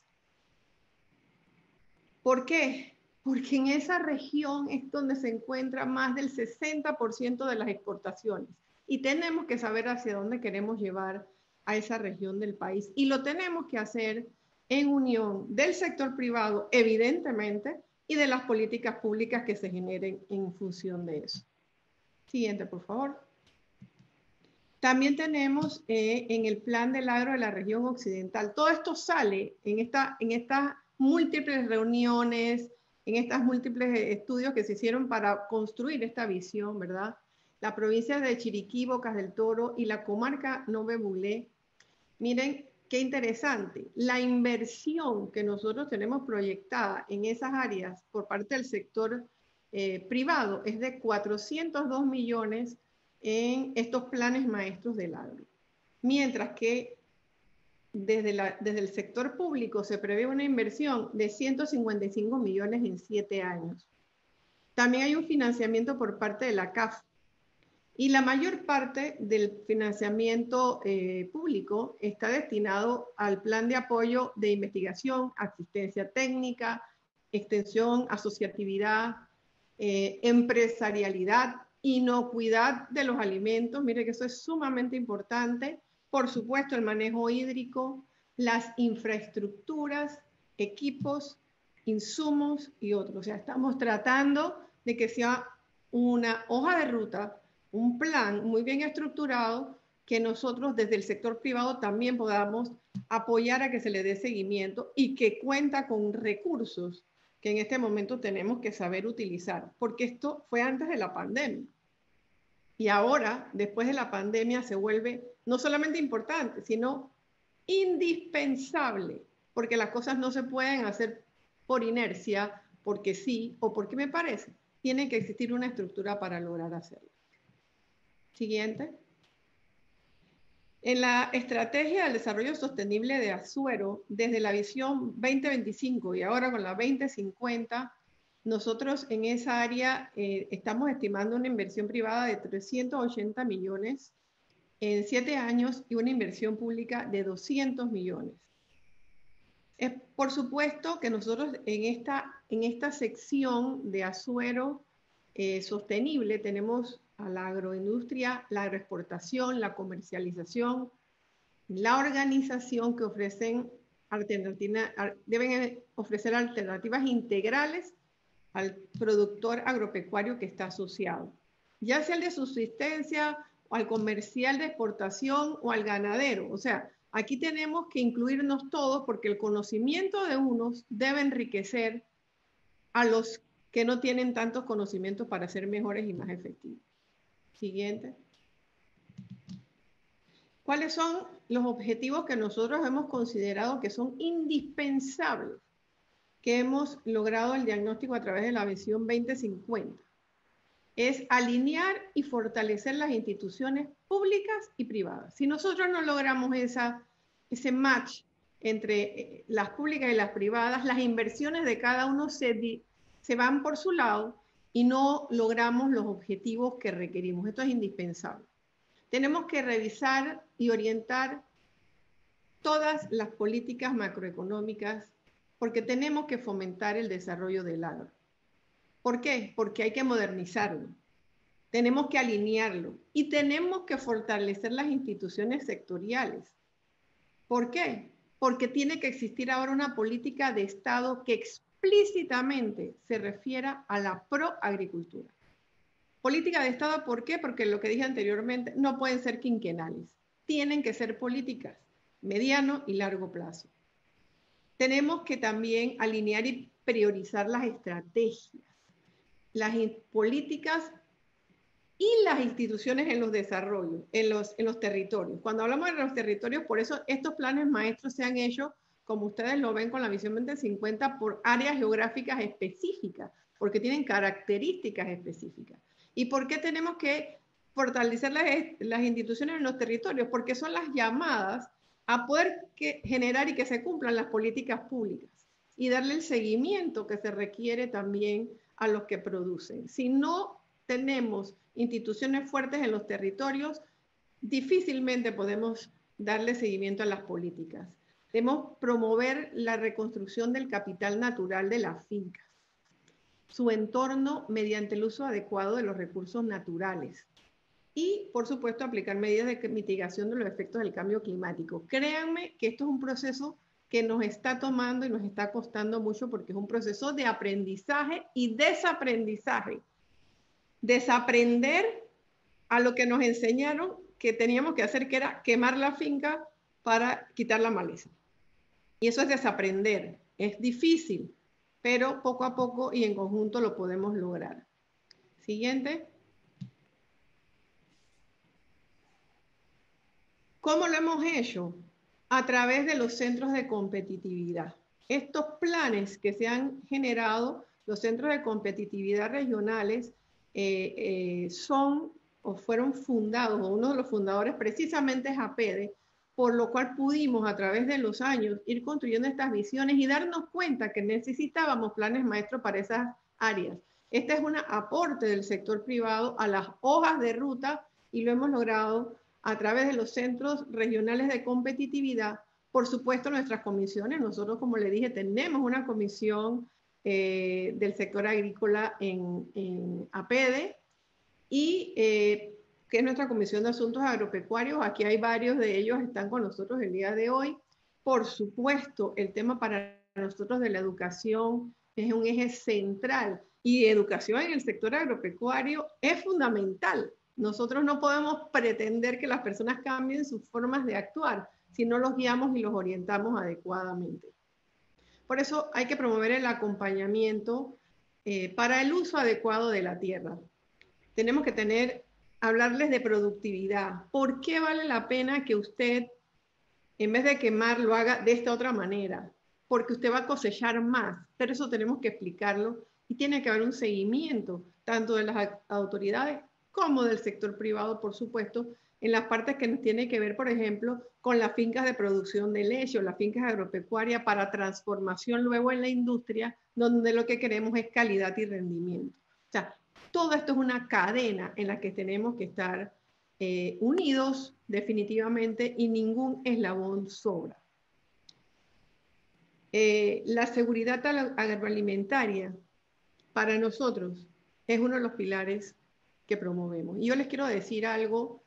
¿Por qué? Porque en esa región es donde se encuentra más del 60% de las exportaciones, y tenemos que saber hacia dónde queremos llevar a esa región del país, y lo tenemos que hacer en unión del sector privado, evidentemente, y de las políticas públicas que se generen en función de eso. Siguiente, por favor. También tenemos en el plan del agro de la región occidental. Todo esto sale en estas múltiples reuniones, en estos múltiples estudios que se hicieron para construir esta visión, ¿verdad? La provincia de Chiriquí, Bocas del Toro y la comarca Nove Bulé. Miren qué interesante. La inversión que nosotros tenemos proyectada en esas áreas por parte del sector privado es de 402 millones en estos planes maestros del agro. Mientras que desde el sector público se prevé una inversión de 155 millones en 7 años. También hay un financiamiento por parte de la CAF. Y la mayor parte del financiamiento público está destinado al plan de apoyo de investigación, asistencia técnica, extensión, asociatividad, empresarialidad, inocuidad de los alimentos. Mire que eso es sumamente importante. Por supuesto, el manejo hídrico, las infraestructuras, equipos, insumos y otros. O sea, estamos tratando de que sea una hoja de ruta, un plan muy bien estructurado, que nosotros desde el sector privado también podamos apoyar a que se le dé seguimiento y que cuenta con recursos que en este momento tenemos que saber utilizar, porque esto fue antes de la pandemia. Y ahora, después de la pandemia, se vuelve no solamente importante, sino indispensable, porque las cosas no se pueden hacer por inercia, porque sí o porque me parece. Tiene que existir una estructura para lograr hacerlo. Siguiente. En la estrategia del desarrollo sostenible de Azuero, desde la visión 2025 y ahora con la 2050, nosotros en esa área estamos estimando una inversión privada de 380 millones en 7 años y una inversión pública de 200 millones. Por supuesto que nosotros en esta sección de Azuero sostenible tenemos a la agroindustria, la agroexportación, la comercialización, la organización que deben ofrecer alternativas integrales al productor agropecuario que está asociado, ya sea el de subsistencia o al comercial de exportación o al ganadero. O sea, aquí tenemos que incluirnos todos porque el conocimiento de unos debe enriquecer a los que no tienen tantos conocimientos para ser mejores y más efectivos. Siguiente. ¿Cuáles son los objetivos que nosotros hemos considerado que son indispensables? Que hemos logrado el diagnóstico a través de la visión 2050. Es alinear y fortalecer las instituciones públicas y privadas. Si nosotros no logramos ese match entre las públicas y las privadas, las inversiones de cada uno se van por su lado y no logramos los objetivos que requerimos. Esto es indispensable. Tenemos que revisar y orientar todas las políticas macroeconómicas porque tenemos que fomentar el desarrollo del agro. ¿Por qué? Porque hay que modernizarlo, tenemos que alinearlo y tenemos que fortalecer las instituciones sectoriales. ¿Por qué? Porque tiene que existir ahora una política de Estado que explícitamente se refiera a la proagricultura. Política de Estado, ¿por qué? Porque lo que dije anteriormente, no pueden ser quinquenales, tienen que ser políticas, mediano y largo plazo. Tenemos que también alinear y priorizar las estrategias, las políticas y las instituciones en los desarrollos, en los territorios. Cuando hablamos de los territorios, por eso estos planes maestros se han hecho, como ustedes lo ven con la visión 2050, por áreas geográficas específicas, porque tienen características específicas. ¿Y por qué tenemos que fortalecer las instituciones en los territorios? Porque son las llamadas a poder generar y que se cumplan las políticas públicas y darle el seguimiento que se requiere también a los que producen. Si no tenemos instituciones fuertes en los territorios, difícilmente podemos darle seguimiento a las políticas. Debemos promover la reconstrucción del capital natural de las fincas, su entorno mediante el uso adecuado de los recursos naturales y, por supuesto, aplicar medidas de mitigación de los efectos del cambio climático. Créanme que esto es un proceso que nos está tomando y nos está costando mucho porque es un proceso de aprendizaje y desaprendizaje. Desaprender a lo que nos enseñaron que teníamos que hacer, que era quemar la finca para quitar la maleza. Y eso es desaprender. Es difícil, pero poco a poco y en conjunto lo podemos lograr. Siguiente. ¿Cómo lo hemos hecho? A través de los centros de competitividad. Estos planes que se han generado, los centros de competitividad regionales, son o fueron fundados, o uno de los fundadores precisamente es APEDE, por lo cual pudimos a través de los años ir construyendo estas visiones y darnos cuenta que necesitábamos planes maestros para esas áreas. Este es un aporte del sector privado a las hojas de ruta y lo hemos logrado a través de los centros regionales de competitividad. Por supuesto, nuestras comisiones, nosotros, como le dije, tenemos una comisión del sector agrícola en APEDE y que es nuestra Comisión de Asuntos Agropecuarios. Aquí hay varios de ellos, están con nosotros el día de hoy. Por supuesto, el tema para nosotros de la educación es un eje central y educación en el sector agropecuario es fundamental. Nosotros no podemos pretender que las personas cambien sus formas de actuar si no los guiamos y los orientamos adecuadamente. Por eso hay que promover el acompañamiento para el uso adecuado de la tierra. Tenemos que hablarles de productividad. ¿Por qué vale la pena que usted, en vez de quemar, lo haga de esta otra manera? Porque usted va a cosechar más, pero eso tenemos que explicarlo y tiene que haber un seguimiento, tanto de las autoridades como del sector privado, por supuesto, en las partes que nos tiene que ver, por ejemplo, con las fincas de producción de leche o las fincas agropecuarias para transformación luego en la industria, donde lo que queremos es calidad y rendimiento. O sea, todo esto es una cadena en la que tenemos que estar unidos definitivamente y ningún eslabón sobra. La seguridad agroalimentaria para nosotros es uno de los pilares que promovemos. Y yo les quiero decir algo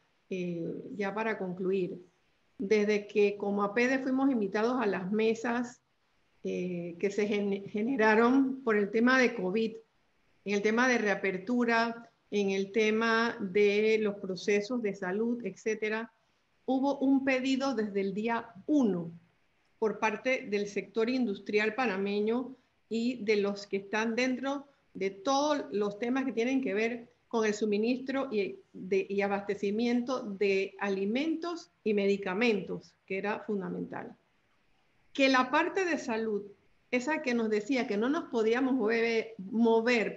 ya para concluir. Desde que como APEDE fuimos invitados a las mesas que se generaron por el tema de COVID, en el tema de reapertura, en el tema de los procesos de salud, etcétera, hubo un pedido desde el día 1 por parte del sector industrial panameño y de los que están dentro de todos los temas que tienen que ver con el suministro y abastecimiento de alimentos y medicamentos, que era fundamental. Que la parte de salud, esa que nos decía que no nos podíamos mover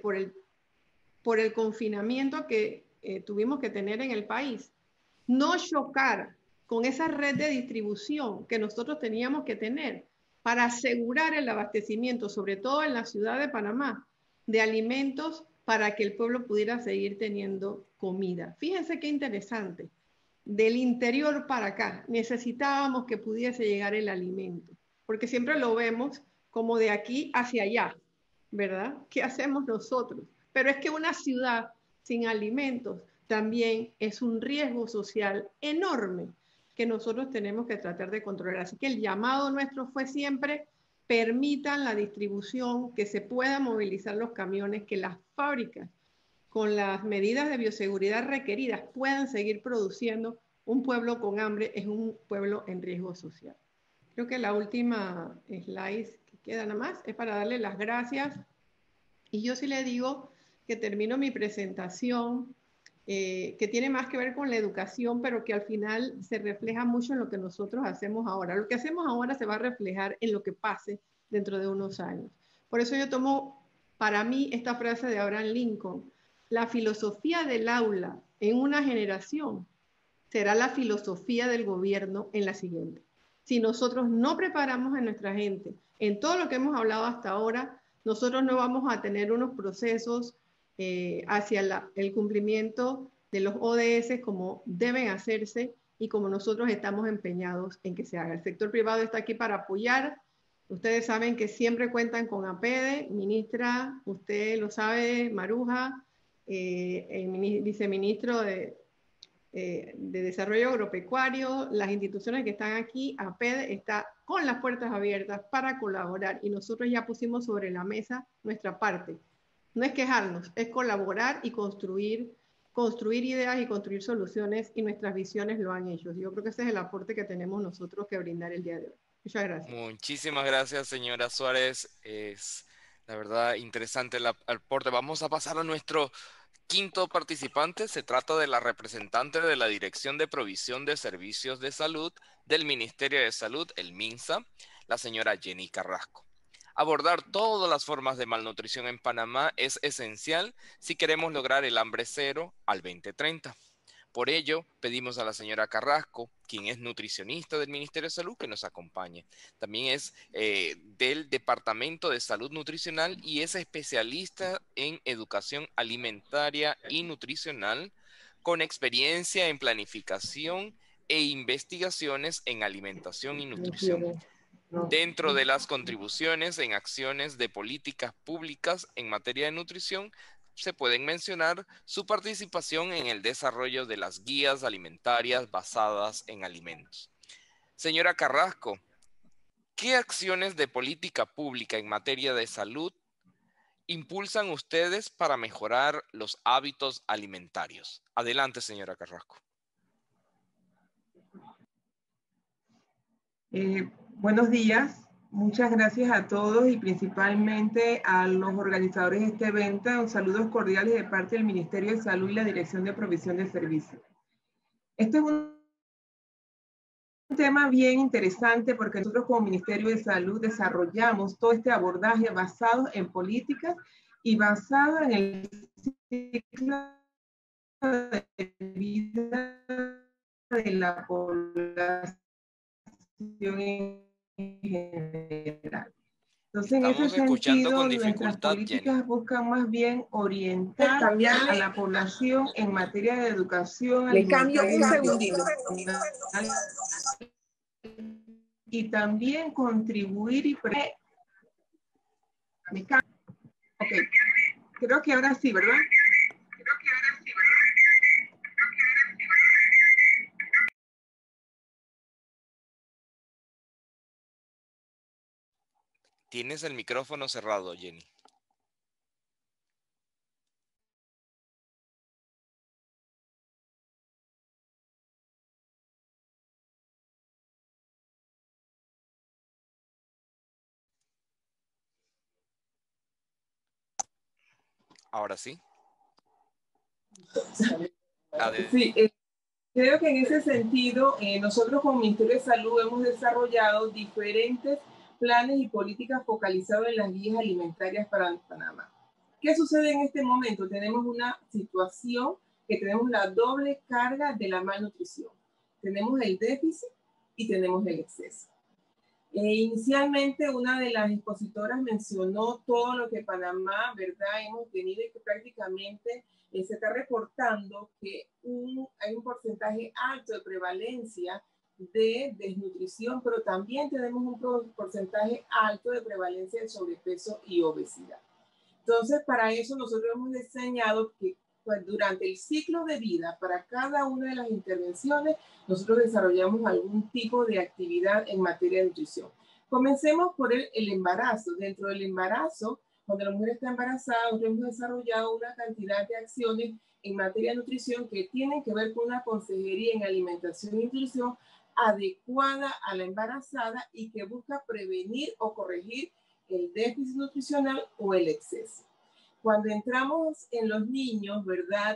por el confinamiento que tuvimos que tener en el país, no chocar con esa red de distribución que nosotros teníamos que tener para asegurar el abastecimiento, sobre todo en la ciudad de Panamá, de alimentos para que el pueblo pudiera seguir teniendo comida. Fíjense qué interesante. Del interior para acá necesitábamos que pudiese llegar el alimento, porque siempre lo vemos como de aquí hacia allá, ¿verdad? ¿Qué hacemos nosotros? Pero es que una ciudad sin alimentos también es un riesgo social enorme que nosotros tenemos que tratar de controlar. Así que el llamado nuestro fue siempre: permitan la distribución, que se puedan movilizar los camiones, que las fábricas, con las medidas de bioseguridad requeridas, puedan seguir produciendo. Un pueblo con hambre es un pueblo en riesgo social. Creo que la última slide que queda nada más es para darle las gracias. Y yo sí le digo que termino mi presentación, que tiene más que ver con la educación, pero que al final se refleja mucho en lo que nosotros hacemos ahora. Lo que hacemos ahora se va a reflejar en lo que pase dentro de unos años. Por eso yo tomo para mí esta frase de Abraham Lincoln: la filosofía del aula en una generación será la filosofía del gobierno en la siguiente. Si nosotros no preparamos a nuestra gente en todo lo que hemos hablado hasta ahora, nosotros no vamos a tener unos procesos hacia el cumplimiento de los ODS como deben hacerse y como nosotros estamos empeñados en que se haga. El sector privado está aquí para apoyar. Ustedes saben que siempre cuentan con APEDE, ministra, usted lo sabe, Maruja, el viceministro de Desarrollo Agropecuario, las instituciones que están aquí. APEDE está con las puertas abiertas para colaborar y nosotros ya pusimos sobre la mesa nuestra parte. No es quejarnos, es colaborar y construir ideas y construir soluciones, y nuestras visiones lo han hecho. Yo creo que ese es el aporte que tenemos nosotros que brindar el día de hoy. Muchas gracias. Muchísimas gracias, señora Suárez. Es la verdad interesante el aporte. Vamos a pasar a nuestro quinto participante. Se trata de la representante de la Dirección de Provisión de Servicios de Salud del Ministerio de Salud, el MINSA, la señora Jenny Carrasco. Abordar todas las formas de malnutrición en Panamá es esencial si queremos lograr el hambre cero al 2030. Por ello, pedimos a la señora Carrasco, quien es nutricionista del Ministerio de Salud, que nos acompañe. También es del Departamento de Salud Nutricional y es especialista en educación alimentaria y nutricional, con experiencia en planificación e investigaciones en alimentación y nutrición. Dentro de las contribuciones en acciones de políticas públicas en materia de nutrición, se pueden mencionar su participación en el desarrollo de las guías alimentarias basadas en alimentos. Señora Carrasco, ¿qué acciones de política pública en materia de salud impulsan ustedes para mejorar los hábitos alimentarios? Adelante, señora Carrasco. Buenos días. Muchas gracias a todos y principalmente a los organizadores de este evento. Un saludo cordial de parte del Ministerio de Salud y la Dirección de Provisión de Servicios. Este es un tema bien interesante porque nosotros como Ministerio de Salud desarrollamos todo este abordaje basado en políticas y basado en el ciclo de vida de la población en general. Entonces, en ese sentido, nuestras políticas buscan más bien orientar a la población en materia de educación. Le cambio un segundito. Y también contribuir y... Ok, creo que ahora sí, ¿verdad? Tienes el micrófono cerrado, Jenny. Ahora sí. Sí, creo que en ese sentido, nosotros como Ministerio de Salud hemos desarrollado diferentes planes y políticas focalizados en las guías alimentarias para Panamá. ¿Qué sucede en este momento? Tenemos una situación que tenemos la doble carga de la malnutrición. Tenemos el déficit y tenemos el exceso. Inicialmente, una de las expositoras mencionó todo lo que Panamá, ¿verdad?, hemos tenido y que prácticamente se está reportando que hay un porcentaje alto de prevalencia de desnutrición, pero también tenemos un porcentaje alto de prevalencia de sobrepeso y obesidad. Entonces, para eso nosotros hemos diseñado que pues, durante el ciclo de vida, para cada una de las intervenciones, nosotros desarrollamos algún tipo de actividad en materia de nutrición. Comencemos por el embarazo. Dentro del embarazo, cuando la mujer está embarazada, nosotros hemos desarrollado una cantidad de acciones en materia de nutrición que tienen que ver con una consejería en alimentación y nutrición adecuada a la embarazada y que busca prevenir o corregir el déficit nutricional o el exceso. Cuando entramos en los niños, ¿verdad?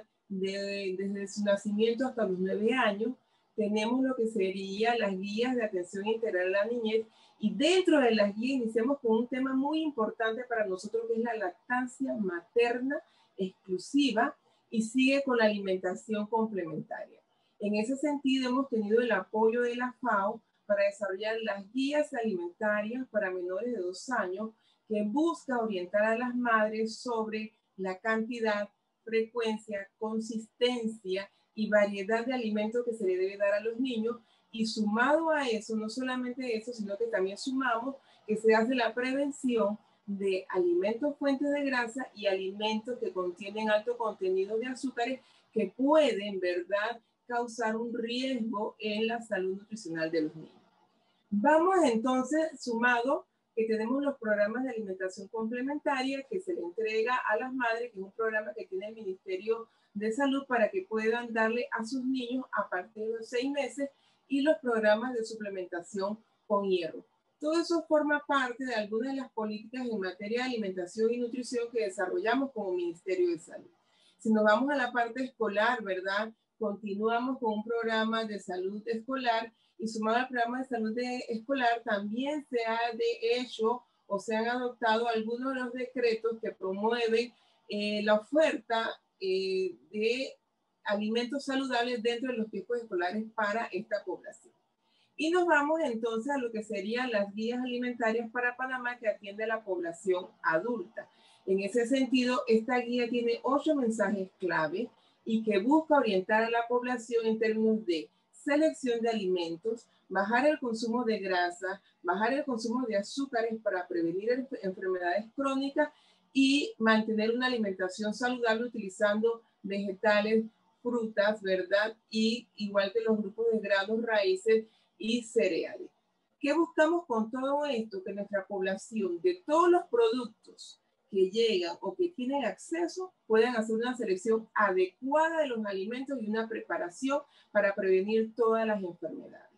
Desde su nacimiento hasta los 9 años, tenemos lo que serían las guías de atención integral a la niñez y dentro de las guías iniciamos con un tema muy importante para nosotros que es la lactancia materna exclusiva y sigue con la alimentación complementaria. En ese sentido hemos tenido el apoyo de la FAO para desarrollar las guías alimentarias para menores de 2 años que busca orientar a las madres sobre la cantidad, frecuencia, consistencia y variedad de alimentos que se le debe dar a los niños. Y sumado a eso, no solamente eso, sino que también sumamos que se hace la prevención de alimentos fuentes de grasa y alimentos que contienen alto contenido de azúcares que pueden, ¿verdad?, causar un riesgo en la salud nutricional de los niños. Vamos entonces, sumado, que tenemos los programas de alimentación complementaria que se le entrega a las madres, que es un programa que tiene el Ministerio de Salud para que puedan darle a sus niños a partir de los 6 meses y los programas de suplementación con hierro. Todo eso forma parte de algunas de las políticas en materia de alimentación y nutrición que desarrollamos como Ministerio de Salud. Si nos vamos a la parte escolar, ¿verdad? Continuamos con un programa de salud escolar y sumado al programa de salud escolar también se ha hecho o se han adoptado algunos de los decretos que promueven la oferta de alimentos saludables dentro de los tiempos escolares para esta población. Y nos vamos entonces a lo que serían las guías alimentarias para Panamá que atiende a la población adulta. En ese sentido, esta guía tiene 8 mensajes clave y que busca orientar a la población en términos de selección de alimentos, bajar el consumo de grasa, bajar el consumo de azúcares para prevenir enfermedades crónicas y mantener una alimentación saludable utilizando vegetales, frutas, ¿verdad? Y igual que los grupos de granos, raíces y cereales. ¿Qué buscamos con todo esto? Que nuestra población de todos los productos que llegan o que tienen acceso puedan hacer una selección adecuada de los alimentos y una preparación para prevenir todas las enfermedades.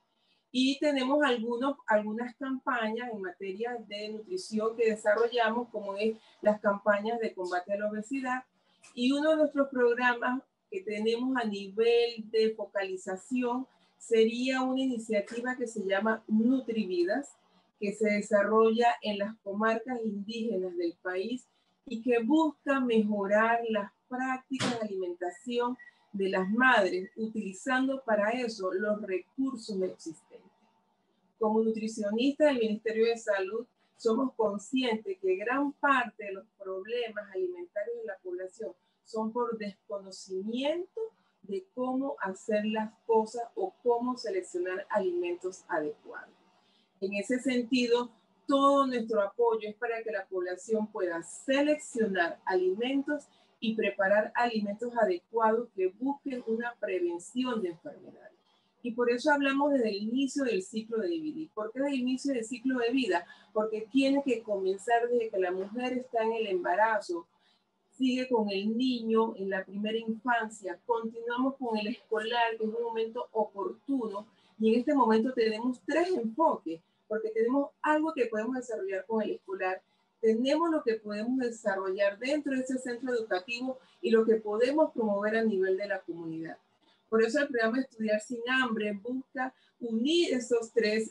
Y tenemos algunas campañas en materia de nutrición que desarrollamos, como es las campañas de combate a la obesidad. Y uno de nuestros programas que tenemos a nivel de focalización sería una iniciativa que se llama Nutrividas, que se desarrolla en las comarcas indígenas del país y que busca mejorar las prácticas de alimentación de las madres, utilizando para eso los recursos existentes. Como nutricionistas del Ministerio de Salud, somos conscientes que gran parte de los problemas alimentarios de la población son por desconocimiento de cómo hacer las cosas o cómo seleccionar alimentos adecuados. En ese sentido, todo nuestro apoyo es para que la población pueda seleccionar alimentos y preparar alimentos adecuados que busquen una prevención de enfermedades. Y por eso hablamos desde el inicio del ciclo de vida. ¿Por qué desde el inicio del ciclo de vida? Porque tiene que comenzar desde que la mujer está en el embarazo, sigue con el niño en la primera infancia, continuamos con el escolar, que es un momento oportuno, y en este momento tenemos 3 enfoques, porque tenemos algo que podemos desarrollar con el escolar, tenemos lo que podemos desarrollar dentro de ese centro educativo y lo que podemos promover a nivel de la comunidad. Por eso el programa Estudiar Sin Hambre busca unir esos tres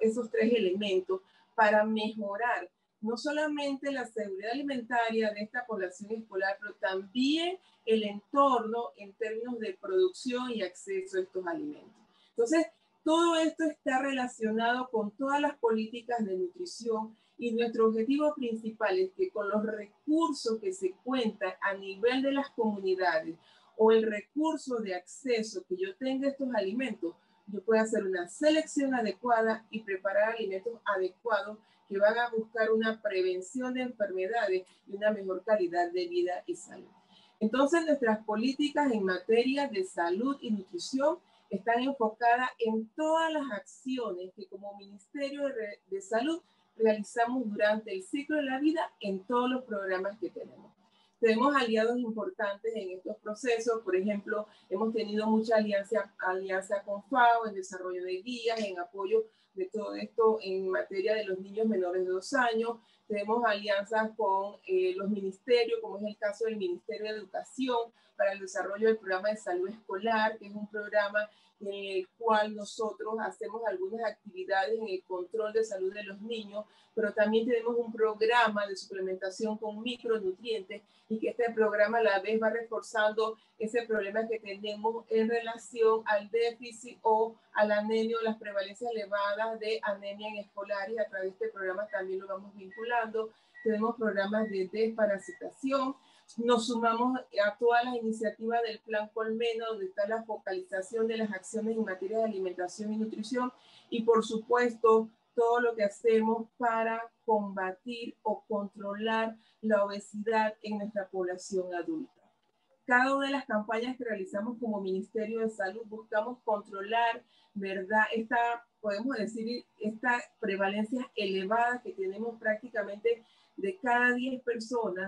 elementos para mejorar no solamente la seguridad alimentaria de esta población escolar, pero también el entorno en términos de producción y acceso a estos alimentos. Entonces, todo esto está relacionado con todas las políticas de nutrición y nuestro objetivo principal es que con los recursos que se cuentan a nivel de las comunidades o el recurso de acceso que yo tenga a estos alimentos, yo pueda hacer una selección adecuada y preparar alimentos adecuados que van a buscar una prevención de enfermedades y una mejor calidad de vida y salud. Entonces, nuestras políticas en materia de salud y nutrición están enfocadas en todas las acciones que como Ministerio de Salud realizamos durante el ciclo de la vida en todos los programas que tenemos. Tenemos aliados importantes en estos procesos, por ejemplo, hemos tenido mucha alianza con FAO en desarrollo de guías, en apoyo de todo esto en materia de los niños menores de 2 años. Tenemos alianzas con los ministerios, como es el caso del Ministerio de Educación, para el desarrollo del programa de salud escolar, que es un programa en el cual nosotros hacemos algunas actividades en el control de salud de los niños, pero también tenemos un programa de suplementación con micronutrientes y que este programa a la vez va reforzando ese problema que tenemos en relación al déficit o a la anemia o las prevalencias elevadas de anemia en escolares. A través de este programa también lo vamos vinculando. Tenemos programas de desparasitación. Nos sumamos a todas las iniciativas del Plan Colmena, donde está la focalización de las acciones en materia de alimentación y nutrición, y por supuesto todo lo que hacemos para combatir o controlar la obesidad en nuestra población adulta. Cada una de las campañas que realizamos como Ministerio de Salud buscamos controlar, ¿verdad? Podemos decir, esta prevalencia elevada que tenemos prácticamente de cada 10 personas,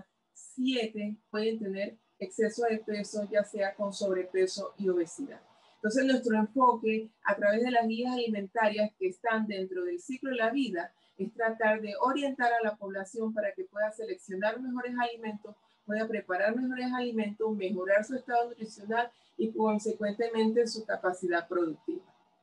7 pueden tener exceso de peso, ya sea con sobrepeso y obesidad. Entonces, nuestro enfoque a través de las guías alimentarias que están dentro del ciclo de la vida es tratar de orientar a la población para que pueda seleccionar mejores alimentos, pueda preparar mejores alimentos, mejorar su estado nutricional y consecuentemente su capacidad productiva.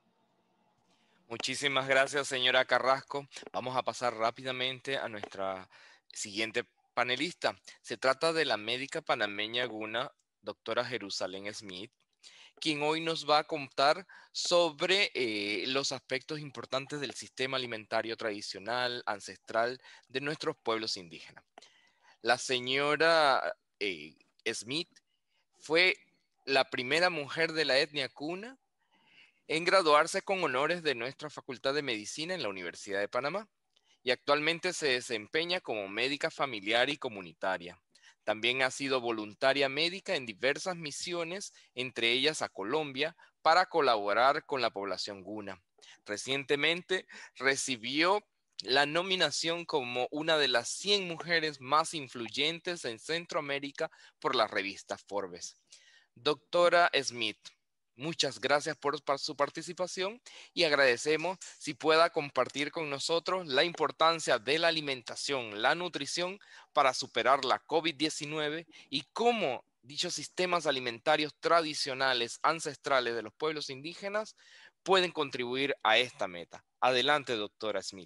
Muchísimas gracias, señora Carrasco. Vamos a pasar rápidamente a nuestra siguiente panelista. Se trata de la médica panameña guna, doctora Jerusalén Smith. quien hoy nos va a contar sobre los aspectos importantes del sistema alimentario tradicional, ancestral de nuestros pueblos indígenas. La señora Smith fue la primera mujer de la etnia Kuna en graduarse con honores de nuestra Facultad de Medicina en la Universidad de Panamá y actualmente se desempeña como médica familiar y comunitaria. También ha sido voluntaria médica en diversas misiones, entre ellas a Colombia, para colaborar con la población Guna. Recientemente recibió la nominación como una de las 100 mujeres más influyentes en Centroamérica por la revista Forbes. Doctora Smith, muchas gracias por su participación y agradecemos si pueda compartir con nosotros la importancia de la alimentación, la nutrición para superar la COVID-19 y cómo dichos sistemas alimentarios tradicionales, ancestrales de los pueblos indígenas pueden contribuir a esta meta. Adelante, doctora Smith.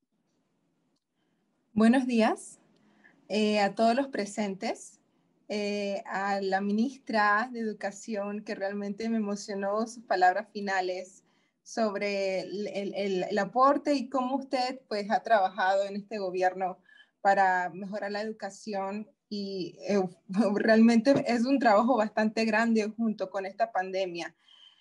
Buenos días a todos los presentes. A la ministra de Educación, que realmente me emocionó sus palabras finales sobre el aporte y cómo usted pues, ha trabajado en este gobierno para mejorar la educación y realmente es un trabajo bastante grande junto con esta pandemia.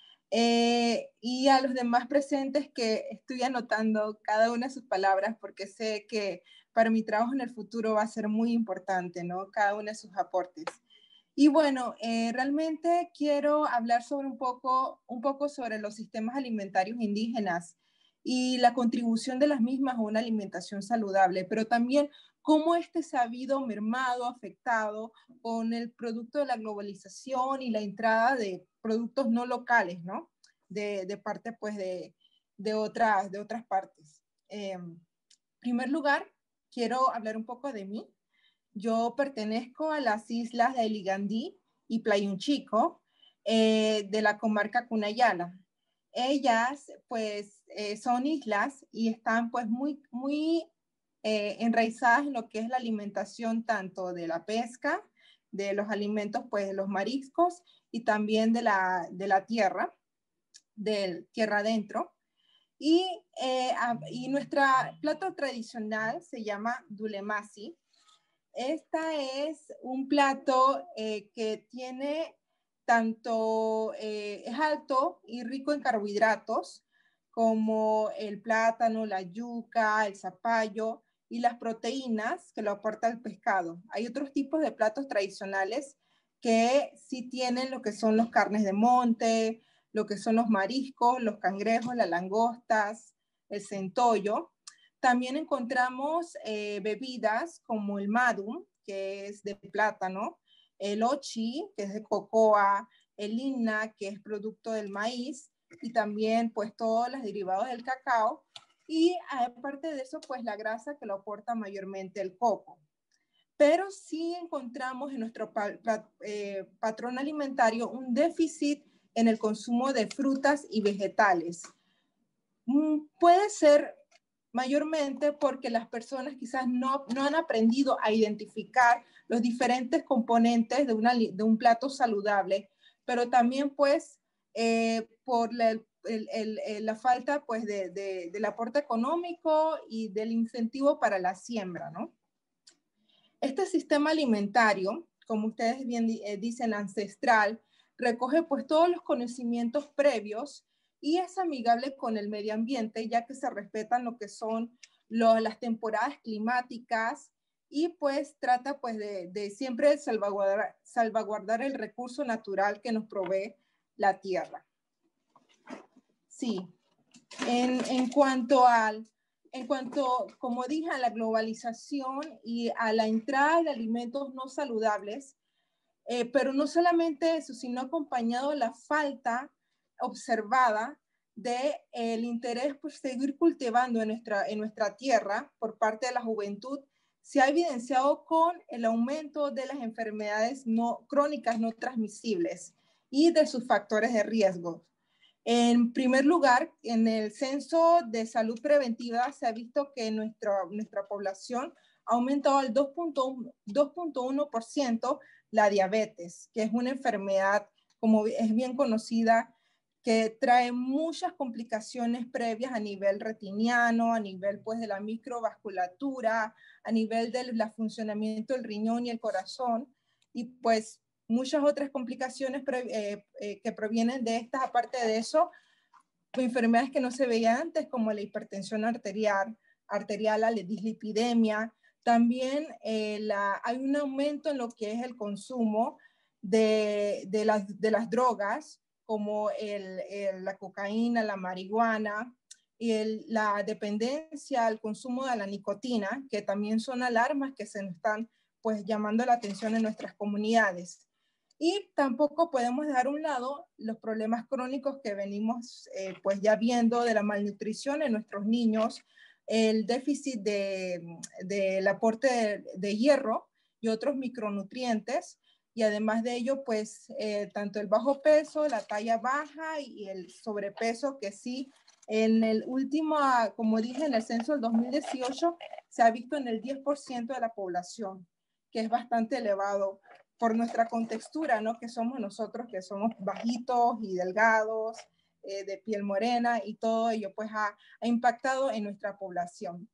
Y a los demás presentes que estoy anotando cada una de sus palabras porque sé que para mi trabajo en el futuro va a ser muy importante, ¿no? Cada uno de sus aportes. Y bueno, realmente quiero hablar sobre un poco sobre los sistemas alimentarios indígenas y la contribución de las mismas a una alimentación saludable, pero también cómo este se ha habido mermado, afectado con el producto de la globalización y la entrada de productos no locales, ¿no? De parte, pues, de otras partes. En primer lugar, quiero hablar un poco de mí. Yo pertenezco a las islas de Ligandí y Playunchico, de la comarca Cunayala. Ellas, pues, son islas y están, pues, muy enraizadas en lo que es la alimentación tanto de la pesca, de los alimentos, pues, de los mariscos y también de la tierra, de tierra adentro. Y nuestro plato tradicional se llama dulemasi. Esta es un plato que tiene tanto, es alto y rico en carbohidratos, como el plátano, la yuca, el zapallo y las proteínas que lo aporta el pescado. Hay otros tipos de platos tradicionales que sí tienen lo que son los carnes de monte, lo que son los mariscos, los cangrejos, las langostas, el centollo. También encontramos bebidas como el madum, que es de plátano, el ochi, que es de cocoa, el inna, que es producto del maíz, y también pues todos los derivados del cacao. Y aparte de eso, pues la grasa que lo aporta mayormente el coco. Pero sí encontramos en nuestro patrón alimentario un déficit en el consumo de frutas y vegetales. Puede ser mayormente porque las personas quizás no han aprendido a identificar los diferentes componentes de un plato saludable, pero también pues por la falta pues del aporte económico y del incentivo para la siembra, ¿no? Este sistema alimentario, como ustedes bien dicen, ancestral, recoge pues todos los conocimientos previos y es amigable con el medio ambiente, ya que se respetan lo que son las temporadas climáticas y pues trata pues de siempre salvaguardar el recurso natural que nos provee la tierra. Sí, en cuanto, como dije, a la globalización y a la entrada de alimentos no saludables, pero no solamente eso, sino acompañado de la falta observada del interés por seguir cultivando en nuestra tierra por parte de la juventud, se ha evidenciado con el aumento de las enfermedades crónicas no transmisibles y de sus factores de riesgo. En primer lugar, en el censo de salud preventiva se ha visto que nuestra población ha aumentado al 2.1% la diabetes, que es una enfermedad como es bien conocida, que trae muchas complicaciones previas a nivel retiniano, a nivel pues de la microvasculatura, a nivel del funcionamiento del riñón y el corazón, y pues muchas otras complicaciones que provienen de estas. Aparte de eso, enfermedades que no se veían antes, como la hipertensión arterial, la dislipidemia. También hay un aumento en lo que es el consumo de las drogas, como la cocaína, la marihuana, y la dependencia al consumo de la nicotina, que también son alarmas que se nos están pues llamando la atención en nuestras comunidades. Y tampoco podemos dejar a un lado los problemas crónicos que venimos pues ya viendo de la malnutrición en nuestros niños, el déficit del aporte de hierro y otros micronutrientes, y además de ello pues tanto el bajo peso, la talla baja y el sobrepeso, que sí en el último, como dije, en el censo del 2018 se ha visto en el 10% de la población, que es bastante elevado por nuestra contextura, ¿no? Que somos nosotros, que somos bajitos y delgados, de piel morena, y todo ello pues ha impactado en nuestra población.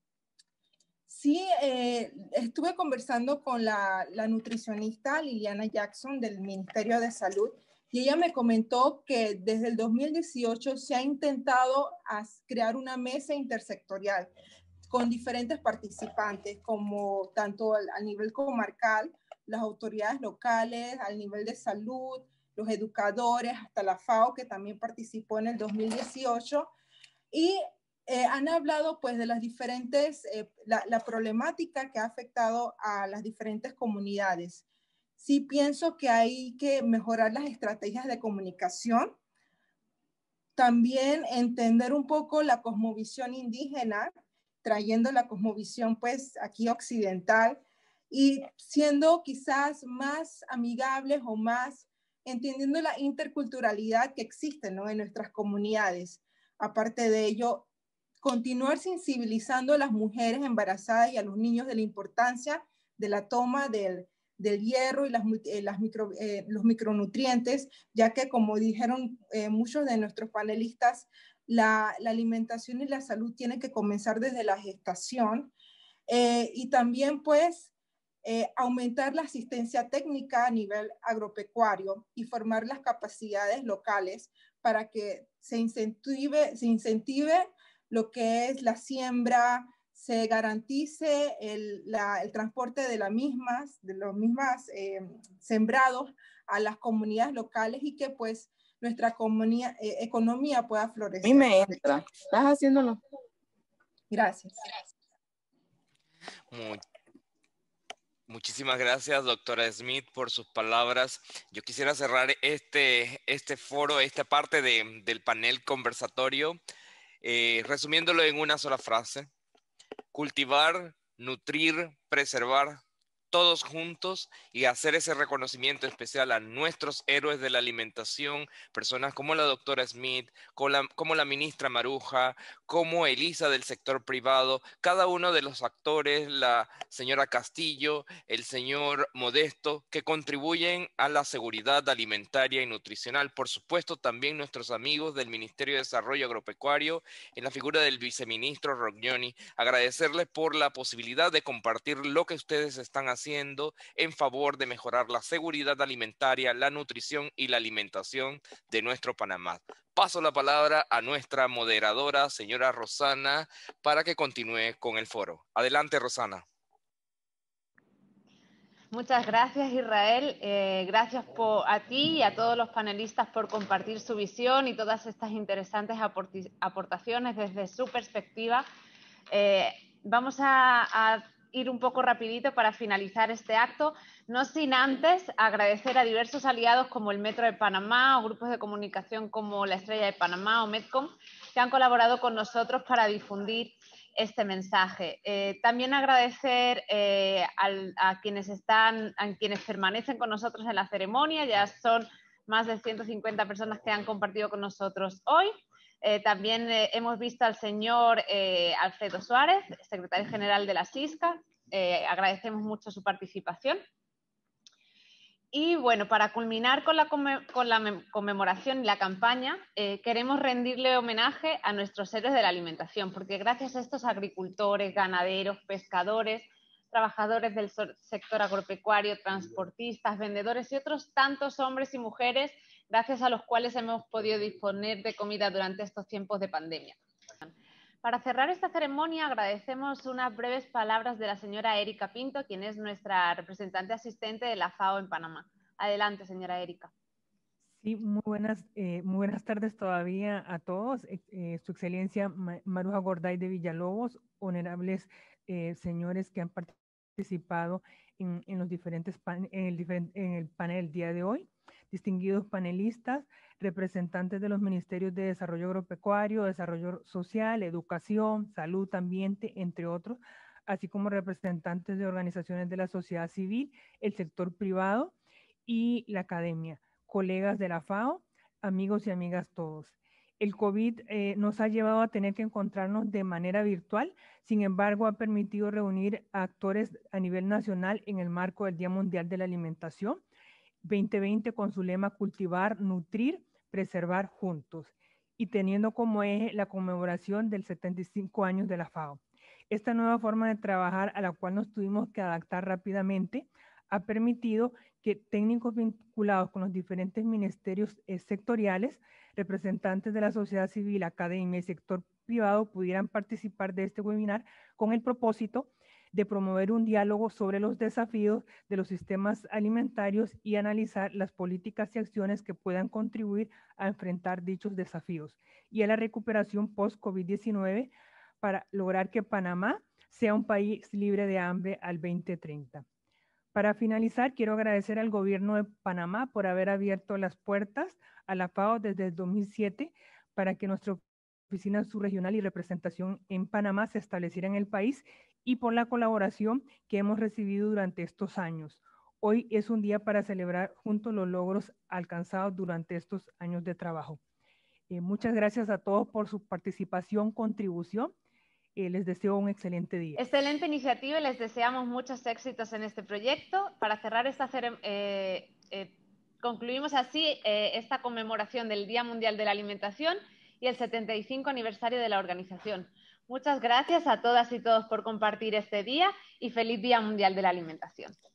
Sí, estuve conversando con la nutricionista Liliana Jackson del Ministerio de Salud, y ella me comentó que desde el 2018 se ha intentado crear una mesa intersectorial con diferentes participantes, como tanto a nivel comarcal, las autoridades locales, al nivel de salud, los educadores, hasta la FAO, que también participó en el 2018, y han hablado pues de las diferentes, la problemática que ha afectado a las diferentes comunidades. Sí pienso que hay que mejorar las estrategias de comunicación, también entender un poco la cosmovisión indígena, trayendo la cosmovisión pues aquí occidental, y siendo quizás más amigables o más entendiendo la interculturalidad que existe, ¿no? En nuestras comunidades. Aparte de ello, continuar sensibilizando a las mujeres embarazadas y a los niños de la importancia de la toma del hierro y los micronutrientes, ya que como dijeron muchos de nuestros panelistas, la alimentación y la salud tienen que comenzar desde la gestación, y también pues aumentar la asistencia técnica a nivel agropecuario y formar las capacidades locales para que se incentive lo que es la siembra, se garantice el transporte de los mismas sembrados a las comunidades locales, y que pues nuestra economía pueda florecer. A mí me entra. ¿Estás haciéndolo? Gracias. Muchísimas gracias, doctora Smith, por sus palabras. Yo quisiera cerrar este foro, esta parte del panel conversatorio, resumiéndolo en una sola frase: cultivar, nutrir, preservar, todos juntos, y hacer ese reconocimiento especial a nuestros héroes de la alimentación, personas como la doctora Smith, como la ministra Maruja, como Elisa del sector privado, cada uno de los actores, la señora Castillo, el señor Modesto, que contribuyen a la seguridad alimentaria y nutricional. Por supuesto, también nuestros amigos del Ministerio de Desarrollo Agropecuario, en la figura del viceministro Rognoni, agradecerles por la posibilidad de compartir lo que ustedes están haciendo en favor de mejorar la seguridad alimentaria, la nutrición y la alimentación de nuestro Panamá. Paso la palabra a nuestra moderadora, señora Rosana, para que continúe con el foro. Adelante, Rosana. Muchas gracias, Israel. Gracias a ti y a todos los panelistas por compartir su visión y todas estas interesantes aportaciones desde su perspectiva. Vamos a ir un poco rapidito para finalizar este acto, no sin antes agradecer a diversos aliados como el Metro de Panamá o grupos de comunicación como La Estrella de Panamá o Medcom, que han colaborado con nosotros para difundir este mensaje. También agradecer a quienes permanecen con nosotros en la ceremonia. Ya son más de 150 personas que han compartido con nosotros hoy. También hemos visto al señor Alfredo Suárez, secretario general de la SISCA. Agradecemos mucho su participación. Y bueno, para culminar con la conmemoración y la campaña, queremos rendirle homenaje a nuestros héroes de la alimentación, porque gracias a estos agricultores, ganaderos, pescadores, trabajadores del sector agropecuario, transportistas, vendedores y otros tantos hombres y mujeres, gracias a los cuales hemos podido disponer de comida durante estos tiempos de pandemia. Para cerrar esta ceremonia, agradecemos unas breves palabras de la señora Erika Pinto, quien es nuestra representante asistente de la FAO en Panamá. Adelante, señora Erika. Sí, muy buenas tardes todavía a todos. Su Excelencia Maruja Gorday de Villalobos, honorables señores que han participado en el panel del día de hoy, distinguidos panelistas, representantes de los Ministerios de Desarrollo Agropecuario, Desarrollo Social, Educación, Salud, Ambiente, entre otros, así como representantes de organizaciones de la sociedad civil, el sector privado y la academia, colegas de la FAO, amigos y amigas todos. El COVID nos ha llevado a tener que encontrarnos de manera virtual, sin embargo ha permitido reunir a actores a nivel nacional en el marco del Día Mundial de la Alimentación 2020 con su lema Cultivar, Nutrir, Preservar Juntos y teniendo como eje la conmemoración del 75 años de la FAO. Esta nueva forma de trabajar a la cual nos tuvimos que adaptar rápidamente ha permitido que técnicos vinculados con los diferentes ministerios sectoriales, representantes de la sociedad civil, academia y sector privado pudieran participar de este webinar con el propósito de promover un diálogo sobre los desafíos de los sistemas alimentarios y analizar las políticas y acciones que puedan contribuir a enfrentar dichos desafíos y a la recuperación post-COVID-19 para lograr que Panamá sea un país libre de hambre al 2030. Para finalizar, quiero agradecer al gobierno de Panamá por haber abierto las puertas a la FAO desde el 2007 para que nuestra oficina subregional y representación en Panamá se estableciera en el país y por la colaboración que hemos recibido durante estos años. Hoy es un día para celebrar juntos los logros alcanzados durante estos años de trabajo. Muchas gracias a todos por su participación, contribución. Les deseo un excelente día. Excelente iniciativa y les deseamos muchos éxitos en este proyecto. Para cerrar esta concluimos así esta conmemoración del Día Mundial de la Alimentación y el 75 aniversario de la organización. Muchas gracias a todas y todos por compartir este día y feliz Día Mundial de la Alimentación.